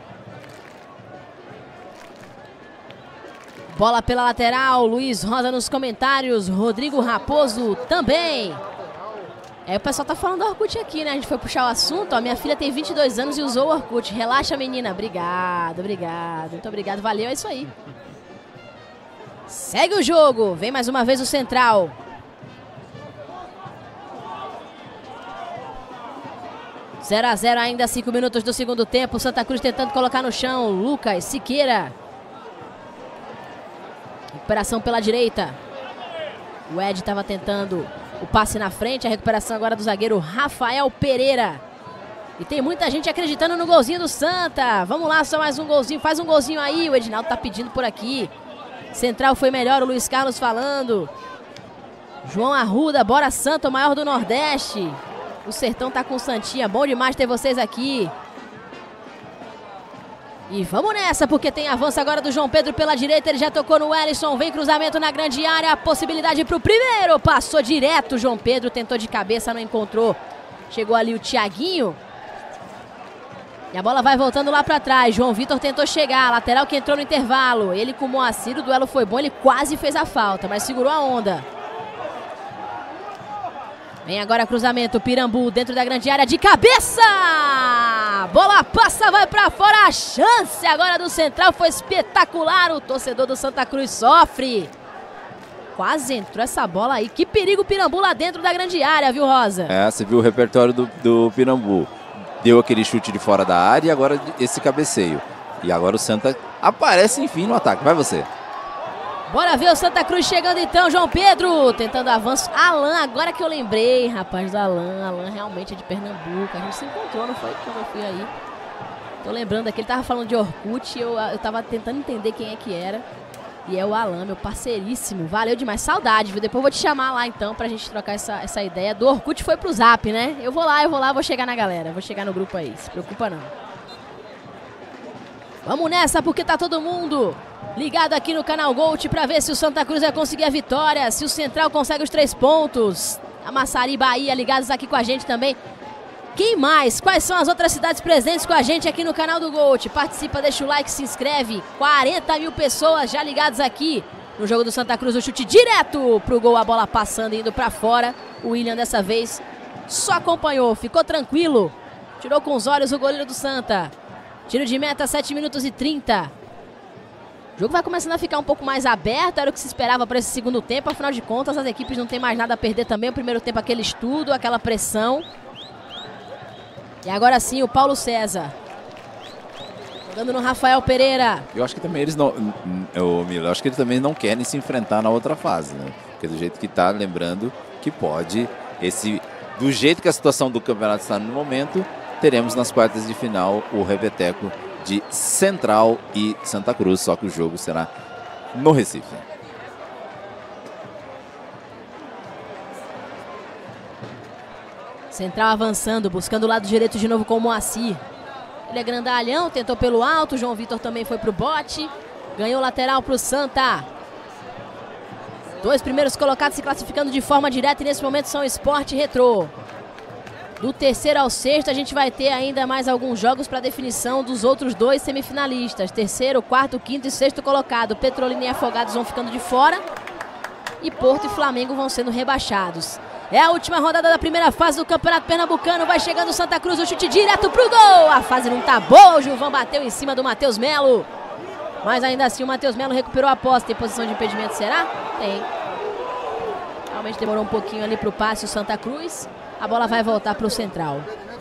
Bola pela lateral, Luiz Rosa nos comentários, Rodrigo Raposo também. É, o pessoal tá falando do Orkut aqui, né? A gente foi puxar o assunto, ó, minha filha tem vinte e dois anos e usou o Orkut. Relaxa, menina. Obrigado, obrigado. Muito obrigado, valeu, é isso aí. Segue o jogo, vem mais uma vez o Central. zero a zero ainda, cinco minutos do segundo tempo. Santa Cruz tentando colocar no chão. Lucas Siqueira. Recuperação pela direita. O Ed estava tentando o passe na frente. A recuperação agora do zagueiro Rafael Pereira. E tem muita gente acreditando no golzinho do Santa. Vamos lá, só mais um golzinho. Faz um golzinho aí. O Edinaldo tá pedindo por aqui. Central foi melhor, o Luiz Carlos falando. João Arruda, bora Santa, o maior do Nordeste. O Sertão tá com Santinha. Bom demais ter vocês aqui. E vamos nessa, porque tem avanço agora do João Pedro pela direita. Ele já tocou no Wellington. Vem cruzamento na grande área. A possibilidade pro primeiro. Passou direto. João Pedro tentou de cabeça, não encontrou. Chegou ali o Thiaguinho. E a bola vai voltando lá pra trás. João Vitor tentou chegar. Lateral que entrou no intervalo. Ele com o Moacir, o duelo foi bom. Ele quase fez a falta, mas segurou a onda. Vem agora cruzamento. Pirambu dentro da grande área de cabeça. Bola passa, vai pra fora. A chance agora do Central foi espetacular. O torcedor do Santa Cruz sofre. Quase entrou essa bola aí. Que perigo o Pirambu lá dentro da grande área, viu, Rosa? É, você viu o repertório do, do Pirambu. Deu aquele chute de fora da área e agora esse cabeceio. E agora o Santa aparece enfim no ataque. Vai você. Bora ver o Santa Cruz chegando então. João Pedro tentando avanço. Alan, agora que eu lembrei, rapaz, do Alan. Alan realmente é de Pernambuco. A gente se encontrou, não foi? Quando eu fui aí. Tô lembrando aqui, ele tava falando de Orkut. Eu, eu tava tentando entender quem é que era. E é o Alan, meu parceiríssimo. Valeu demais. Saudade, viu? Depois eu vou te chamar lá então pra gente trocar essa, essa ideia. Do Orkut foi pro Zap, né? Eu vou lá, eu vou lá, vou chegar na galera. Vou chegar no grupo aí. Se preocupa não. Vamos nessa, porque tá todo mundo ligado aqui no canal Gold pra ver se o Santa Cruz vai conseguir a vitória. Se o Central consegue os três pontos. A Massari, Bahia, ligados aqui com a gente também. Quem mais? Quais são as outras cidades presentes com a gente aqui no canal do Gold? Participa, deixa o like, se inscreve. quarenta mil pessoas já ligadas aqui no jogo do Santa Cruz. O chute direto pro gol, a bola passando, indo pra fora. O William dessa vez só acompanhou, ficou tranquilo. Tirou com os olhos o goleiro do Santa. Tiro de meta, sete minutos e trinta. O jogo vai começando a ficar um pouco mais aberto, era o que se esperava para esse segundo tempo. Afinal de contas, as equipes não têm mais nada a perder também. O primeiro tempo, aquele estudo, aquela pressão. E agora sim, o Paulo César. Jogando no Rafael Pereira. Eu acho que também eles não... Eu, eu acho que eles também não querem se enfrentar na outra fase, né? Porque do jeito que tá, lembrando que pode... esse Do jeito que a situação do campeonato está no momento, teremos nas quartas de final o repeteco de Central e Santa Cruz. Só que o jogo será no Recife. Central avançando, buscando o lado direito de novo com o Moacir. Ele é grandalhão, tentou pelo alto. João Vitor também foi pro bote. Ganhou lateral pro Santa. Dois primeiros colocados se classificando de forma direta e nesse momento são Sport e Retrô. Do terceiro ao sexto a gente vai ter ainda mais alguns jogos para definição dos outros dois semifinalistas. Terceiro, quarto, quinto e sexto colocado. Petrolina e Afogados vão ficando de fora. E Porto e Flamengo vão sendo rebaixados. É a última rodada da primeira fase do Campeonato Pernambucano. Vai chegando o Santa Cruz, o chute direto pro gol. A fase não tá boa, o Gilvan bateu em cima do Matheus Melo. Mas ainda assim o Matheus Melo recuperou a posse. Tem posição de impedimento, será? Tem. Realmente demorou um pouquinho ali pro passe o Santa Cruz. A bola vai voltar pro Central.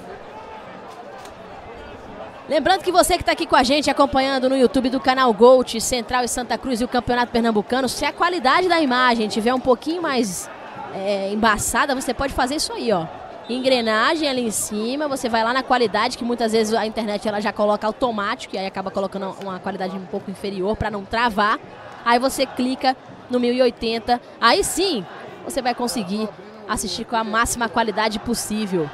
Lembrando que você que está aqui com a gente acompanhando no YouTube do canal Gold, Central e Santa Cruz e o Campeonato Pernambucano, se a qualidade da imagem tiver um pouquinho mais... É, embaçada, você pode fazer isso aí, ó. Engrenagem ali em cima, você vai lá na qualidade, que muitas vezes a internet ela já coloca automático, e aí acaba colocando uma qualidade um pouco inferior para não travar. Aí você clica no mil e oitenta, aí sim você vai conseguir assistir com a máxima qualidade possível.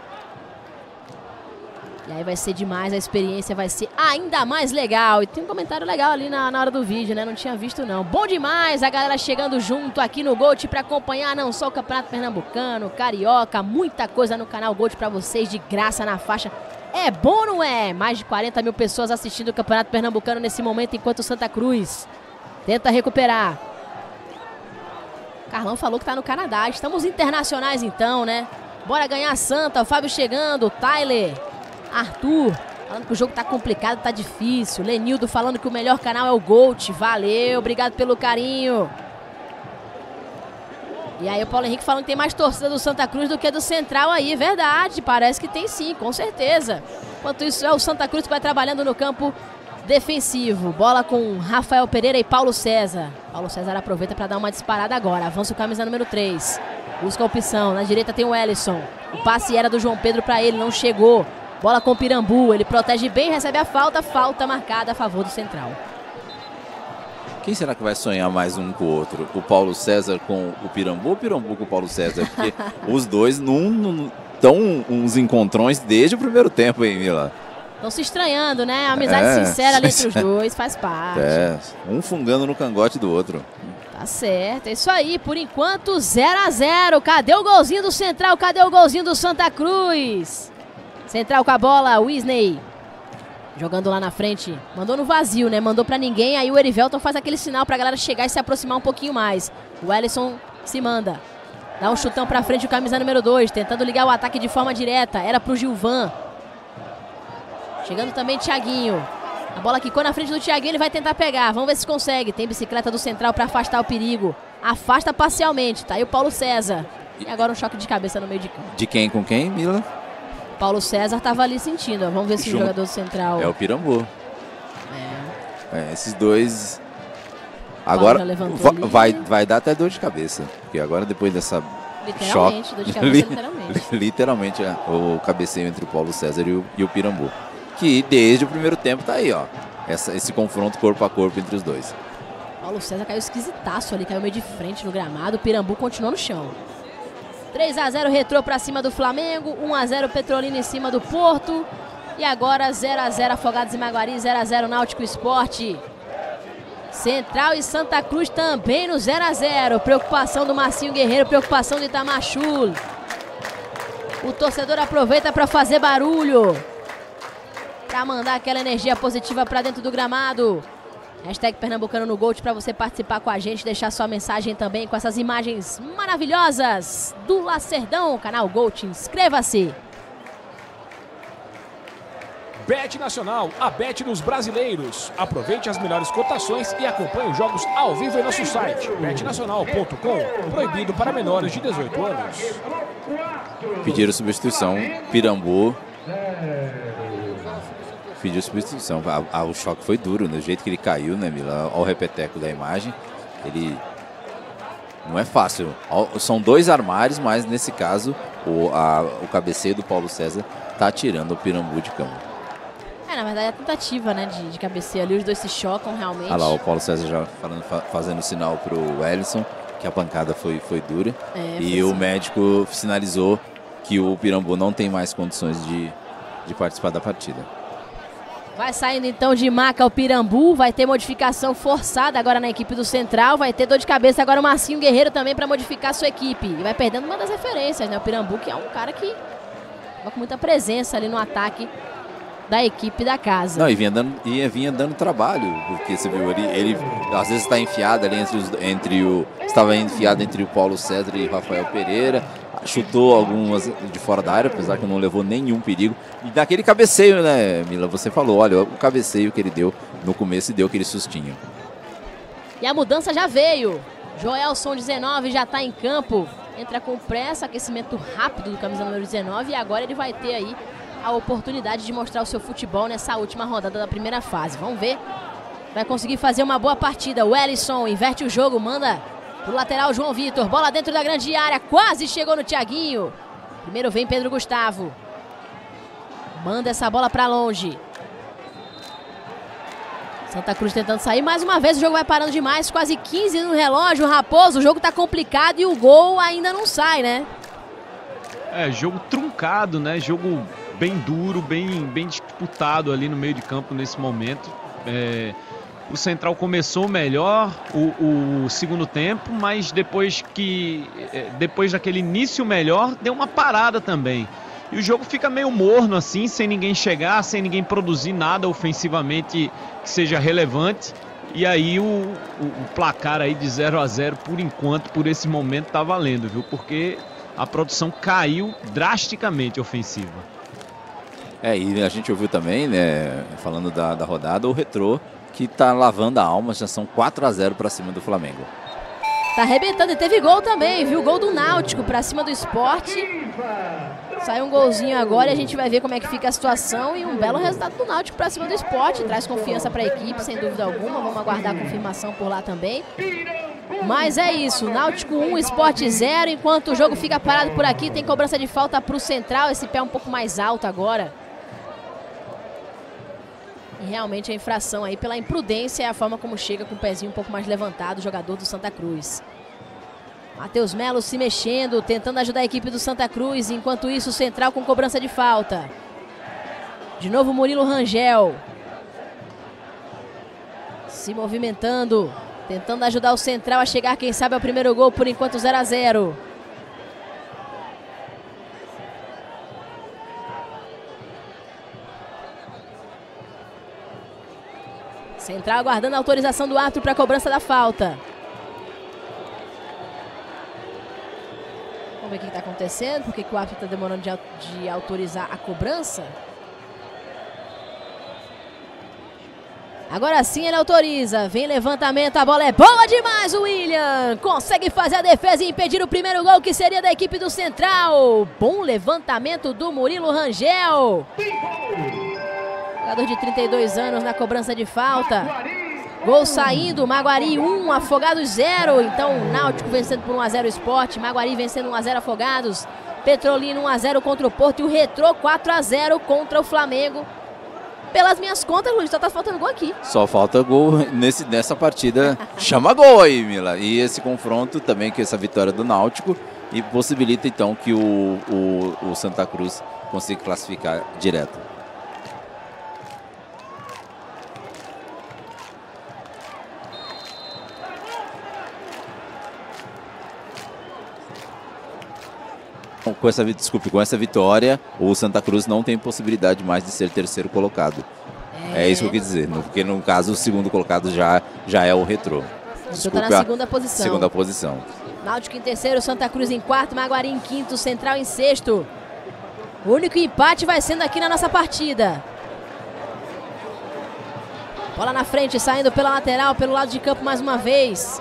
E aí vai ser demais, a experiência vai ser ainda mais legal. E tem um comentário legal ali na, na hora do vídeo, né? Não tinha visto não. Bom demais, a galera chegando junto aqui no Gold para acompanhar não só o Campeonato Pernambucano, Carioca, muita coisa no canal Gold para vocês de graça na faixa. É bom, não é? Mais de quarenta mil pessoas assistindo o Campeonato Pernambucano nesse momento, enquanto o Santa Cruz tenta recuperar. Carlão falou que tá no Canadá. Estamos internacionais então, né? Bora ganhar Santa, o Fábio chegando, o Tyler... Arthur, falando que o jogo tá complicado, tá difícil. Lenildo falando que o melhor canal é o Gold. Valeu, obrigado pelo carinho. E aí o Paulo Henrique falando que tem mais torcida do Santa Cruz do que do Central aí, verdade, parece que tem sim, com certeza. Enquanto isso é o Santa Cruz que vai trabalhando no campo defensivo. Bola com Rafael Pereira e Paulo César. Paulo César aproveita para dar uma disparada agora, avança o camisa número três. Busca a opção, na direita tem o Wellison. O passe era do João Pedro para ele, não chegou. Bola com o Pirambu, ele protege bem, recebe a falta, falta marcada a favor do Central. Quem será que vai sonhar mais um com o outro? O Paulo César com o Pirambu ou o Pirambu com o Paulo César? Porque os dois não estão uns encontrões desde o primeiro tempo, hein, Mila? Estão se estranhando, né? A amizade É, sincera ali entre os dois faz parte. É, um fungando no cangote do outro. Tá certo, é isso aí. Por enquanto, zero a zero. Cadê o golzinho do Central? Cadê o golzinho do Santa Cruz? Central com a bola, Wesley. Jogando lá na frente, mandou no vazio, né? Mandou pra ninguém, aí o Erivelton faz aquele sinal pra galera chegar e se aproximar um pouquinho mais. O Wellison se manda. Dá um chutão pra frente o camisa número dois, tentando ligar o ataque de forma direta. Era pro Gilvan. Chegando também Thiaguinho. A bola quicou na frente do Thiaguinho, ele vai tentar pegar. Vamos ver se consegue. Tem bicicleta do Central pra afastar o perigo. Afasta parcialmente, tá aí o Paulo César. E agora um choque de cabeça no meio de campo. De quem com quem, Mila? Paulo César estava ali sentindo, ó. Vamos ver se Junto. o jogador central... É o Pirambu. É. É, esses dois... Paulo Agora já levantou va- ali. vai, vai dar até dor de cabeça. Porque agora depois dessa Literalmente, choque... dor de cabeça, literalmente. literalmente, é, o cabeceio entre o Paulo César e o, e o Pirambu. Que desde o primeiro tempo tá aí, ó. Essa, esse confronto corpo a corpo entre os dois. Paulo César caiu esquisitaço ali, caiu meio de frente no gramado. O Pirambu continuou no chão. três a zero Retrô pra cima do Flamengo, um a zero Petrolina em cima do Porto. E agora zero a zero Afogados e Maguari, zero a zero Náutico Esporte. Central e Santa Cruz também no zero a zero. Preocupação do Marcinho Guerreiro, preocupação do Itamar Schul. O torcedor aproveita para fazer barulho, para mandar aquela energia positiva para dentro do gramado. Hashtag Pernambucano no Gold para você participar com a gente, deixar sua mensagem também com essas imagens maravilhosas do Lacerdão, canal Gold, inscreva-se. Bet Nacional, a Bet dos brasileiros. Aproveite as melhores cotações e acompanhe os jogos ao vivo em nosso site, bet nacional ponto com, proibido para menores de dezoito anos. Pediram substituição, Pirambu pediu substituição. A, a, o choque foi duro, no jeito que ele caiu, né, Mila? Olha o repeteco da imagem. Ele não é fácil. São dois armários, mas nesse caso o, a, o cabeceio do Paulo César tá tirando o Pirambu de campo. É, na verdade é a tentativa, né, de, de cabeceio ali, os dois se chocam realmente. Olha lá, o Paulo César já falando, fa, fazendo sinal pro Wellison, que a pancada foi, foi dura. É, e foi o sim. médico sinalizou que o Pirambu não tem mais condições de, de participar da partida. Vai saindo então de maca o Pirambu, vai ter modificação forçada agora na equipe do Central, vai ter dor de cabeça agora o Marcinho Guerreiro também para modificar a sua equipe. E vai perdendo uma das referências, né, o Pirambu, que é um cara que vai com muita presença ali no ataque da equipe da casa. Não, e vinha dando, e vinha dando trabalho, porque você viu, ele, ele às vezes está enfiado ali entre, os, entre o... Estava enfiado entre o Paulo César e o Rafael Pereira, chutou algumas de fora da área, apesar que não levou nenhum perigo. E daquele cabeceio, né, Mila, você falou, olha, o cabeceio que ele deu no começo e deu aquele sustinho. E a mudança já veio. Joelson dezenove já está em campo, entra com pressa, aquecimento rápido do camisa número dezenove, e agora ele vai ter aí a oportunidade de mostrar o seu futebol nessa última rodada da primeira fase. Vamos ver. Vai conseguir fazer uma boa partida. O Wellison inverte o jogo, manda pro lateral João Vitor. Bola dentro da grande área, quase chegou no Thiaguinho. Primeiro vem Pedro Gustavo. Manda essa bola para longe. Santa Cruz tentando sair. Mais uma vez o jogo vai parando demais. Quase quinze no relógio. Raposo, o jogo tá complicado e o gol ainda não sai, né? É, jogo truncado, né? Jogo bem duro, bem, bem disputado ali no meio de campo nesse momento. É, o Central começou melhor o, o segundo tempo, mas depois que depois daquele início melhor, deu uma parada também. E o jogo fica meio morno assim, sem ninguém chegar, sem ninguém produzir nada ofensivamente que seja relevante. E aí o, o, o placar aí de zero a zero, por enquanto, por esse momento, tá valendo, viu? Porque a produção caiu drasticamente ofensiva. É, e a gente ouviu também, né, falando da, da rodada, o Retrô, que tá lavando a alma, já são quatro a zero para cima do Flamengo. Tá arrebentando e teve gol também, viu? Gol do Náutico pra cima do Sport. Sai um golzinho agora e a gente vai ver como é que fica a situação. E um belo resultado do Náutico pra cima do Sport. Traz confiança pra equipe, sem dúvida alguma. Vamos aguardar a confirmação por lá também. Mas é isso, Náutico um, Sport zero. Enquanto o jogo fica parado por aqui, tem cobrança de falta pro Central. Esse pé um pouco mais alto agora. E realmente a infração aí pela imprudência é a forma como chega com o pezinho um pouco mais levantado o jogador do Santa Cruz. Matheus Melo se mexendo, tentando ajudar a equipe do Santa Cruz. Enquanto isso, o Central com cobrança de falta. De novo Murilo Rangel. Se movimentando, tentando ajudar o Central a chegar, quem sabe, ao primeiro gol. Por enquanto zero a zero. Central aguardando a autorização do árbitro para a cobrança da falta. Vamos ver o que está acontecendo, por que o árbitro está demorando de, de autorizar a cobrança. Agora sim ele autoriza, vem levantamento, a bola é boa demais, o William consegue fazer a defesa e impedir o primeiro gol, que seria da equipe do Central. Bom levantamento do Murilo Rangel. Jogador de trinta e dois anos na cobrança de falta. Gol saindo, Maguari um, Afogados zero. Então Náutico vencendo por um a zero o Sport, Maguari vencendo um a zero Afogados. Petrolina um a zero contra o Porto e o Retrô quatro a zero contra o Flamengo. Pelas minhas contas, Luiz, só tá faltando gol aqui. Só falta gol nesse, nessa partida. Chama gol aí, Mila. E esse confronto também, com essa vitória do Náutico, e possibilita então que o, o, o Santa Cruz consiga classificar direto. Com essa, desculpe, com essa vitória, o Santa Cruz não tem possibilidade mais de ser terceiro colocado. É, é isso que eu quis dizer, porque no caso o segundo colocado já, já é o Retrô. Desculpe, tá na segunda posição. Segunda posição. Náutico em terceiro, Santa Cruz em quarto, Maguari em quinto, Central em sexto. O único empate vai sendo aqui na nossa partida. Bola na frente, saindo pela lateral, pelo lado de campo mais uma vez.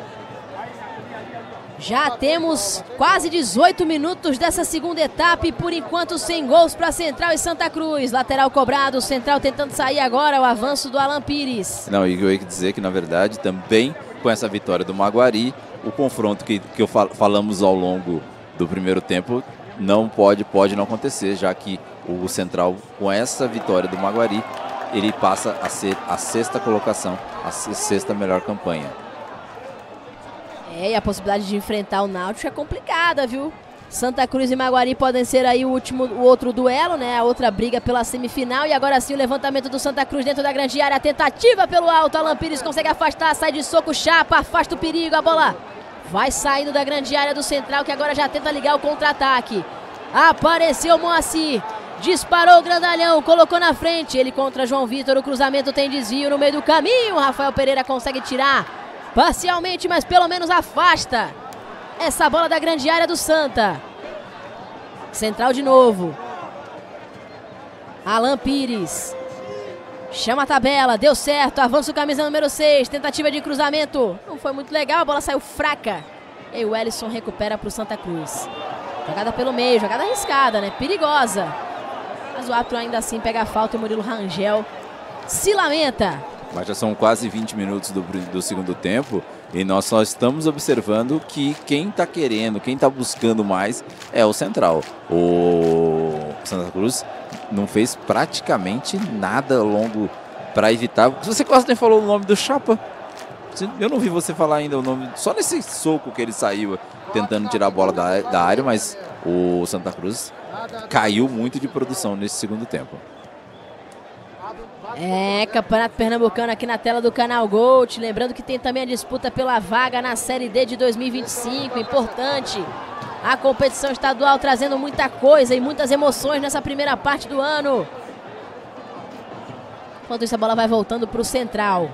Já temos quase dezoito minutos dessa segunda etapa e por enquanto sem gols para Central e Santa Cruz. Lateral cobrado, Central tentando sair agora, o avanço do Alan Pires. Não, e eu ia dizer que na verdade também com essa vitória do Maguari, o confronto que, que eu fal falamos ao longo do primeiro tempo não pode, pode não acontecer, já que o Central com essa vitória do Maguari, ele passa a ser a sexta colocação, a sexta melhor campanha. É, e a possibilidade de enfrentar o Náutico é complicada, viu? Santa Cruz e Maguari podem ser aí o último, o outro duelo, né? A outra briga pela semifinal. E agora sim o levantamento do Santa Cruz dentro da grande área. Tentativa pelo alto. Alan Pires consegue afastar, sai de soco, chapa, afasta o perigo. A bola vai saindo da grande área do Central, que agora já tenta ligar o contra-ataque. Apareceu o Moacir. Disparou o grandalhão, colocou na frente. Ele contra João Vitor, o cruzamento tem desvio no meio do caminho. Rafael Pereira consegue tirar. Parcialmente, mas pelo menos afasta essa bola da grande área do Santa. Central de novo. Alan Pires. Chama a tabela, deu certo. Avança o camisa número seis. Tentativa de cruzamento. Não foi muito legal, a bola saiu fraca. E o Wellison recupera para o Santa Cruz. Jogada pelo meio, jogada arriscada, né? Perigosa. Mas o árbitro ainda assim pega a falta e o Murilo Rangel se lamenta. Mas já são quase vinte minutos do, do segundo tempo e nós só estamos observando que quem está querendo, quem está buscando mais é o Central. O Santa Cruz não fez praticamente nada ao longo para evitar. Você quase nem falou o nome do Chapa. Eu não vi você falar ainda o nome, só nesse soco que ele saiu tentando tirar a bola da, da área, mas o Santa Cruz caiu muito de produção nesse segundo tempo. É, Campeonato Pernambucano aqui na tela do Canal Gold. Lembrando que tem também a disputa pela vaga na Série D de dois mil e vinte e cinco. Importante. A competição estadual trazendo muita coisa e muitas emoções nessa primeira parte do ano. Enquanto isso, a bola vai voltando para o Central.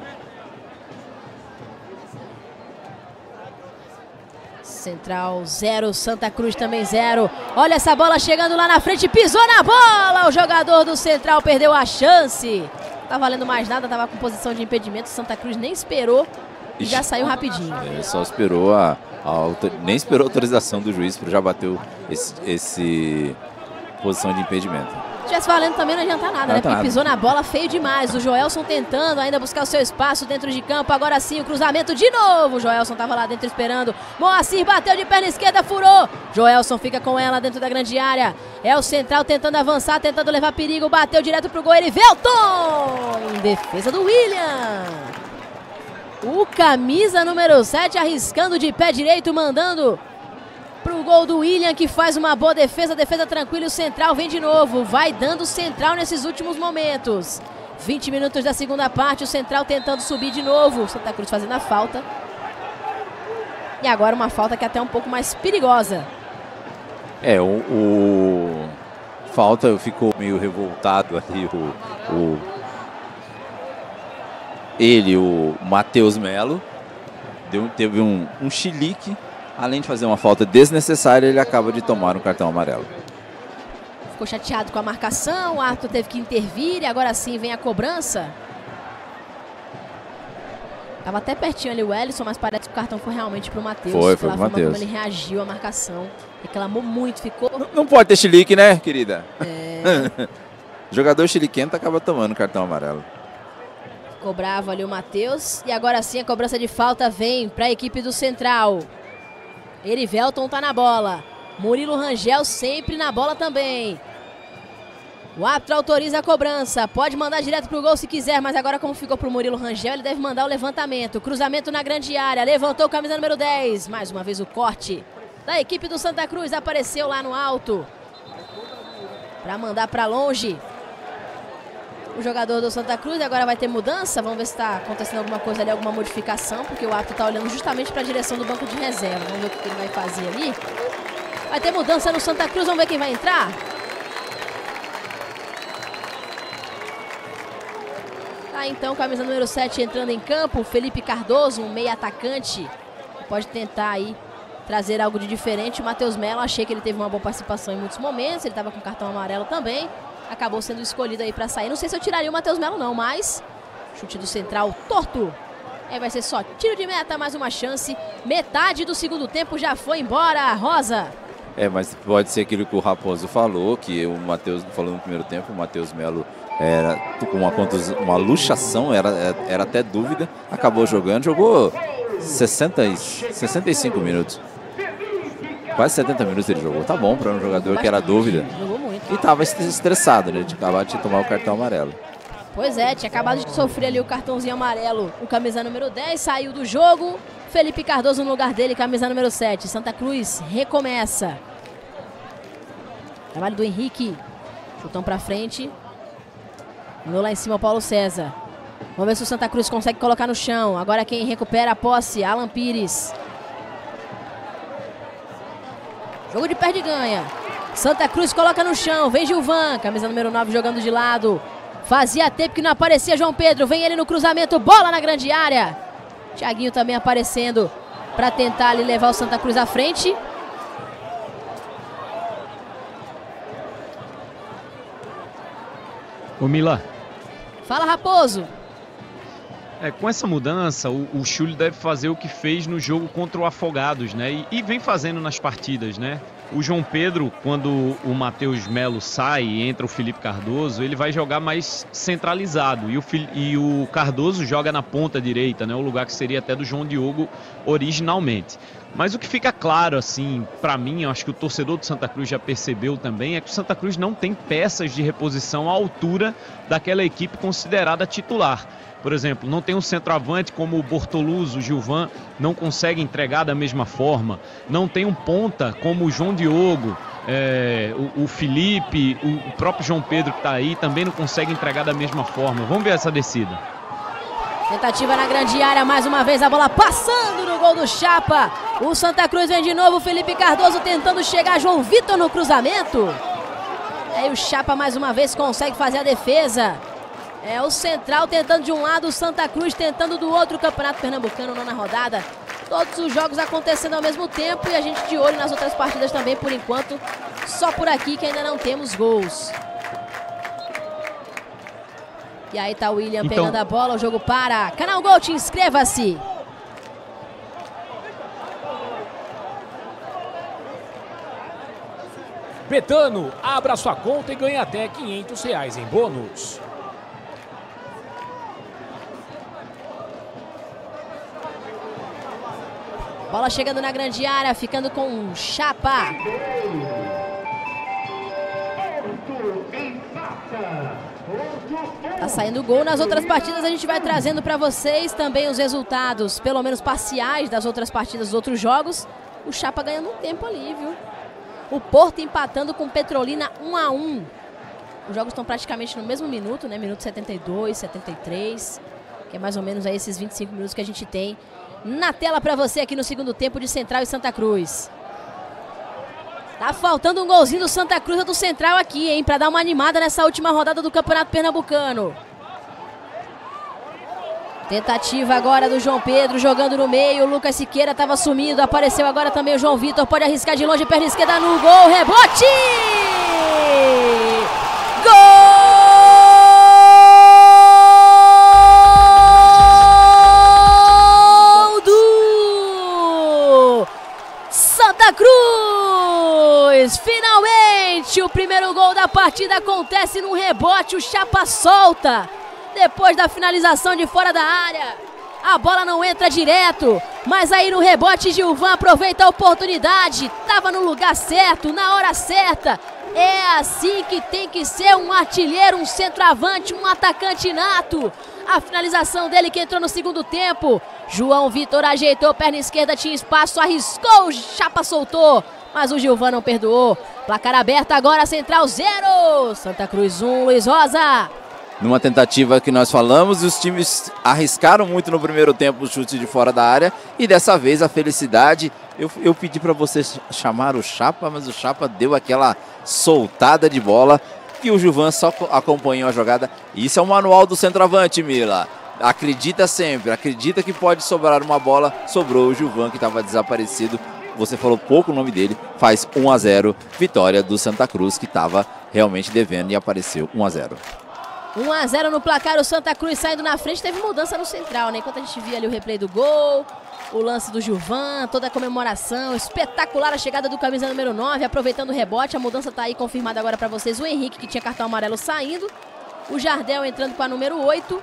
Central zero, Santa Cruz também zero. Olha essa bola chegando lá na frente, pisou na bola. O jogador do Central perdeu a chance. Tá valendo mais nada, tava com posição de impedimento. Santa Cruz nem esperou e já saiu rapidinho. É, só esperou a, a autor... nem esperou a autorização do juiz, já bateu esse, esse posição de impedimento. Se tivesse valendo também não adianta nada, não né? Porque nada. Pisou na bola feio demais. O Joelson tentando ainda buscar o seu espaço dentro de campo. Agora sim o cruzamento de novo. O Joelson estava lá dentro esperando. Moacir bateu de perna esquerda, furou. Joelson fica com ela dentro da grande área. É o central tentando avançar, tentando levar perigo. Bateu direto pro gol. Erivelton! Em defesa do William. O camisa número sete arriscando de pé direito, mandando pro gol do William, que faz uma boa defesa, defesa tranquila, e o central vem de novo, vai dando central nesses últimos momentos. vinte minutos da segunda parte, o central tentando subir de novo, Santa Cruz fazendo a falta. E agora uma falta que é até um pouco mais perigosa. É, o, o... falta ficou meio revoltado ali, o, o... ele, o Matheus Melo, deu, teve um, um chilique. Além de fazer uma falta desnecessária, ele acaba de tomar um cartão amarelo. Ficou chateado com a marcação, o árbitro teve que intervir e agora sim vem a cobrança. Tava até pertinho ali o Ellison, mas parece que o cartão foi realmente pro Matheus. Foi, foi pro Matheus. Ele reagiu à marcação, reclamou muito, ficou... Não, não pode ter chilique, né, querida? É... Jogador chiliquento acaba tomando cartão amarelo. Ficou bravo ali o Matheus e agora sim a cobrança de falta vem para a equipe do Central. Erivelton tá na bola. Murilo Rangel sempre na bola também. O árbitro autoriza a cobrança. Pode mandar direto pro gol se quiser, mas agora como ficou pro Murilo Rangel, ele deve mandar o levantamento. Cruzamento na grande área. Levantou camisa número dez. Mais uma vez o corte da equipe do Santa Cruz. Apareceu lá no alto. Para mandar para longe. O jogador do Santa Cruz agora vai ter mudança. Vamos ver se está acontecendo alguma coisa ali, alguma modificação, porque o árbitro está olhando justamente para a direção do banco de reserva. Vamos ver o que ele vai fazer ali. Vai ter mudança no Santa Cruz, vamos ver quem vai entrar. Tá, então, camisa número sete entrando em campo. Felipe Cardoso, um meia atacante. Pode tentar aí trazer algo de diferente. O Matheus Melo, achei que ele teve uma boa participação em muitos momentos. Ele estava com cartão amarelo também. Acabou sendo escolhido aí para sair. Não sei se eu tiraria o Matheus Melo não, mas chute do central torto. Aí vai ser só tiro de meta, mais uma chance. Metade do segundo tempo já foi embora, Rosa. É, mas pode ser aquilo que o Raposo falou, que o Matheus falou no primeiro tempo, o Matheus Melo era com uma, uma luxação, era, era até dúvida. Acabou jogando, jogou sessenta, sessenta e cinco minutos. Quase setenta minutos ele jogou. Tá bom para um jogador que era dúvida. Jogou muito. E tava estressado, né? De acabar de tomar o cartão amarelo. Pois é, tinha acabado de sofrer ali o cartãozinho amarelo. O camisa número dez saiu do jogo. Felipe Cardoso no lugar dele, camisa número sete. Santa Cruz recomeça. Trabalho do Henrique. Chutão pra frente. Mandou lá em cima o Paulo César. Vamos ver se o Santa Cruz consegue colocar no chão. Agora quem recupera a posse, Alan Pires. Jogo de perde e ganha. Santa Cruz coloca no chão. Vem Gilvan, camisa número nove jogando de lado. Fazia tempo que não aparecia João Pedro. Vem ele no cruzamento, bola na grande área. Thiaguinho também aparecendo para tentar ali levar o Santa Cruz à frente. Ô Mila. Fala, Raposo. É, com essa mudança, o, o Chuli deve fazer o que fez no jogo contra o Afogados, né? E, e vem fazendo nas partidas, né? O João Pedro, quando o Matheus Melo sai e entra o Felipe Cardoso, ele vai jogar mais centralizado. E o, e o Cardoso joga na ponta direita, né? O lugar que seria até do João Diogo originalmente. Mas o que fica claro, assim, para mim, eu acho que o torcedor do Santa Cruz já percebeu também, é que o Santa Cruz não tem peças de reposição à altura daquela equipe considerada titular. Por exemplo, não tem um centroavante como o Bortoluso, o Gilvan, não consegue entregar da mesma forma. Não tem um ponta como o João Diogo, é, o, o Felipe, o, o próprio João Pedro que está aí, também não consegue entregar da mesma forma. Vamos ver essa descida. Tentativa na grande área, mais uma vez a bola passando no gol do Chapa. O Santa Cruz vem de novo, Felipe Cardoso tentando chegar, João Vitor no cruzamento. Aí o Chapa mais uma vez consegue fazer a defesa. É o Central tentando de um lado, o Santa Cruz tentando do outro. Campeonato Pernambucano, nona rodada. Todos os jogos acontecendo ao mesmo tempo e a gente de olho nas outras partidas também, por enquanto. Só por aqui que ainda não temos gols. E aí tá o William então... pegando a bola, o jogo para. Canal Gold, inscreva-se. Betano, abra sua conta e ganhe até quinhentos reais em bônus. Bola chegando na grande área, ficando com o Chapa. Tá saindo gol. Nas outras partidas a gente vai trazendo para vocês também os resultados, pelo menos parciais, das outras partidas dos outros jogos. O Chapa ganhando um tempo ali, viu? O Porto empatando com Petrolina um a um. Os jogos estão praticamente no mesmo minuto, né? Minuto setenta e dois, setenta e três, que é mais ou menos aí esses vinte e cinco minutos que a gente tem na tela para você aqui no segundo tempo de Central e Santa Cruz. Tá faltando um golzinho do Santa Cruz ou do Central aqui, hein? Para dar uma animada nessa última rodada do Campeonato Pernambucano. Tentativa agora do João Pedro, jogando no meio. O Lucas Siqueira estava sumindo. Apareceu agora também o João Vitor. Pode arriscar de longe, perna esquerda no gol. Rebote! Gol! Santa Cruz! Finalmente o primeiro gol da partida acontece num rebote, o Chapa solta depois da finalização de fora da área. A bola não entra direto, mas aí no rebote Gilvan aproveita a oportunidade, estava no lugar certo, na hora certa. É assim que tem que ser um artilheiro, um centroavante, um atacante nato. A finalização dele que entrou no segundo tempo. João Vitor ajeitou, perna esquerda, tinha espaço, arriscou, o Chapa soltou, mas o Gilvan não perdoou. Placar aberto agora, Central zero, Santa Cruz um, Luiz Rosa. Numa tentativa que nós falamos, os times arriscaram muito no primeiro tempo o chute de fora da área e dessa vez a felicidade, eu, eu pedi para você chamar o Chapa, mas o Chapa deu aquela soltada de bola e o Gilvan só acompanhou a jogada. Isso é o manual do centroavante, Mila. Acredita sempre, acredita que pode sobrar uma bola. Sobrou o Gilvan, que estava desaparecido. Você falou pouco o nome dele. Faz um a zero, vitória do Santa Cruz, que estava realmente devendo e apareceu um a zero. um a zero no placar, o Santa Cruz saindo na frente. Teve mudança no Central, né? Enquanto a gente via ali o replay do gol, o lance do Gilvan, toda a comemoração, espetacular a chegada do camisa número nove, aproveitando o rebote. A mudança tá aí confirmada agora para vocês. O Henrique, que tinha cartão amarelo, saindo. O Jardel entrando com a número oito.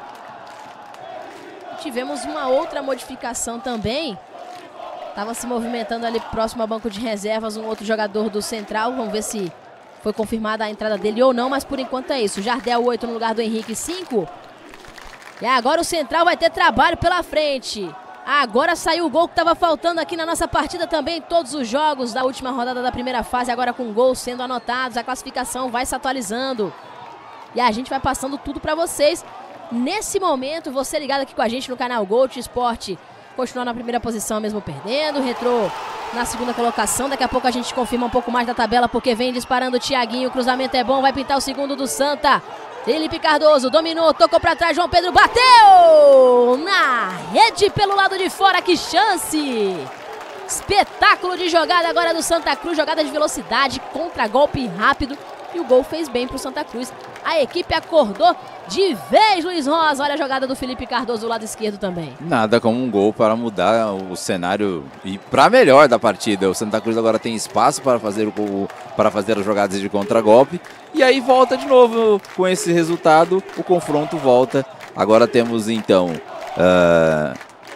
Tivemos uma outra modificação também. Tava se movimentando ali próximo ao banco de reservas um outro jogador do Central. Vamos ver se foi confirmada a entrada dele ou não, mas por enquanto é isso. Jardel oito no lugar do Henrique cinco. E agora o Central vai ter trabalho pela frente. Agora saiu o gol que estava faltando aqui na nossa partida também. Todos os jogos da última rodada da primeira fase, agora com gols sendo anotados. A classificação vai se atualizando. E a gente vai passando tudo para vocês. Nesse momento, você ligado aqui com a gente no canal Gold Esporte, continua na primeira posição mesmo perdendo. Retrô na segunda colocação. Daqui a pouco a gente confirma um pouco mais da tabela, porque vem disparando o Thiaguinho. O cruzamento é bom, vai pintar o segundo do Santa. Felipe Cardoso dominou, tocou para trás, João Pedro bateu na rede pelo lado de fora. Que chance! Espetáculo de jogada agora do Santa Cruz, jogada de velocidade, contra-golpe rápido. E o gol fez bem para o Santa Cruz. A equipe acordou de vez, Luiz Rosa. Olha a jogada do Felipe Cardoso do lado esquerdo também. Nada como um gol para mudar o cenário e para melhor da partida. O Santa Cruz agora tem espaço para fazer, o, para fazer as jogadas de contra-golpe. E aí volta de novo com esse resultado. O confronto volta. Agora temos então... Uh,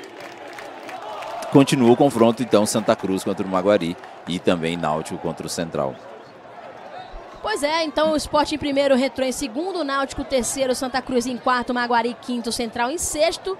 continua o confronto então Santa Cruz contra o Maguari e também Náutico contra o Central. Pois é, então o Sport em primeiro, Retrô em segundo, Náutico terceiro, Santa Cruz em quarto, Maguari quinto, Central em sexto.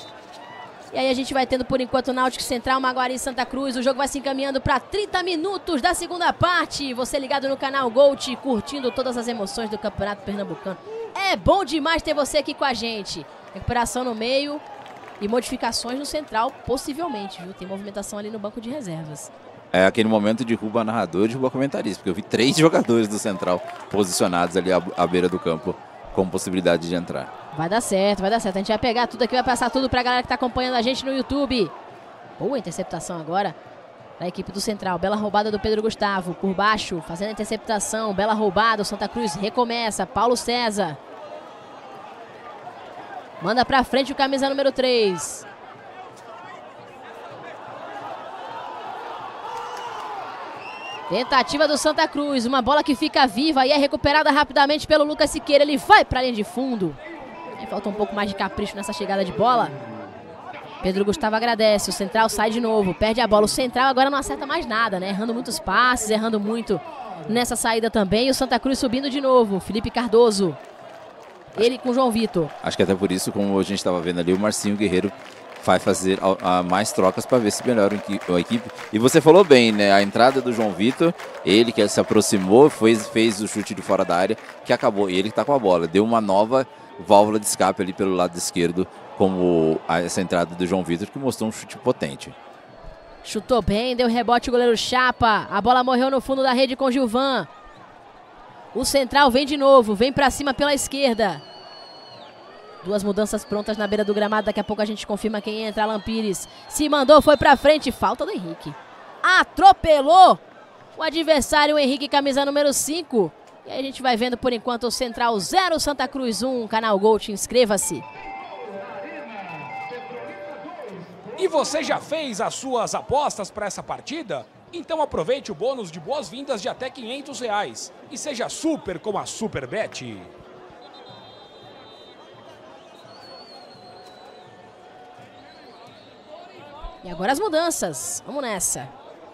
E aí a gente vai tendo por enquanto Náutico, Central, Maguari e Santa Cruz. O jogo vai se encaminhando para trinta minutos da segunda parte. Você ligado no canal Gold, curtindo todas as emoções do Campeonato Pernambucano. É bom demais ter você aqui com a gente. Recuperação no meio e modificações no Central, possivelmente, viu? Tem movimentação ali no banco de reservas. É aquele momento de derruba narrador e derruba comentarista, porque eu vi três jogadores do Central posicionados ali à, à beira do campo com possibilidade de entrar. Vai dar certo, vai dar certo. A gente vai pegar tudo aqui, vai passar tudo pra galera que tá acompanhando a gente no YouTube. Boa interceptação agora da equipe do Central. Bela roubada do Pedro Gustavo, por baixo, fazendo a interceptação. Bela roubada, o Santa Cruz recomeça. Paulo César. Manda pra frente o camisa número três. Tentativa do Santa Cruz, uma bola que fica viva e é recuperada rapidamente pelo Lucas Siqueira. Ele vai para a linha de fundo. E falta um pouco mais de capricho nessa chegada de bola. Pedro Gustavo agradece, o central sai de novo, perde a bola. O central agora não acerta mais nada, né? Errando muitos passes, errando muito nessa saída também. E o Santa Cruz subindo de novo, Felipe Cardoso. Ele com o João Vitor. Acho que até por isso, como a gente estava vendo ali, o Marcinho Guerreiro vai fazer a, a mais trocas para ver se melhora a equipe. E você falou bem, né? A entrada do João Vitor, ele que se aproximou, fez, fez o chute de fora da área, que acabou. Ele que está com a bola, deu uma nova válvula de escape ali pelo lado esquerdo, como a, essa entrada do João Vitor, que mostrou um chute potente. Chutou bem, deu rebote o goleiro Chapa. A bola morreu no fundo da rede com o Gilvan. O central vem de novo, vem para cima pela esquerda. Duas mudanças prontas na beira do gramado. Daqui a pouco a gente confirma quem entra. Alan Pires se mandou, foi pra frente. Falta do Henrique. Atropelou o adversário, o Henrique, camisa número cinco. E aí a gente vai vendo por enquanto o Central zero, Santa Cruz um. Canal Gold, inscreva-se. E você já fez as suas apostas para essa partida? Então aproveite o bônus de boas-vindas de até quinhentos reais. E seja super com a Superbet. E agora as mudanças. Vamos nessa.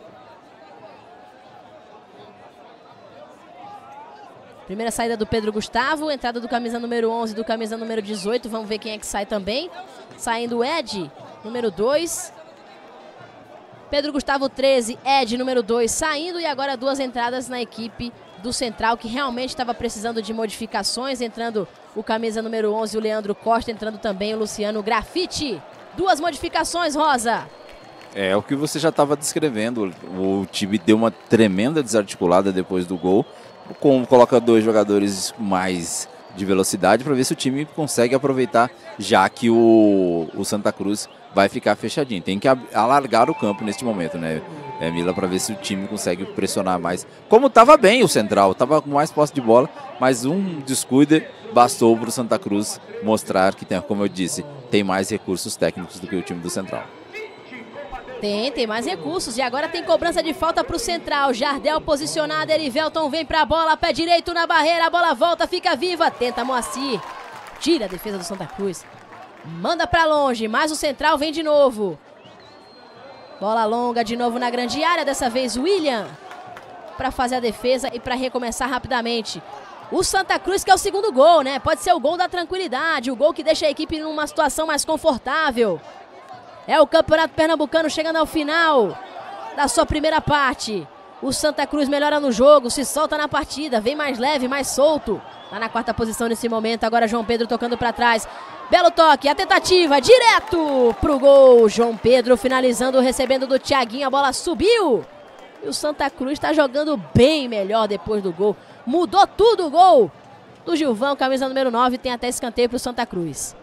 Primeira saída do Pedro Gustavo. Entrada do camisa número onze, do camisa número dezoito. Vamos ver quem é que sai também. Saindo o Ed, número dois. Pedro Gustavo, treze. Ed, número dois, saindo. E agora duas entradas na equipe do Central, que realmente estava precisando de modificações. Entrando o camisa número onze, o Leandro Costa. Entrando também o Luciano Grafite. Duas modificações, Rosa. É o que você já estava descrevendo. O time deu uma tremenda desarticulada depois do gol. Com, coloca dois jogadores mais de velocidade para ver se o time consegue aproveitar, já que o, o Santa Cruz vai ficar fechadinho. Tem que alargar o campo neste momento, né, é, Mila, para ver se o time consegue pressionar mais. Como estava bem o Central, estava com mais posse de bola, mas um descuido bastou para o Santa Cruz mostrar que, tem, como eu disse, tem mais recursos técnicos do que o time do Central. Tem, tem mais recursos. E agora tem cobrança de falta para o Central. Jardel posicionado, Erivelton vem para a bola, pé direito na barreira, a bola volta, fica viva. Tenta Moacir, tira a defesa do Santa Cruz. Manda para longe, mas o Central vem de novo. Bola longa de novo na grande área, dessa vez William para fazer a defesa e para recomeçar rapidamente. O Santa Cruz que é o segundo gol, né? Pode ser o gol da tranquilidade, o gol que deixa a equipe numa situação mais confortável. É o Campeonato Pernambucano chegando ao final da sua primeira parte. O Santa Cruz melhora no jogo, se solta na partida, vem mais leve, mais solto. Tá na quarta posição nesse momento, agora João Pedro tocando para trás. Belo toque, a tentativa, direto pro gol. João Pedro finalizando, recebendo do Thiaguinho, a bola subiu. E o Santa Cruz está jogando bem melhor depois do gol. Mudou tudo o gol do Gilvão, camisa número nove, tem até escanteio pro Santa Cruz.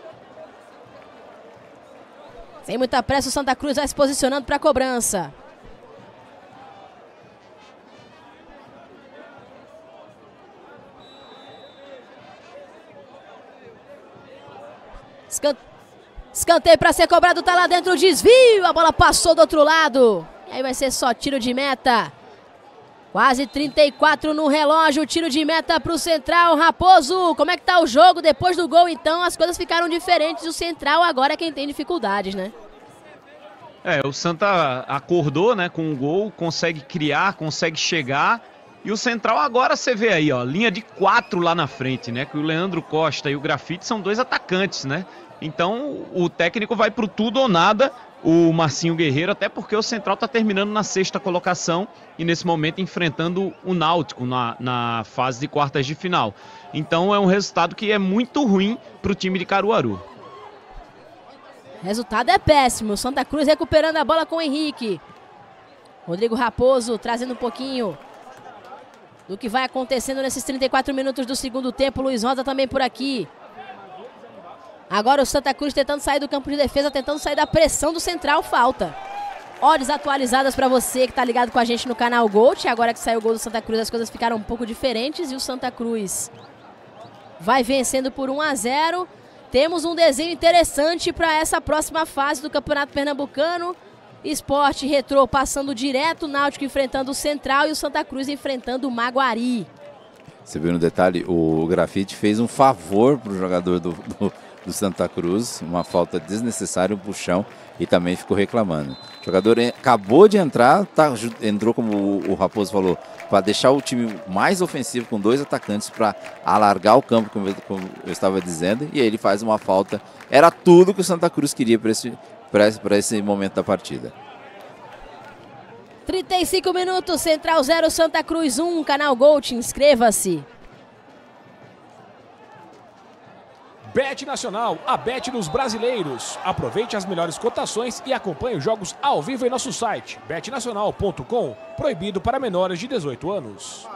Sem muita pressa, o Santa Cruz vai se posicionando para a cobrança. Escanteio para ser cobrado, tá lá dentro o desvio, a bola passou do outro lado. E aí vai ser só tiro de meta. Quase trinta e quatro no relógio, tiro de meta para o Central. Raposo, como é que tá o jogo depois do gol? Então as coisas ficaram diferentes. O Central agora é quem tem dificuldades, né? É, o Santa acordou, né, com o gol, consegue criar, consegue chegar. E o Central agora você vê aí, ó, linha de quatro lá na frente, né? Que o Leandro Costa e o Grafite são dois atacantes, né? Então o técnico vai pro tudo ou nada. O Marcinho Guerreiro, até porque o Central está terminando na sexta colocação e nesse momento enfrentando o Náutico na, na fase de quartas de final. Então é um resultado que é muito ruim para o time de Caruaru. Resultado é péssimo. Santa Cruz recuperando a bola com o Henrique. Rodrigo Raposo trazendo um pouquinho do que vai acontecendo nesses trinta e quatro minutos do segundo tempo. Luiz Rosa também por aqui. Agora o Santa Cruz tentando sair do campo de defesa, tentando sair da pressão do Central, falta. Odds atualizadas para você que está ligado com a gente no canal Gold. Agora que saiu o gol do Santa Cruz, as coisas ficaram um pouco diferentes e o Santa Cruz vai vencendo por um a zero. Temos um desenho interessante para essa próxima fase do Campeonato Pernambucano. Sport Retrô passando direto, o Náutico enfrentando o Central e o Santa Cruz enfrentando o Maguari. Você viu no detalhe, o Grafite fez um favor para o jogador do, do, do Santa Cruz, uma falta desnecessária, um puxão, e também ficou reclamando. O jogador acabou de entrar, tá, entrou como o, o Raposo falou, para deixar o time mais ofensivo com dois atacantes para alargar o campo, como eu, como eu estava dizendo, e aí ele faz uma falta. Era tudo que o Santa Cruz queria para esse, para esse, para esse momento da partida. trinta e cinco minutos, Central zero, Santa Cruz um, Canal Gold, inscreva-se. Bet Nacional, a Bet dos brasileiros. Aproveite as melhores cotações e acompanhe os jogos ao vivo em nosso site, bet nacional ponto com, proibido para menores de dezoito anos.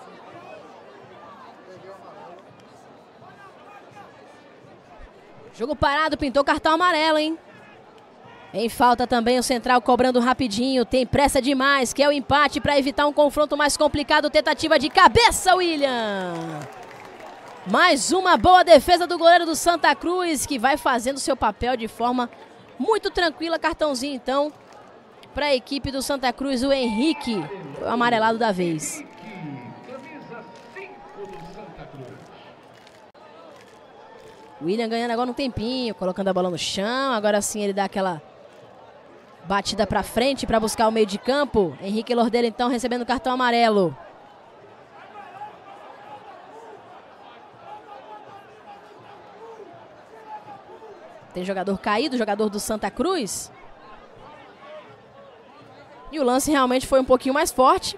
Jogo parado, pintou cartão amarelo, hein? Em falta também o Central cobrando rapidinho, tem pressa demais, quer o empate para evitar um confronto mais complicado, tentativa de cabeça, William. Mais uma boa defesa do goleiro do Santa Cruz, que vai fazendo seu papel de forma muito tranquila. Cartãozinho então para a equipe do Santa Cruz, o Henrique, o amarelado da vez. William ganhando agora um tempinho, colocando a bola no chão, agora sim ele dá aquela batida para frente para buscar o meio de campo. Henrique Lordeiro então recebendo cartão amarelo. Tem jogador caído, jogador do Santa Cruz. E o lance realmente foi um pouquinho mais forte.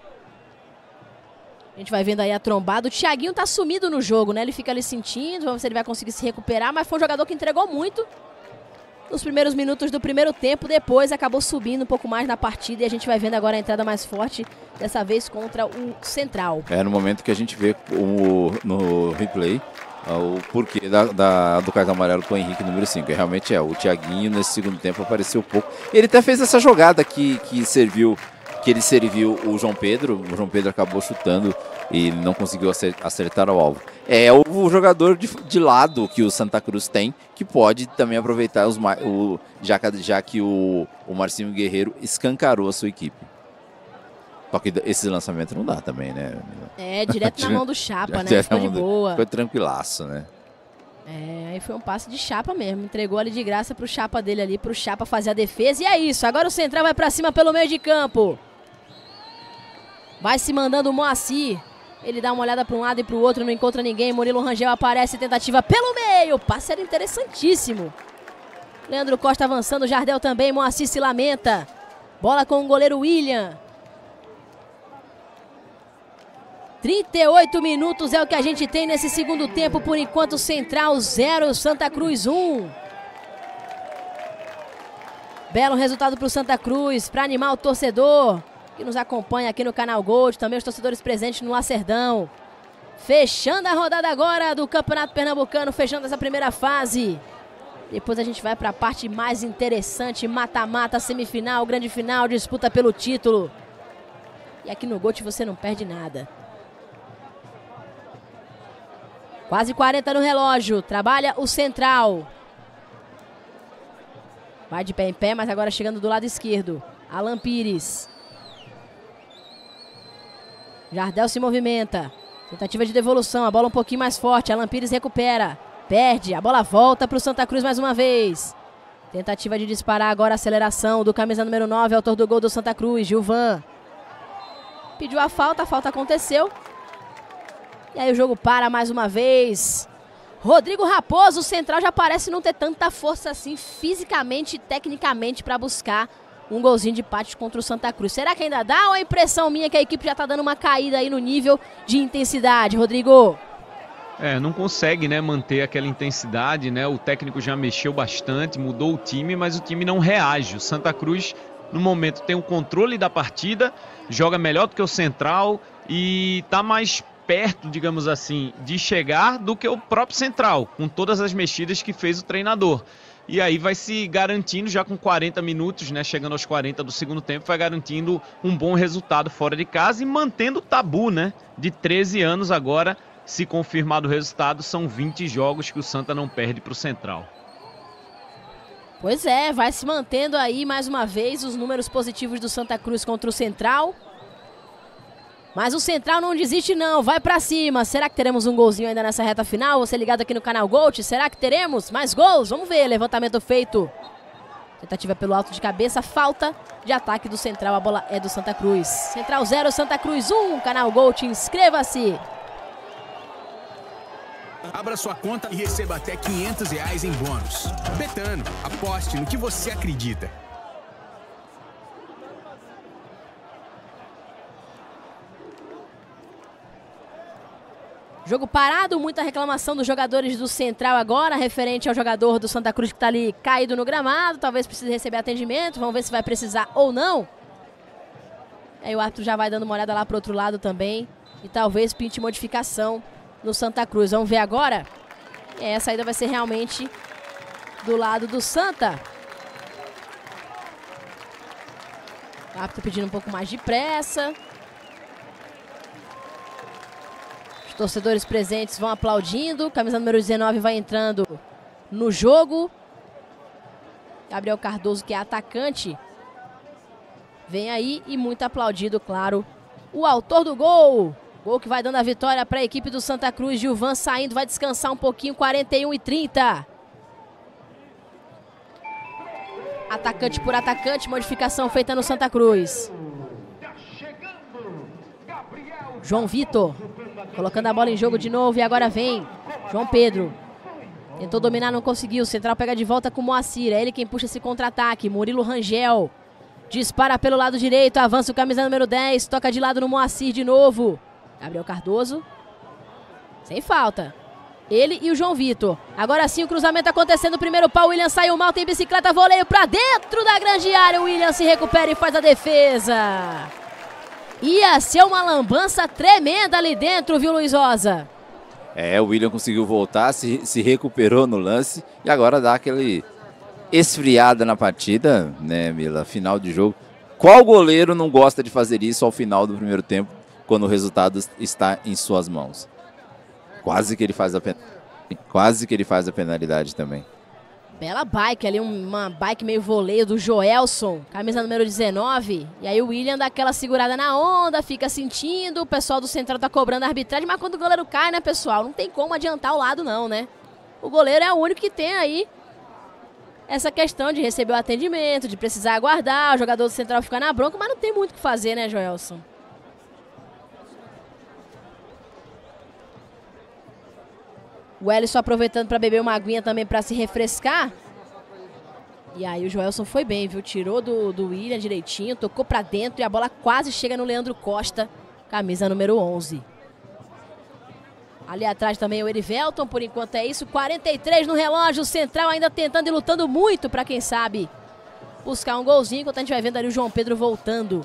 A gente vai vendo aí a trombada. O Thiaguinho tá sumido no jogo, né? Ele fica ali sentindo, vamos ver se ele vai conseguir se recuperar. Mas foi um jogador que entregou muito nos primeiros minutos do primeiro tempo. Depois acabou subindo um pouco mais na partida. E a gente vai vendo agora a entrada mais forte, dessa vez contra o Central. É no momento que a gente vê o, no replay o porquê da, da, do cartão amarelo com o Henrique número cinco. Realmente é, o Thiaguinho nesse segundo tempo apareceu pouco. Ele até fez essa jogada que, que serviu, que ele serviu o João Pedro. O João Pedro acabou chutando e não conseguiu acertar o alvo. É o, o jogador de, de lado que o Santa Cruz tem, que pode também aproveitar os, o, já, já que o, o Marcinho Guerreiro escancarou a sua equipe. Só que esse lançamento não dá também, né? É, direto na mão do Chapa, né? Ficou de boa. Ficou tranquilaço, né? É, aí foi um passe de Chapa mesmo. Entregou ali de graça pro Chapa dele ali, pro Chapa fazer a defesa. E é isso, agora o Central vai pra cima pelo meio de campo. Vai se mandando o Moacir. Ele dá uma olhada para um lado e para o outro, não encontra ninguém. Murilo Rangel aparece, tentativa pelo meio. O passe era interessantíssimo. Leandro Costa avançando, Jardel também. Moacir se lamenta. Bola com o goleiro William. trinta e oito minutos é o que a gente tem nesse segundo tempo. Por enquanto, Central zero, Santa Cruz um. Belo resultado para o Santa Cruz, para animar o torcedor que nos acompanha aqui no Canal Gold, também os torcedores presentes no Lacerdão. Fechando a rodada agora do Campeonato Pernambucano, fechando essa primeira fase. Depois a gente vai para a parte mais interessante, mata-mata, semifinal, grande final, disputa pelo título. E aqui no Gold você não perde nada. Quase quarenta no relógio, trabalha o Central. Vai de pé em pé, mas agora chegando do lado esquerdo. Alan Pires. Jardel se movimenta. Tentativa de devolução, a bola um pouquinho mais forte. Alan Pires recupera. Perde, a bola volta para o Santa Cruz mais uma vez. Tentativa de disparar agora a aceleração do camisa número nove, autor do gol do Santa Cruz, Gilvan. Pediu a falta, a falta aconteceu. E aí o jogo para mais uma vez. Rodrigo Raposo, o Central já parece não ter tanta força assim, fisicamente e tecnicamente, para buscar um golzinho de empate contra o Santa Cruz. Será que ainda dá ou é impressão minha que a equipe já está dando uma caída aí no nível de intensidade, Rodrigo? É, não consegue, né, manter aquela intensidade, né? O técnico já mexeu bastante, mudou o time, mas o time não reage. O Santa Cruz, no momento, tem o controle da partida, joga melhor do que o Central e está mais perto, digamos assim, de chegar do que o próprio Central, com todas as mexidas que fez o treinador. E aí vai se garantindo, já com quarenta minutos, né, chegando aos quarenta do segundo tempo, vai garantindo um bom resultado fora de casa e mantendo o tabu, né, de treze anos agora. Se confirmado o resultado, são vinte jogos que o Santa não perde para o Central. Pois é, vai se mantendo aí mais uma vez os números positivos do Santa Cruz contra o Central. Mas o Central não desiste não, vai pra cima. Será que teremos um golzinho ainda nessa reta final? Você ligado aqui no canal Gold, será que teremos mais gols? Vamos ver, levantamento feito. Tentativa pelo alto de cabeça, falta de ataque do Central, a bola é do Santa Cruz. Central zero, Santa Cruz um, canal Gold, inscreva-se. Abra sua conta e receba até quinhentos reais em bônus. Betano, aposte no que você acredita. Jogo parado, muita reclamação dos jogadores do Central agora, referente ao jogador do Santa Cruz que está ali caído no gramado. Talvez precise receber atendimento, vamos ver se vai precisar ou não. Aí o árbitro já vai dando uma olhada lá para o outro lado também. E talvez pinte modificação no Santa Cruz. Vamos ver agora. É, a saída vai ser realmente do lado do Santa. O árbitro pedindo um pouco mais de pressa. Os torcedores presentes vão aplaudindo. Camisa número dezenove vai entrando no jogo. Gabriel Cardoso, que é atacante, vem aí e muito aplaudido, claro, o autor do gol. Gol que vai dando a vitória para a equipe do Santa Cruz. Gilvan saindo, vai descansar um pouquinho, quarenta e um e trinta. Atacante por atacante, modificação feita no Santa Cruz. João Vitor, colocando a bola em jogo de novo e agora vem João Pedro. Tentou dominar, não conseguiu. Central pega de volta com o Moacir. É ele quem puxa esse contra-ataque. Murilo Rangel dispara pelo lado direito. Avança o camisa número dez. Toca de lado no Moacir de novo. Gabriel Cardoso. Sem falta. Ele e o João Vitor. Agora sim o cruzamento acontecendo. O primeiro pau. O William saiu mal. Tem bicicleta, voleio pra dentro da grande área. O William se recupera e faz a defesa. Ia ser uma lambança tremenda ali dentro, viu, Luiz Rosa? É, o William conseguiu voltar, se, se recuperou no lance e agora dá aquele esfriada na partida, né, Mila? Final de jogo. Qual goleiro não gosta de fazer isso ao final do primeiro tempo, quando o resultado está em suas mãos? Quase que ele faz a, pen... Quase que ele faz a penalidade também. Bela bike ali, uma bike meio voleio do Joelson, camisa número dezenove. E aí o William dá aquela segurada na onda, fica sentindo, o pessoal do Central tá cobrando a arbitragem, mas quando o goleiro cai, né, pessoal, não tem como adiantar o lado não, né? O goleiro é o único que tem aí essa questão de receber o atendimento, de precisar aguardar, o jogador do Central ficar na bronca, mas não tem muito o que fazer, né, Joelson? O Ellison aproveitando para beber uma aguinha também para se refrescar. E aí o Joelson foi bem, viu? Tirou do, do William direitinho, tocou para dentro e a bola quase chega no Leandro Costa, camisa número onze. Ali atrás também o Erivelton, por enquanto é isso. quarenta e três no relógio, o Central ainda tentando e lutando muito para quem sabe buscar um golzinho, enquanto a gente vai vendo ali o João Pedro voltando.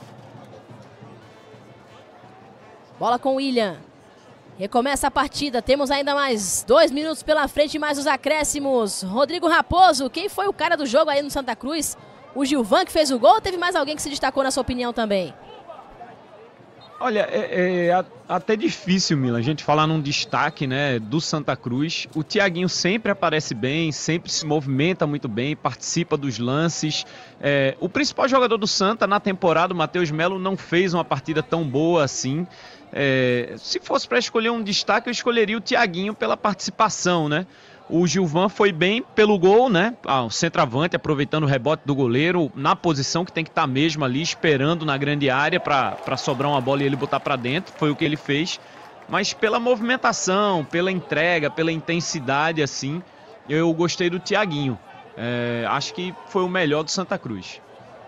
Bola com o William. Recomeça a partida, temos ainda mais dois minutos pela frente, mais os acréscimos. Rodrigo Raposo, quem foi o cara do jogo aí no Santa Cruz? O Gilvan que fez o gol ou teve mais alguém que se destacou na sua opinião também? Olha, é, é até difícil, Mila, a gente falar num destaque, né, do Santa Cruz. O Thiaguinho sempre aparece bem, sempre se movimenta muito bem, participa dos lances. É, o principal jogador do Santa na temporada, o Matheus Melo, não fez uma partida tão boa assim. É, se fosse para escolher um destaque, eu escolheria o Thiaguinho pela participação, né? O Gilvan foi bem pelo gol, né? Ah, o centroavante aproveitando o rebote do goleiro na posição que tem que estar mesmo ali, esperando na grande área para sobrar uma bola e ele botar para dentro. Foi o que ele fez. Mas pela movimentação, pela entrega, pela intensidade, assim, eu gostei do Thiaguinho. É, acho que foi o melhor do Santa Cruz.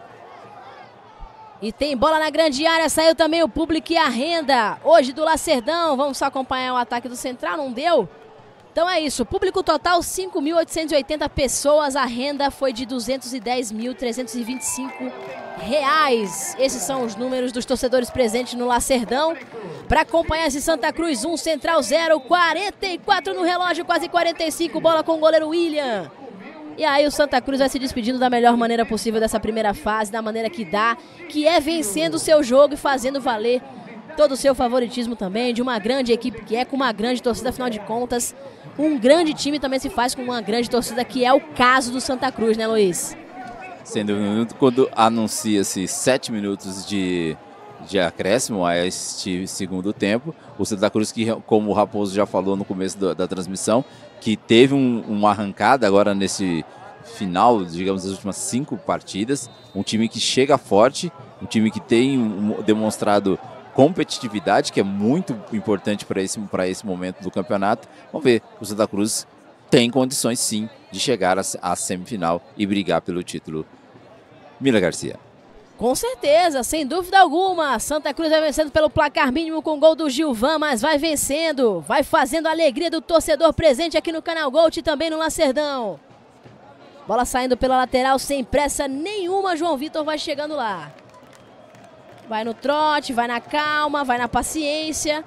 E tem bola na grande área, saiu também o público e a renda. Hoje do Lacerdão, vamos só acompanhar o ataque do Central, não deu? Então é isso, público total cinco mil oitocentas e oitenta pessoas, a renda foi de duzentos e dez mil trezentos e vinte e cinco reais. Esses são os números dos torcedores presentes no Lacerdão. Para acompanhar esse Santa Cruz um, Central zero, quarenta e quatro no relógio, quase quarenta e cinco, bola com o goleiro William. E aí o Santa Cruz vai se despedindo da melhor maneira possível dessa primeira fase, da maneira que dá, que é vencendo o seu jogo e fazendo valer todo o seu favoritismo também, de uma grande equipe que é com uma grande torcida, afinal de contas, um grande time também se faz com uma grande torcida, que é o caso do Santa Cruz, né, Luiz? Sendo quando anuncia-se sete minutos de, de acréscimo a este segundo tempo, o Santa Cruz, que, como o Raposo já falou no começo da, da transmissão, que teve um, uma arrancada agora nesse final, digamos, das últimas cinco partidas, um time que chega forte, um time que tem um, demonstrado competitividade, que é muito importante para esse, para esse momento do campeonato. Vamos ver, o Santa Cruz tem condições sim de chegar à semifinal e brigar pelo título. Mila Garcia. Com certeza, sem dúvida alguma, Santa Cruz vai vencendo pelo placar mínimo com gol do Gilvan, mas vai vencendo, vai fazendo a alegria do torcedor presente aqui no Canal Gold e também no Lacerdão. Bola saindo pela lateral sem pressa nenhuma, João Vitor vai chegando lá. Vai no trote, vai na calma, vai na paciência.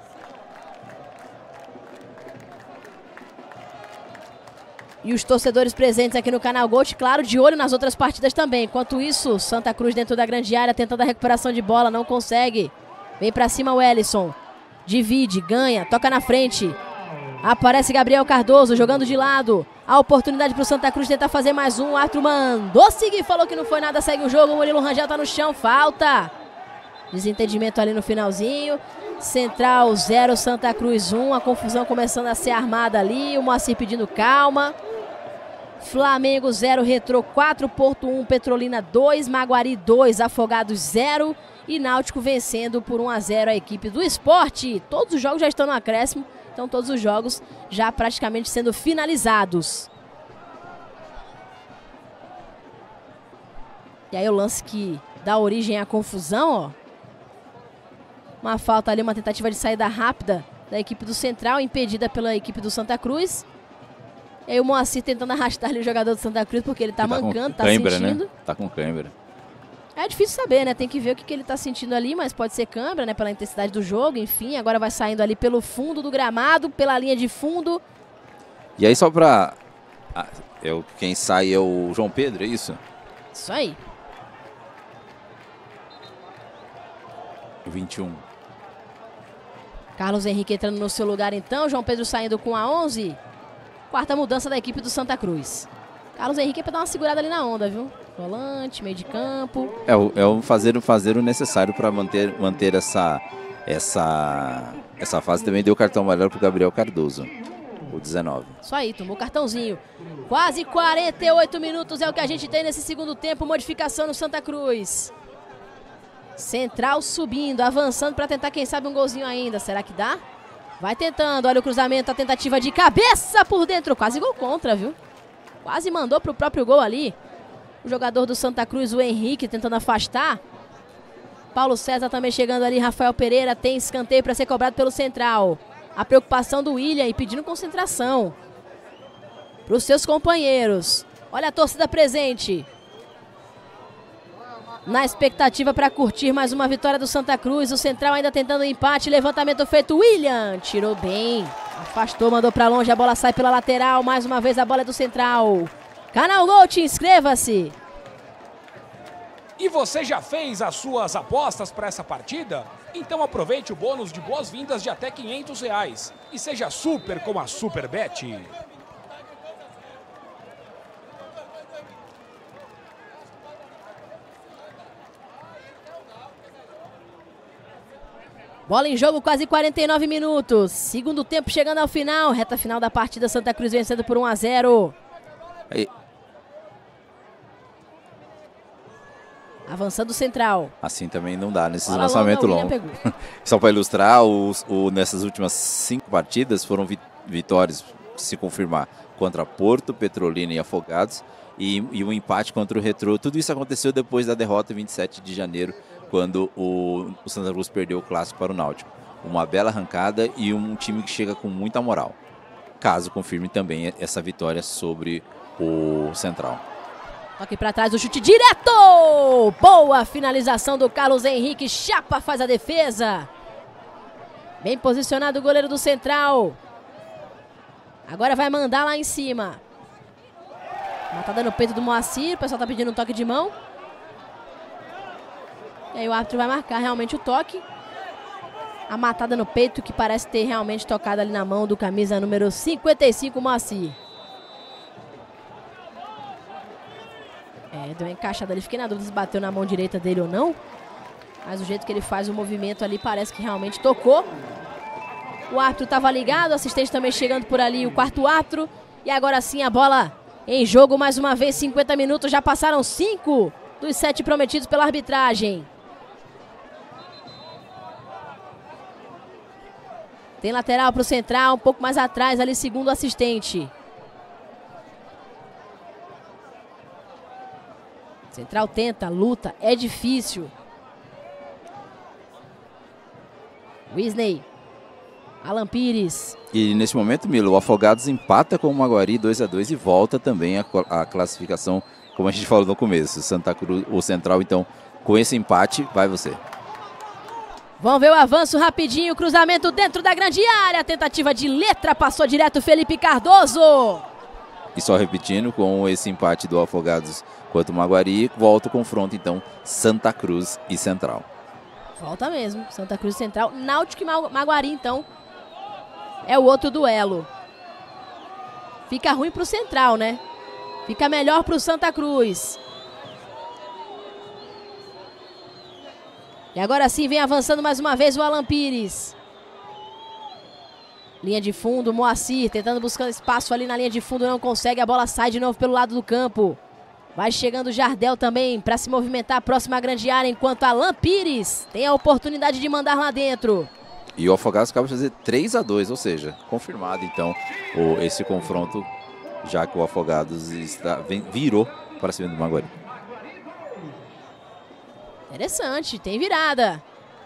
E os torcedores presentes aqui no Canal Gold, claro, de olho nas outras partidas também. Enquanto isso, Santa Cruz dentro da grande área, tentando a recuperação de bola, não consegue. Vem pra cima o Ellison. Divide, ganha, toca na frente. Aparece Gabriel Cardoso, jogando de lado. A oportunidade pro Santa Cruz tentar fazer mais um. O árbitro mandou seguir, falou que não foi nada, segue o jogo. O Murilo Rangel tá no chão, falta. Desentendimento ali no finalzinho. Central zero, Santa Cruz um. A confusão começando a ser armada ali. O Moacir pedindo calma. Flamengo zero, Retrô quatro, Porto um, Petrolina dois, Maguari dois, Afogados zero. E Náutico vencendo por um a zero a equipe do Sport. Todos os jogos já estão no acréscimo. Então todos os jogos já praticamente sendo finalizados. E aí o lance que dá origem à confusão, ó. Uma falta ali, uma tentativa de saída rápida da equipe do Central, impedida pela equipe do Santa Cruz. E aí o Moacir tentando arrastar ali o jogador do Santa Cruz, porque ele tá, tá mancando, tá cãibra, sentindo. Né? Tá com cãibra. É difícil saber, né? Tem que ver o que, que ele tá sentindo ali, mas pode ser câimbra, né? Pela intensidade do jogo, enfim. Agora vai saindo ali pelo fundo do gramado, pela linha de fundo. E aí só pra... Ah, eu, quem sai é o João Pedro, é isso? Isso aí. vinte e um. Carlos Henrique entrando no seu lugar então. João Pedro saindo com a onze. Quarta mudança da equipe do Santa Cruz. Carlos Henrique é pra dar uma segurada ali na onda, viu? Volante, meio de campo. É o, é o fazer, fazer o necessário para manter, manter essa, essa, essa fase. Também deu cartão amarelo pro Gabriel Cardoso, o dezenove. Isso aí, tomou cartãozinho. Quase quarenta e oito minutos é o que a gente tem nesse segundo tempo. Modificação no Santa Cruz. Central subindo, avançando para tentar, quem sabe, um golzinho ainda. Será que dá? Vai tentando, olha o cruzamento, a tentativa de cabeça por dentro. Quase gol contra, viu? Quase mandou pro próprio gol ali. O jogador do Santa Cruz, o Henrique, tentando afastar. Paulo César também chegando ali. Rafael Pereira tem escanteio para ser cobrado pelo Central. A preocupação do William e pedindo concentração para os seus companheiros. Olha a torcida presente. Na expectativa para curtir mais uma vitória do Santa Cruz. O Central ainda tentando empate. Levantamento feito. William tirou bem. Afastou, mandou para longe. A bola sai pela lateral. Mais uma vez a bola é do Central. Canal Gold, inscreva-se. E você já fez as suas apostas para essa partida? Então aproveite o bônus de boas-vindas de até quinhentos reais. E seja super com a Superbet. Bola em jogo, quase quarenta e nove minutos. Segundo tempo chegando ao final. Reta final da partida, Santa Cruz vencendo por um a zero. Aí. Avançando o Central. Assim também não dá nesses Bola lançamentos longa, longos. Só para ilustrar, os, o, nessas últimas cinco partidas foram vi, vitórias, se confirmar, contra Porto, Petrolina e Afogados. E, e um empate contra o Retrô. Tudo isso aconteceu depois da derrota vinte e sete de janeiro, quando o, o Santa Cruz perdeu o clássico para o Náutico. Uma bela arrancada e um time que chega com muita moral. Caso confirme também essa vitória sobre o Central. Toque para trás, o chute direto! Boa finalização do Carlos Henrique. Chapa faz a defesa. Bem posicionado o goleiro do Central. Agora vai mandar lá em cima. Matada no peito do Moacir. O pessoal tá pedindo um toque de mão. E aí o árbitro vai marcar realmente o toque. a matada no peito que parece ter realmente tocado ali na mão do camisa número cinquenta e cinco, Moacir. É, deu uma encaixada ali, fiquei na dúvida se bateu na mão direita dele ou não. Mas o jeito que ele faz o movimento ali parece que realmente tocou. O árbitro estava ligado, o assistente também chegando por ali, o quarto árbitro. E agora sim a bola em jogo mais uma vez, cinquenta minutos, já passaram cinco dos sete prometidos pela arbitragem. Tem lateral para o Central, um pouco mais atrás ali, segundo o assistente. Central tenta, luta, é difícil. Wesley. Alan Pires. E nesse momento, Milo, o Afogados empata com o Maguari dois a dois e volta também a, a classificação, como a gente falou no começo. Santa Cruz, o Central, então, com esse empate, vai você. Vamos ver o avanço rapidinho, cruzamento dentro da grande área, tentativa de letra, passou direto Felipe Cardoso. E só repetindo, com esse empate do Afogados quanto o Maguari, volta o confronto, então, Santa Cruz e Central. Volta mesmo, Santa Cruz e Central, Náutico e Maguari, então, é o outro duelo. Fica ruim pro Central, né? Fica melhor pro Santa Cruz. E agora sim vem avançando mais uma vez o Alan Pires. Linha de fundo, Moacir tentando buscar espaço ali na linha de fundo, não consegue, a bola sai de novo pelo lado do campo. Vai chegando o Jardel também para se movimentar próximo à grande área, enquanto Alan Pires tem a oportunidade de mandar lá dentro. E o Afogados acaba de fazer três a dois, ou seja, confirmado então o, esse confronto, já que o Afogados está, vem, virou para cima do Maguari. Interessante, tem virada.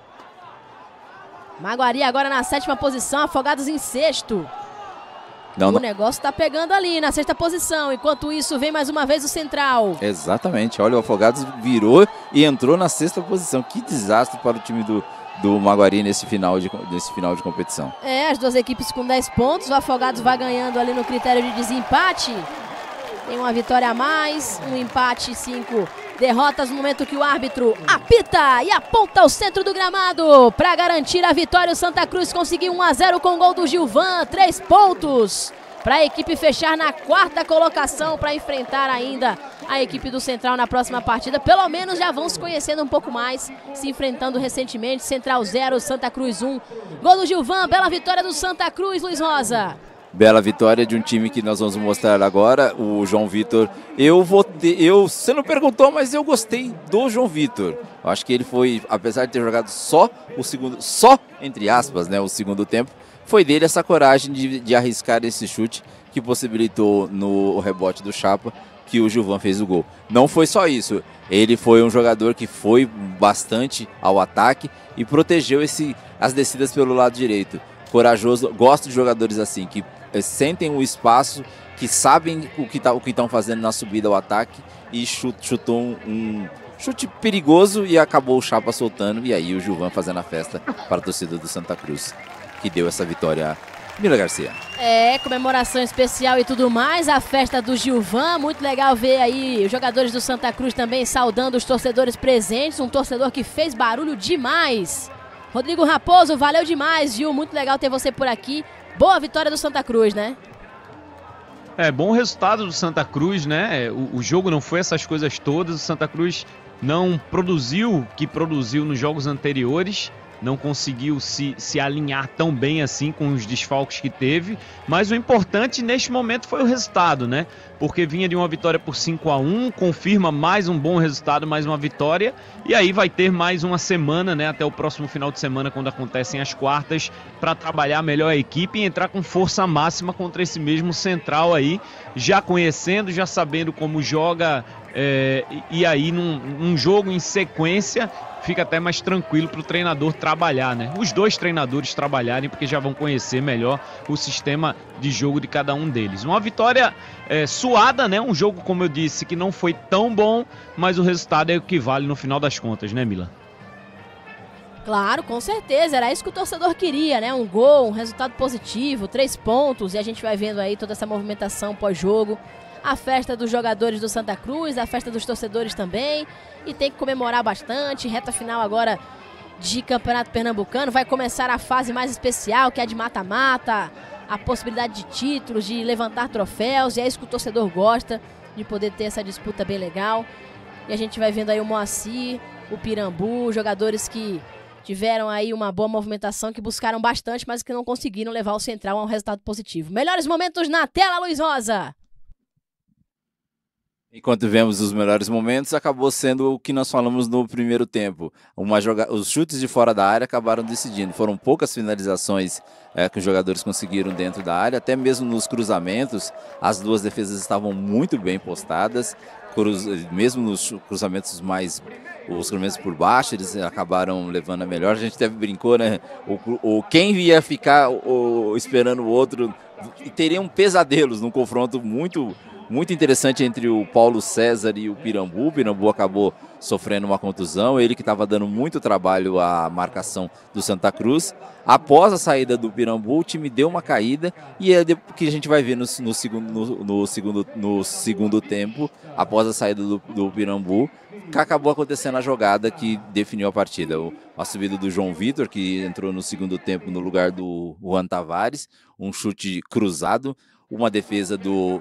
Maguari agora na sétima posição, Afogados em sexto. Não, o não. negócio tá pegando ali na sexta posição. Enquanto isso, vem mais uma vez o Central. Exatamente. Olha, o Afogados virou e entrou na sexta posição. Que desastre para o time do, do Maguari nesse final, de, nesse final de competição. É, as duas equipes com dez pontos. O Afogados vai ganhando ali no critério de desempate. Tem uma vitória a mais, um empate, cinco derrotas no momento que o árbitro apita e aponta ao centro do gramado para garantir a vitória. O Santa Cruz conseguiu um a zero com o gol do Gilvan, três pontos para a equipe fechar na quarta colocação para enfrentar ainda a equipe do Central na próxima partida. Pelo menos já vão se conhecendo um pouco mais, se enfrentando recentemente. Central zero, Santa Cruz um. Gol do Gilvan, bela vitória do Santa Cruz, Luiz Rosa. Bela vitória de um time que nós vamos mostrar agora, o João Vitor. Eu votei, eu, você não perguntou, mas eu gostei do João Vitor. Eu acho que ele foi, apesar de ter jogado só o segundo, só entre aspas, né, o segundo tempo, foi dele essa coragem de, de arriscar esse chute que possibilitou no rebote do Chapa que o Gilvan fez o gol. Não foi só isso, ele foi um jogador que foi bastante ao ataque e protegeu esse, as descidas pelo lado direito. Corajoso, gosto de jogadores assim, que sentem o espaço, que sabem o que tá, o que estão fazendo na subida ao ataque e chut, chutou um, um chute perigoso e acabou o Chapa soltando e aí o Gilvan fazendo a festa para a torcida do Santa Cruz, que deu essa vitória a Mila Garcia. É, comemoração especial e tudo mais, a festa do Gilvan, muito legal ver aí os jogadores do Santa Cruz também saudando os torcedores presentes, um torcedor que fez barulho demais. Rodrigo Raposo, valeu demais, viu? Muito legal ter você por aqui. Boa vitória do Santa Cruz, né? É, bom resultado do Santa Cruz, né? O, o jogo não foi essas coisas todas. O Santa Cruz não produziu o que produziu nos jogos anteriores. Não conseguiu se, se alinhar tão bem assim com os desfalques que teve. Mas o importante neste momento foi o resultado, né? Porque vinha de uma vitória por cinco a um, confirma mais um bom resultado, mais uma vitória. E aí vai ter mais uma semana, né? Até o próximo final de semana, quando acontecem as quartas, para trabalhar melhor a equipe e entrar com força máxima contra esse mesmo Central aí. Já conhecendo, já sabendo como joga. É, e aí num, num jogo em sequência fica até mais tranquilo para o treinador trabalhar, né? Os dois treinadores trabalharem, porque já vão conhecer melhor o sistema de jogo de cada um deles. Uma vitória é, suada, né? Um jogo, como eu disse, que não foi tão bom, mas o resultado é o que vale no final das contas, né, Mila? Claro, com certeza, era isso que o torcedor queria, né? Um gol, um resultado positivo, três pontos, e a gente vai vendo aí toda essa movimentação pós-jogo. A festa dos jogadores do Santa Cruz, a festa dos torcedores também. E tem que comemorar bastante. Reta final agora de Campeonato Pernambucano. Vai começar a fase mais especial, que é a de mata-mata, a possibilidade de títulos, de levantar troféus, e é isso que o torcedor gosta, de poder ter essa disputa bem legal. E a gente vai vendo aí o Moacir, o Pirambu, jogadores que tiveram aí uma boa movimentação, que buscaram bastante, mas que não conseguiram levar o Central a um resultado positivo. Melhores momentos na tela, Luiz Rosa! Enquanto vemos os melhores momentos, acabou sendo o que nós falamos no primeiro tempo. Uma joga... Os chutes de fora da área acabaram decidindo. Foram poucas finalizações é, que os jogadores conseguiram dentro da área, até mesmo nos cruzamentos. As duas defesas estavam muito bem postadas, cruz... mesmo nos cruzamentos mais... Os cruzamentos por baixo, eles acabaram levando a melhor. A gente até brincou, né? O, o... Quem ia ficar o... esperando o outro teriam pesadelos num confronto muito... Muito interessante entre o Paulo César e o Pirambu. O Pirambu acabou sofrendo uma contusão, ele que estava dando muito trabalho à marcação do Santa Cruz. Após a saída do Pirambu, o time deu uma caída, e é o que a gente vai ver no, no, segundo, no, no, segundo, no segundo tempo, após a saída do, do Pirambu, que acabou acontecendo a jogada que definiu a partida. O, a subida do João Vitor, que entrou no segundo tempo no lugar do Juan Tavares, um chute cruzado, uma defesa do...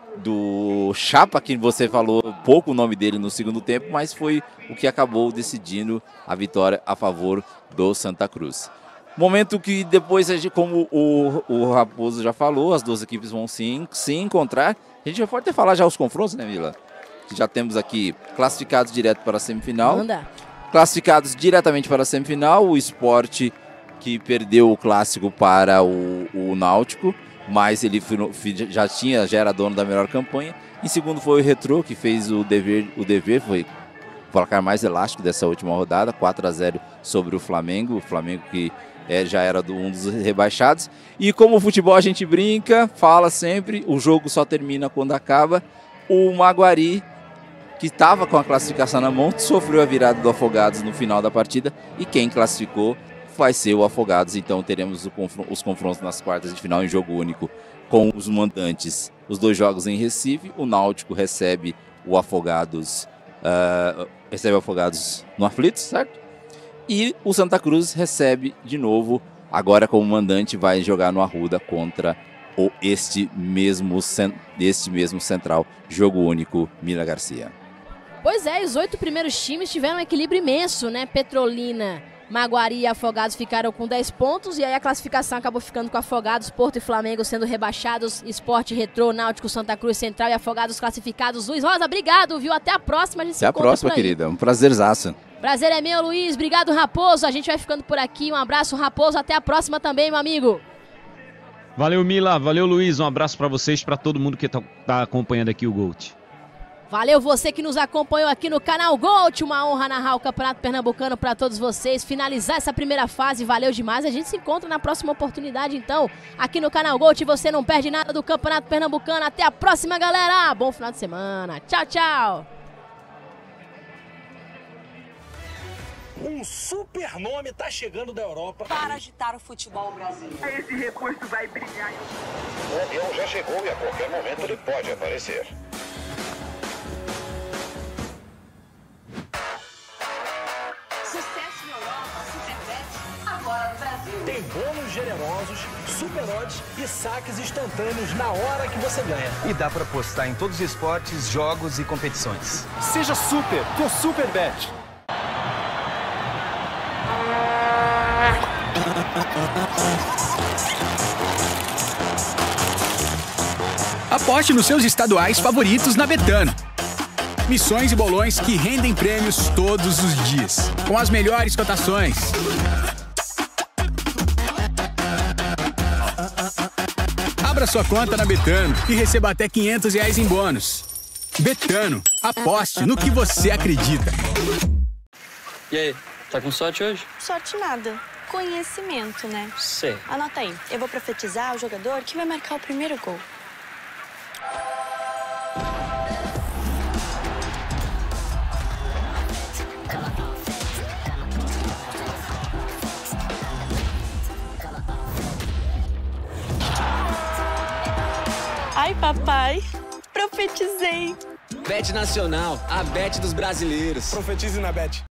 do Chapa, que você falou pouco o nome dele no segundo tempo, mas foi o que acabou decidindo a vitória a favor do Santa Cruz. Momento que depois, como o, o Raposo já falou, as duas equipes vão se, se encontrar. A gente já pode até falar já os confrontos, né, Mila? Já temos aqui classificados direto para a semifinal. Manda. Classificados diretamente para a semifinal, o Sport, que perdeu o clássico para o, o Náutico, mas ele já tinha, já era dono da melhor campanha. Em segundo foi o Retrô, que fez o dever, o dever foi o placar mais elástico dessa última rodada, quatro a zero sobre o Flamengo, o Flamengo que é, já era do, um dos rebaixados. E como o futebol a gente brinca, fala sempre, o jogo só termina quando acaba. O Maguari, que estava com a classificação na mão, sofreu a virada do Afogados no final da partida, e quem classificou vai ser o Afogados. Então teremos o confr- os confrontos nas quartas de final em jogo único com os mandantes. Os dois jogos em Recife, o Náutico recebe o Afogados, uh, recebe o Afogados no Aflitos, certo? E o Santa Cruz recebe de novo, agora como mandante, vai jogar no Arruda contra o este mesmo, este mesmo Central. Jogo único, Mila Garcia. Pois é, os oito primeiros times tiveram um equilíbrio imenso, né? Petrolina, Maguari e Afogados ficaram com dez pontos, e aí a classificação acabou ficando com Afogados, Porto e Flamengo sendo rebaixados, Sport, Retrô, Náutico, Santa Cruz, Central e Afogados classificados. Luiz Rosa, obrigado, viu? Até a próxima. A gente Até a próxima, querida. Um prazerzaço. Prazer é meu, Luiz. Obrigado, Raposo. A gente vai ficando por aqui. Um abraço, Raposo. Até a próxima também, meu amigo. Valeu, Mila. Valeu, Luiz. Um abraço para vocês, para todo mundo que tá, tá acompanhando aqui o Gold. Valeu você que nos acompanhou aqui no canal Gold. Uma honra narrar o Campeonato Pernambucano para todos vocês. Finalizar essa primeira fase, valeu demais. A gente se encontra na próxima oportunidade, então, aqui no canal Gold. Você não perde nada do Campeonato Pernambucano. Até a próxima, galera. Bom final de semana. Tchau, tchau. Um super nome tá chegando da Europa para agitar o futebol brasileiro. Esse recurso vai brilhar. O avião já chegou e a qualquer momento ele pode aparecer. Sucesso na Europa, Superbet, agora no Brasil. Tem bônus generosos, super odds e saques instantâneos na hora que você ganha. E dá pra apostar em todos os esportes, jogos e competições. Seja super com Superbet. Aposte nos seus estaduais favoritos na Betano. Missões e bolões que rendem prêmios todos os dias, com as melhores cotações. Abra sua conta na Betano e receba até quinhentos reais em bônus. Betano, aposte no que você acredita. E aí, tá com sorte hoje? Sorte nada. Conhecimento, né? Sei. Anota aí. Eu vou profetizar o jogador que vai marcar o primeiro gol. Ai, papai. Profetizei. Bet Nacional, a bet dos brasileiros. Profetize na Bet.